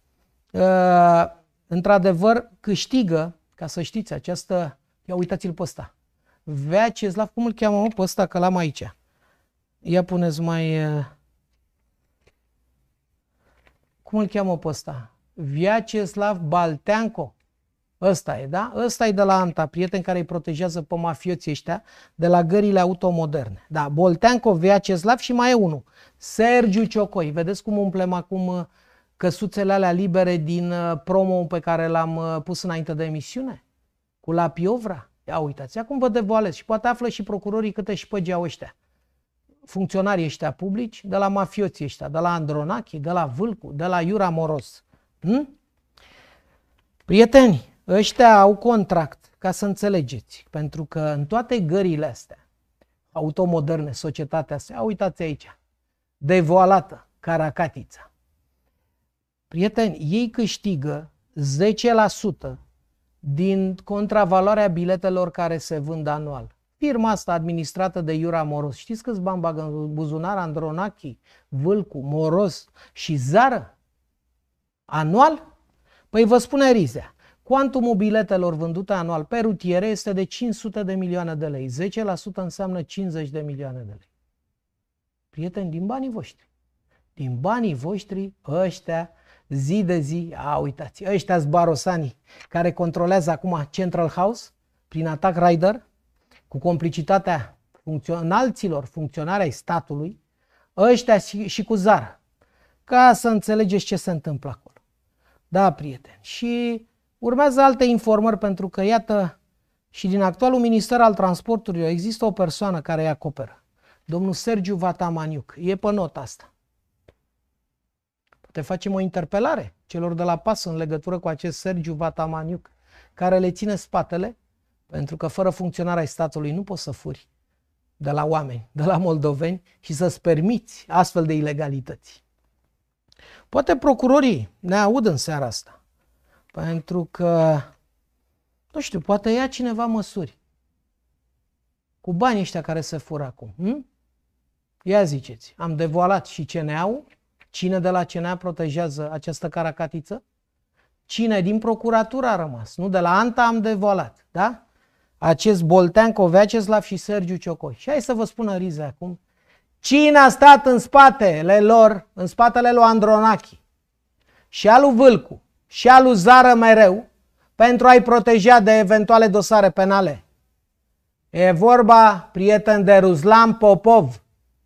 Speaker 2: într-adevăr, câștigă, ca să știți, această... Ia uitați-l pe ăsta. Vyacheslav, cum îl cheamă pe ăsta, că l-am aici. Ia puneți mai... Cum îl cheamă pe ăsta? Vyacheslav Balteanco. Ăsta e, da? Ăsta e de la ANTA, prieten care îi protejează pe mafioții ăștia de la gările automoderne. Da, Bolteanco, Vyacheslav și mai e unul, Sergiu Ciocoi. Vedeți cum umplem acum căsuțele alea libere din promo pe care l-am pus înainte de emisiune? Cu la Piovra? Ia uitați, acum vă devoalez și poate află și procurorii câte șpăgi au ăștia. Funcționarii ăștia publici, de la mafioții ăștia, de la Andronachi, de la Vâlcu, de la Iura Moros. Prieteni, ăștia au contract, ca să înțelegeți, pentru că în toate gările astea, automoderne, societatea asta, uitați aici, devoalată, Caracatița. Prieteni, ei câștigă 10% din contravaloarea biletelor care se vând anual. Firma asta administrată de Iura Moros, știți câți bani bagă în buzunar Andronachi, Vâlcu, Moros și Zară? Anual? Păi vă spune Rizea, cuantumul biletelor vândute anual pe rutiere este de 500 de milioane de lei. 10% înseamnă 50 de milioane de lei. Prieteni, din banii voștri. Din banii voștri, ăștia, zi de zi, uitați, ăștia-s barosanii care controlează acum Central House prin Attack Rider, cu complicitatea înalților funcționari ai statului, ăștia și cu Zara, ca să înțelegeți ce se întâmplă acolo. Da, prieteni. Și urmează alte informări, pentru că, iată, și din actualul Minister al Transporturilor există o persoană care îi acoperă. Domnul Sergiu Vatamaniuc. E pe nota asta. Poate facem o interpelare celor de la PAS în legătură cu acest Sergiu Vatamaniuc, care le ține spatele, pentru că fără funcționarea statului nu poți să furi de la oameni, de la moldoveni și să-ți permiți astfel de ilegalități. Poate procurorii ne aud în seara asta, pentru că, nu știu, poate ia cineva măsuri cu banii ăștia care se fură acum. Ia ziceți, am devoalat și CNA-ul? Cine de la CNA protejează această caracatiță? Cine din procuratură a rămas? Nu, de la ANTA am devoalat, da? Acest Bolteanco, Vyacheslav și Sergiu Ciocoi. Și hai să vă spună Rize acum, cine a stat în spatele lor, în spatele lui Andronachi și al lui Vâlcu și al lui Zară mereu pentru a-i proteja de eventuale dosare penale? E vorba, prieten, de Ruslan Popov.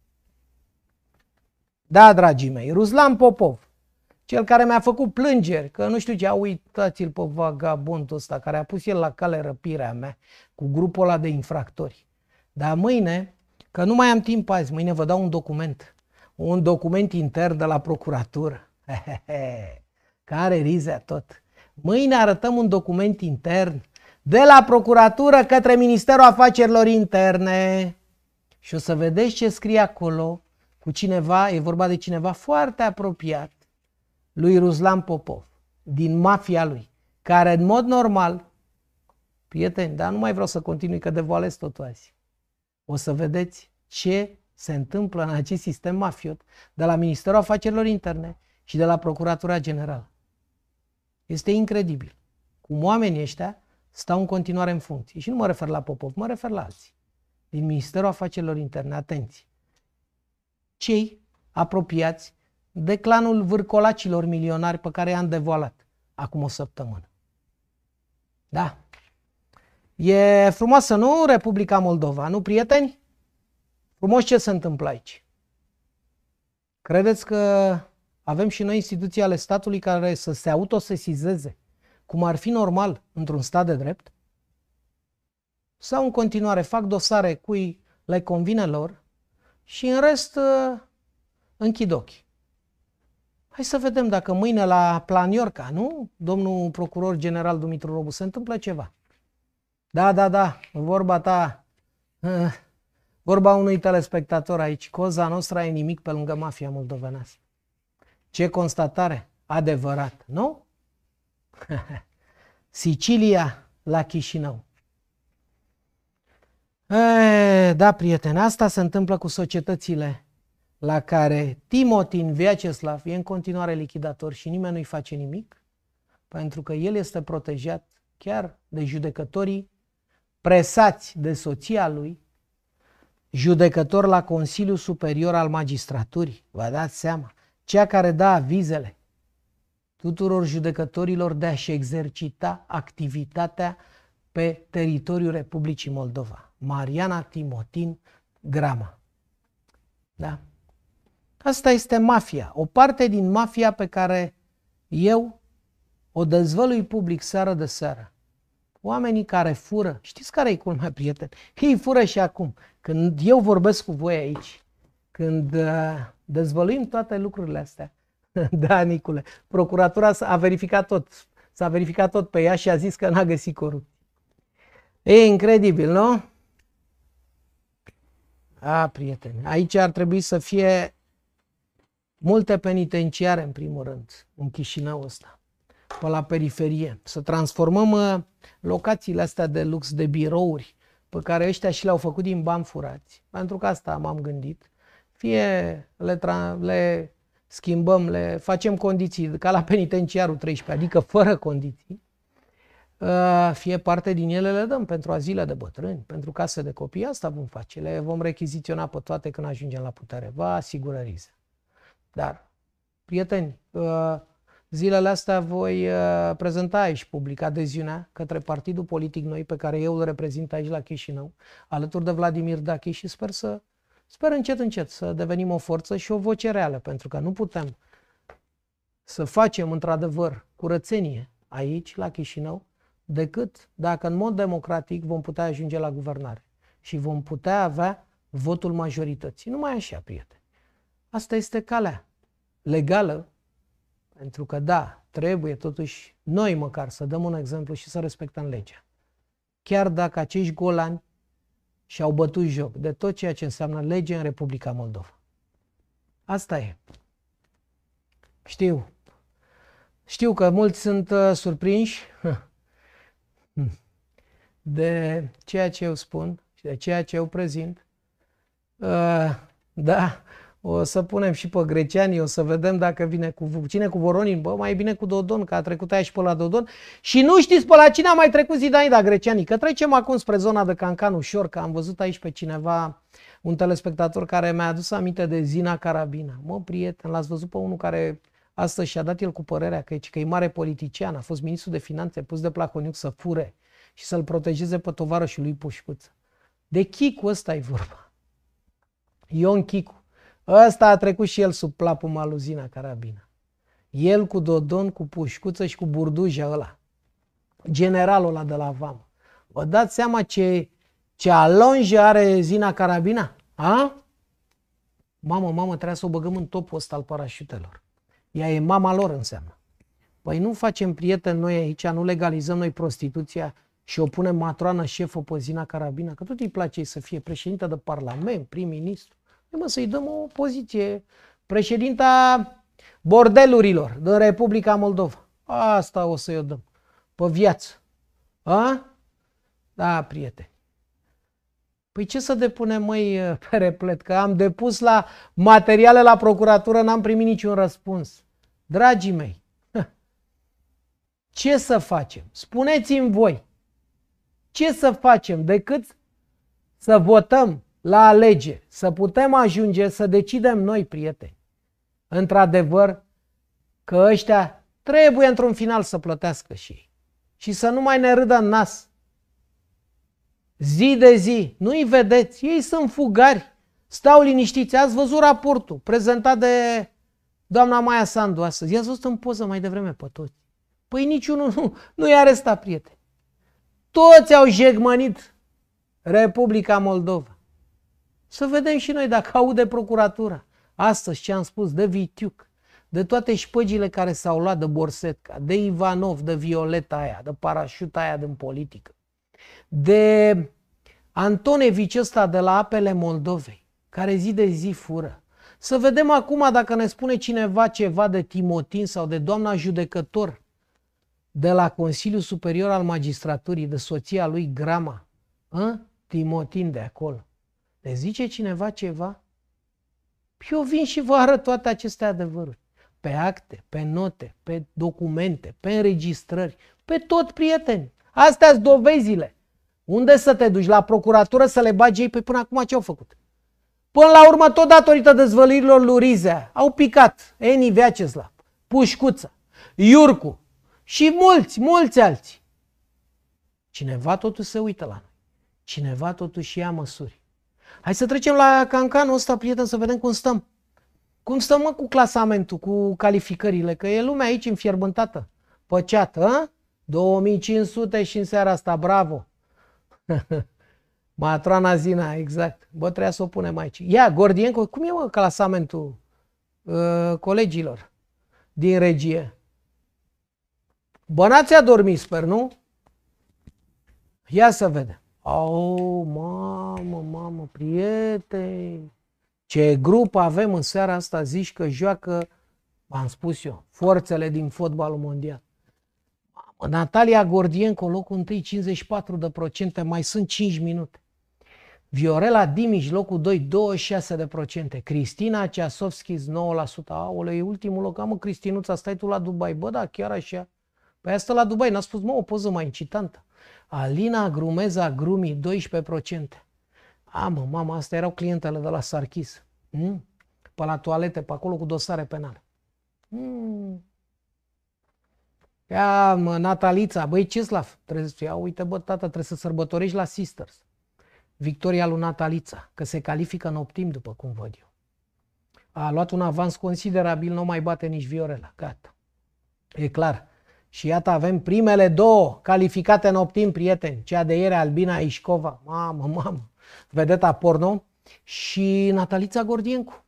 Speaker 2: Da, dragii mei, Ruslan Popov, cel care mi-a făcut plângeri, că nu știu ce, uitați-l pe vagabondul ăsta care a pus el la cale răpirea mea cu grupul ăla de infractori. Dar mâine, că nu mai am timp azi, mâine vă dau un document intern de la procuratură. Care Rizea tot. Mâine arătăm un document intern de la procuratură către Ministerul Afacerilor Interne. Și o să vedeți ce scrie acolo cu cineva, e vorba de cineva foarte apropiat lui Ruslan Popov, din mafia lui, care în mod normal, prieteni, dar nu mai vreau să continui că devoalez totul azi. O să vedeți ce se întâmplă în acest sistem mafiot de la Ministerul Afacerilor Interne și de la Procuratura Generală. Este incredibil cum oamenii ăștia stau în continuare în funcție. Și nu mă refer la Popov, mă refer la alții. Din Ministerul Afacerilor Interne, atenți. Cei apropiați de clanul vârcolacilor milionari pe care i-am devoalat acum o săptămână. Da. E frumoasă, nu, Republica Moldova, nu, prieteni? Frumos ce se întâmplă aici. Credeți că avem și noi instituții ale statului care să se autosesizeze, cum ar fi normal într-un stat de drept? Sau în continuare fac dosare cui le convine lor și în rest închid ochii? Hai să vedem dacă mâine la Planiorca, nu? Domnul procuror general Dumitru Robu, se întâmplă ceva. Da, vorba ta, vorba unui telespectator aici, Cosa Nostra e nimic pe lângă mafia moldovenească. Ce constatare adevărat, nu? Sicilia la Chișinău. Da, prieteni, asta se întâmplă cu societățile la care Timotin Vyacheslav e în continuare lichidator și nimeni nu-i face nimic, pentru că el este protejat chiar de judecătorii presați de soția lui, judecător la Consiliul Superior al Magistraturii, vă dați seama, cea care dă avizele tuturor judecătorilor de a-și exercita activitatea pe teritoriul Republicii Moldova. Mariana Timotin Grama. Da? Asta este mafia. O parte din mafia pe care eu o dezvălui public seară de seară. Oamenii care fură, știți care e culmea, prieten? Ei fură și acum. Când eu vorbesc cu voi aici, când dezvăluim toate lucrurile astea, da, Nicule, procuratura a verificat tot, s-a verificat tot pe ea și a zis că n-a găsit corupție. E incredibil, nu? A, prieteni, aici ar trebui să fie multe penitenciare, în primul rând, în Chișinău ăsta, pe la periferie. Să transformăm locațiile astea de lux, de birouri, pe care ăștia și le-au făcut din bani furați. Pentru că asta m-am gândit. Fie le schimbăm, le facem condiții, ca la penitenciarul 13, adică fără condiții, fie parte din ele le dăm pentru azile de bătrâni, pentru case de copii, asta vom face. Le vom rechiziționa pe toate când ajungem la putere. Vă asigură Rize. Dar, prieteni, zilele astea voi prezenta aici public adeziunea către partidul politic noi pe care eu îl reprezint aici la Chișinău, alături de Vladimir Dachi și sper încet, încet să devenim o forță și o voce reală, pentru că nu putem să facem într-adevăr curățenie aici, la Chișinău, decât dacă în mod democratic vom putea ajunge la guvernare și vom putea avea votul majorității. Numai așa, prieteni. Asta este calea legală, pentru că da, trebuie totuși noi măcar să dăm un exemplu și să respectăm legea. Chiar dacă acești golani și-au bătut joc de tot ceea ce înseamnă lege în Republica Moldova. Asta e. Știu că mulți sunt surprinși de ceea ce eu spun și de ceea ce eu prezint. Da, o să punem și pe greceanii, o să vedem dacă vine cine cu Voronin. Bă, mai bine cu Dodon, că a trecut aia și pe la Dodon. Și nu știți pe la cine a mai trecut Zidanida, greceanii. Că trecem acum spre zona de Cancan ușor, că am văzut aici pe cineva, un telespectator care mi-a adus aminte de Zina Carabina. Mă, prieten, l-ați văzut pe unul care astăzi și-a dat el cu părerea că e mare politician, a fost ministru de finanțe pus de Plahotniuc să fure și să-l protejeze pe tovarășul lui Pușcuță. De Chicu ăsta e vorba. Ion Chicu. Ăsta a trecut și el sub plapuma lui Zina Carabina. El cu Dodon, cu Pușcuță și cu Burduja ăla. Generalul ăla de la Vamă. Vă dați seama ce alonjă are Zina Carabina? A? Mamă, trebuie să o băgăm în topul ăsta al parașutelor. Ea e mama lor, înseamnă. Păi nu facem prieteni noi aici, nu legalizăm noi prostituția și o punem matroană șefă pe Zina Carabina, că tot îi place ei să fie președintă de parlament, prim-ministru. Să-i dăm o poziție. Președinta bordelurilor din Republica Moldova. Asta o să-i o dăm. Pe viață. A? Da, prieteni. Păi ce să depunem, măi, pe replet? Că am depus la materiale la procuratură, n-am primit niciun răspuns. Dragii mei, ce să facem? Spuneți-mi voi. Ce să facem decât să votăm la alegeri, să putem ajunge să decidem noi, prieteni, într-adevăr, că ăștia trebuie într-un final să plătească și ei. Și să nu mai ne râdă în nas. Zi de zi, nu-i vedeți, ei sunt fugari, stau liniștiți. Ați văzut raportul prezentat de doamna Maia Sandu astăzi. I-ați văzut în poză mai devreme pe toți. Păi niciunul nu i-a arestat, prieteni. Toți au jegmănit Republica Moldova. Să vedem și noi dacă aude procuratura. Astăzi ce am spus de Vitiuc, de toate șpăgile care s-au luat de Borsetca, de Ivanov, de Violeta aia, de parașuta aia din politică, de Antonevici ăsta de la Apele Moldovei, care zi de zi fură. Să vedem acum dacă ne spune cineva ceva de Timotin sau de doamna judecător de la Consiliul Superior al Magistraturii, de soția lui Grama. Timotin de acolo. Le zice cineva ceva? Eu vin și vă arăt toate aceste adevăruri. Pe acte, pe note, pe documente, pe înregistrări, pe tot, prieteni. Astea-s dovezile. Unde să te duci? La procuratură să le bagi ei? Păi până acum ce au făcut? Până la urmă, tot datorită dezvăluirilor lui Rizea, au picat Eni Vyacheslav, Pușcuță, Iurcu și mulți alții. Cineva totuși se uită la noi. Cineva totuși ia măsuri. Hai să trecem la cancanul ăsta, prieten, să vedem cum stăm. Cum stăm, mă, cu clasamentul, cu calificările, că e lumea aici înfierbântată, păceată, 2500 și în seara asta, bravo. Matrona Zina, exact. Bă, trebuia să o punem aici. Ia, Gordienco, cum e, mă, clasamentul colegilor din regie? Bă, n-ați adormit, sper, nu? Ia să vedem. Au, mamă, prieteni. Ce grup avem în seara asta, zici că joacă, v-am spus eu, forțele din fotbalul mondial. Mamă, Natalia Gordienco, locul 1, 54%, mai sunt 5 minute. Viorela Dimiș, locul 2, 26%. Cristina Ceasovski, 9%. Aoleu, e ultimul loc. Mă, Cristinuța, stai tu la Dubai. Bă, da, chiar așa. Păi asta la Dubai, n-a spus, mă, o poză mai incitantă. Alina Grumeza Grumi, 12%. Mama, astea erau clientele de la Sarchis. Pe la toalete, pe acolo cu dosare penale. Ia, mă, Natalița, băi, Ceslav, uite, bă, tata, trebuie să sărbătorești la Sisters. Victoria lui Natalița, că se califică în optim, după cum văd eu. A luat un avans considerabil, nu mai bate nici Viorela. Gata. E clar. Și iată, avem primele două calificate în optim, prieteni. Cea de ieri, Albina Ișcova. Mamă. Vedeta porno. Și Natalița Gordiencu.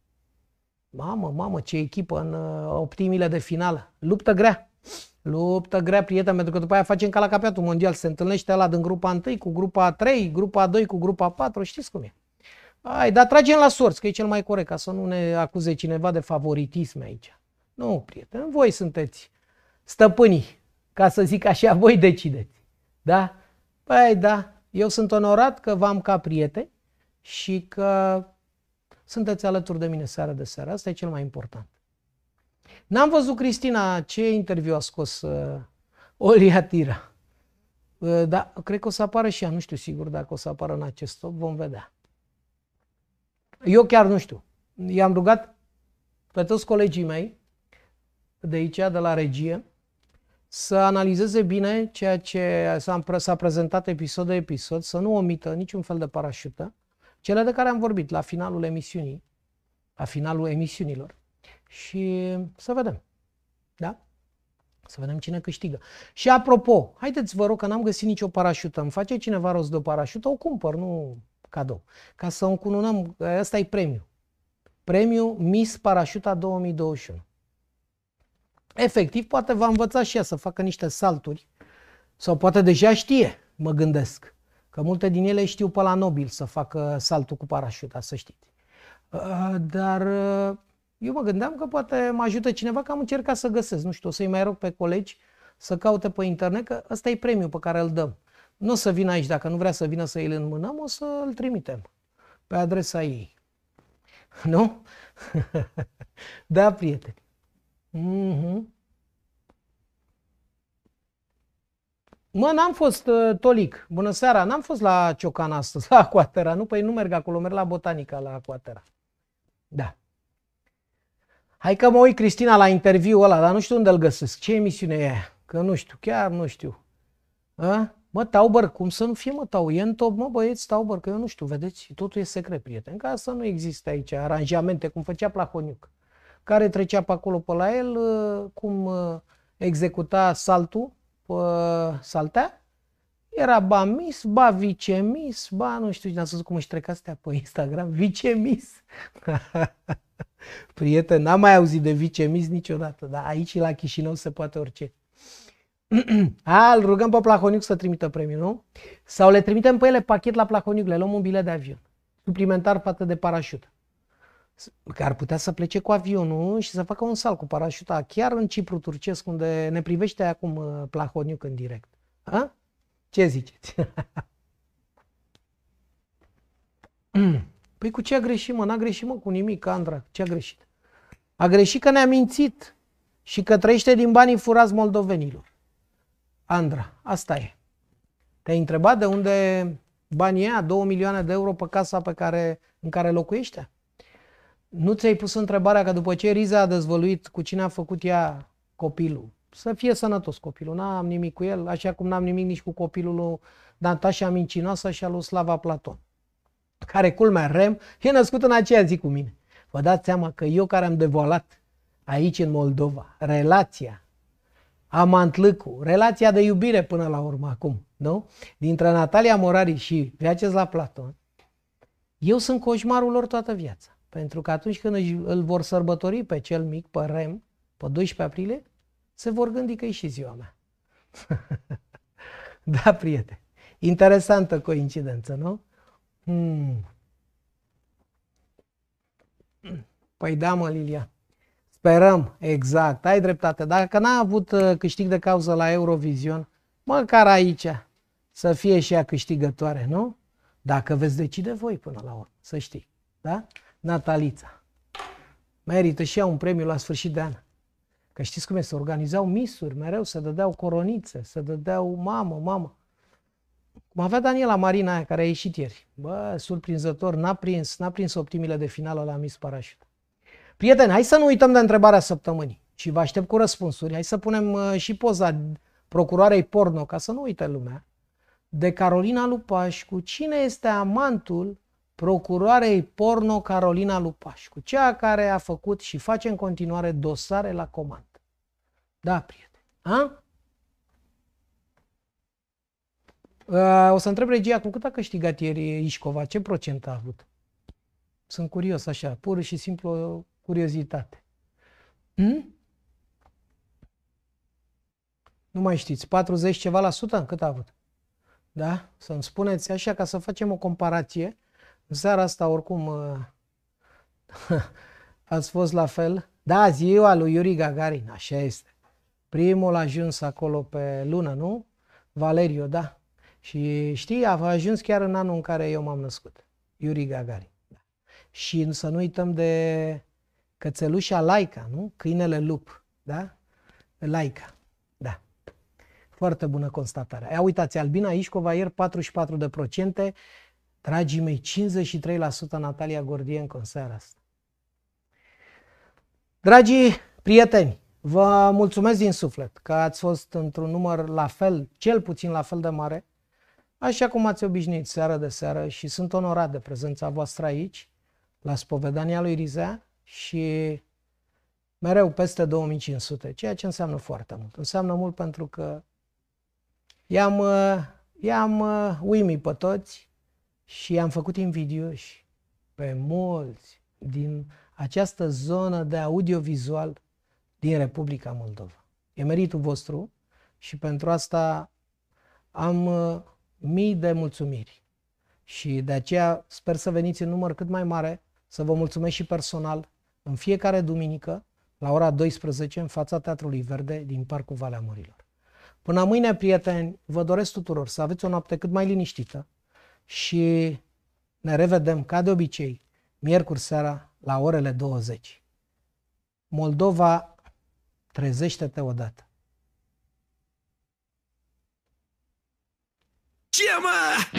Speaker 2: Mamă, ce echipă în optimile de finală. Luptă grea, prieteni, pentru că după aia facem ca la campionatul mondial. Se întâlnește ăla din grupa 1 cu grupa 3, grupa 2 cu grupa 4, știți cum e. Dar tragem la sorți, că e cel mai corect, ca să nu ne acuze cineva de favoritism aici. Nu, prieteni, voi sunteți stăpânii, ca să zic așa, voi decideți. Da? Păi da, eu sunt onorat că v-am ca prieteni și că sunteți alături de mine seară de seară. Asta e cel mai important. N-am văzut, Cristina, ce interviu a scos Olia Tira. Da, cred că o să apară și ea, nu știu sigur dacă o să apară în acest top, vom vedea. Eu chiar nu știu. I-am rugat pe toți colegii mei de aici, de la regie, să analizeze bine ceea ce s-a prezentat episod de episod, să nu omită niciun fel de parașută, cele de care am vorbit la finalul emisiunii, la finalul emisiunilor, și să vedem. Da? Să vedem cine câștigă. Și apropo, haideți, vă rog, că n-am găsit nicio parașută. Îmi face cineva rost de o parașută? O cumpăr, nu cadou. Ca să încununăm, ăsta e premiu. Premiu Miss Parașuta 2021. Efectiv, poate va învăța și ea să facă niște salturi, sau poate deja știe, mă gândesc, că multe din ele știu pe la Nobil să facă saltul cu parașuta, să știți. Dar eu mă gândeam că poate mă ajută cineva, că am încercat să găsesc, nu știu, o să-i mai rog pe colegi să caute pe internet, că ăsta e premiul pe care îl dăm. Nu o să vină aici, dacă nu vrea să vină să îl înmânăm, o să îl trimitem pe adresa ei. Nu? Da, prieteni. Mă, n-am fost, Tolic, bună seara, n-am fost la Ciocan astăzi, la Aquaterra, nu? Păi nu merg acolo, merg la Botanica, la Aquaterra. Da. Hai că mă uit, Cristina, la interviul ăla, dar nu știu unde îl găsesc. Ce emisiune e aia? Că nu știu, chiar nu știu. Mă, Tauber, cum să nu fie, mă, Tau? E în top, mă, băieți, Tauber, că eu nu știu, vedeți? Totul e secret, prieten, ca să nu existe aici aranjamente, cum făcea Plahoniuc, care trecea pe acolo pe la el, cum executa saltul, saltea, era ba Miss, ba vicemis, ba nu știu, n-ați văzut cum își trec astea pe Instagram, vicemis. Prieten, n-am mai auzit de vicemis niciodată, dar aici la Chișinău se poate orice. Îl rugăm pe Plahoniuc să trimită premiul, nu? Sau le trimitem pe ele pachet la Plahoniuc, le luăm un bilet de avion, suplimentar față de parașută. Că ar putea să plece cu avionul și să facă un salt cu parașuta chiar în Cipru turcesc, unde ne privește acum Plahoniuc în direct. Ce ziceți? Păi cu ce a greșit, mă? N-a greșit, mă, cu nimic, Andra. Ce a greșit? A greșit că ne-a mințit și că trăiește din banii furați moldovenilor. Andra, asta e. Te-ai întrebat de unde banii ăia, 2 milioane de euro pe casa în care locuiește? Nu ți-ai pus întrebarea că după ce Riza a dezvăluit cu cine a făcut ea copilul. Să fie sănătos copilul, n-am nimic cu el, așa cum n-am nimic nici cu copilul lui Natașa Mincinoasă și al lui Slava Platon, care, culmea, Rem, e născut în aceea zi cu mine. Vă dați seama că eu care am devoalat aici în Moldova relația Amantlâcu, relația de iubire până la urmă acum, nu? Dintre Natalia Morari și Vyacheslav Platon, eu sunt coșmarul lor toată viața. Pentru că atunci când îl vor sărbători pe cel mic, pe Rem, pe 12 aprilie, se vor gândi că e și ziua mea. Da, prieteni. Interesantă coincidență, nu? Păi da, mă, Lilia. Sperăm, exact, ai dreptate. Dacă n-a avut câștig de cauză la Eurovision, măcar aici să fie și ea câștigătoare, nu? Dacă veți decide voi până la urmă, să știi. Da? Natalița. Merită și ea un premiu la sfârșit de an. Că știți cum e, se organizau misuri, mereu se dădeau coronițe, se dădeau mamă. Cum avea Daniela Marina aia care a ieșit ieri. Bă, surprinzător, n-a prins optimile de finală la Miss Parachute. Prieteni, hai să nu uităm de întrebarea săptămânii și vă aștept cu răspunsuri. Hai să punem și poza procuroarei porno, ca să nu uite lumea, de Carolina Lupașcu. Cine este amantul procuroarei porno Carolina Lupașcu? Cea care a făcut și face în continuare dosare la comandă. Da, prieteni. O să întreb regia cu cât a câștigat ieri Ișcova, ce procent a avut? Sunt curios așa, pur și simplu curiozitate. Nu mai știți, 40 ceva la sută? Cât a avut? Da? Să-mi spuneți așa ca să facem o comparație. În seara asta oricum ați fost la fel. Da, ziua lui Yuri Gagarin, așa este. Primul a ajuns acolo pe lună, nu? Valeriu, da. Și știi, a ajuns chiar în anul în care eu m-am născut. Yuri Gagarin. Da. Și să nu uităm de cățelușa Laica, nu? Câinele lup, da? Laica, da. Foarte bună constatare. Ia uitați, Albina Ișcova ieri 44%, dragii mei, 53% Natalia Gordienco în seara asta. Dragii prieteni, vă mulțumesc din suflet că ați fost într-un număr la fel, cel puțin la fel de mare, așa cum ați obișnuit seară de seară, și sunt onorat de prezența voastră aici, la spovedania lui Rizea, și mereu peste 2500, ceea ce înseamnă foarte mult. Înseamnă mult pentru că i-am uimit pe toți și i-am făcut invidioși pe mulți din această zonă de audiovizual din Republica Moldova. E meritul vostru și pentru asta am mii de mulțumiri. Și de aceea sper să veniți în număr cât mai mare, să vă mulțumesc și personal în fiecare duminică la ora 12 în fața Teatrului Verde din Parcul Valea Mărilor. Până mâine, prieteni, vă doresc tuturor să aveți o noapte cât mai liniștită și ne revedem, ca de obicei, miercuri seara la orele 20. Moldova, trezește-te odată!
Speaker 1: Ce, mă?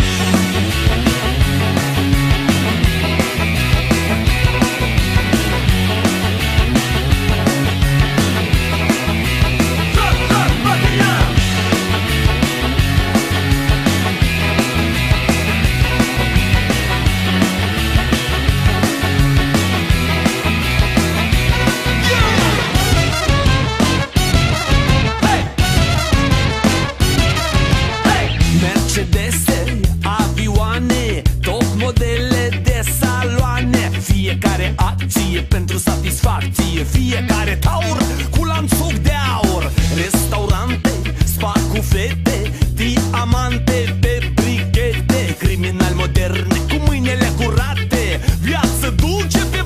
Speaker 1: Mercedese, avioane, top modele de saloane. Fiecare acție pentru satisfacție, fiecare taur cu lanțoc de aur. Restaurante, spa cu fete, diamante pe brichete. Criminali moderne cu mâinile curate, viață dulce pe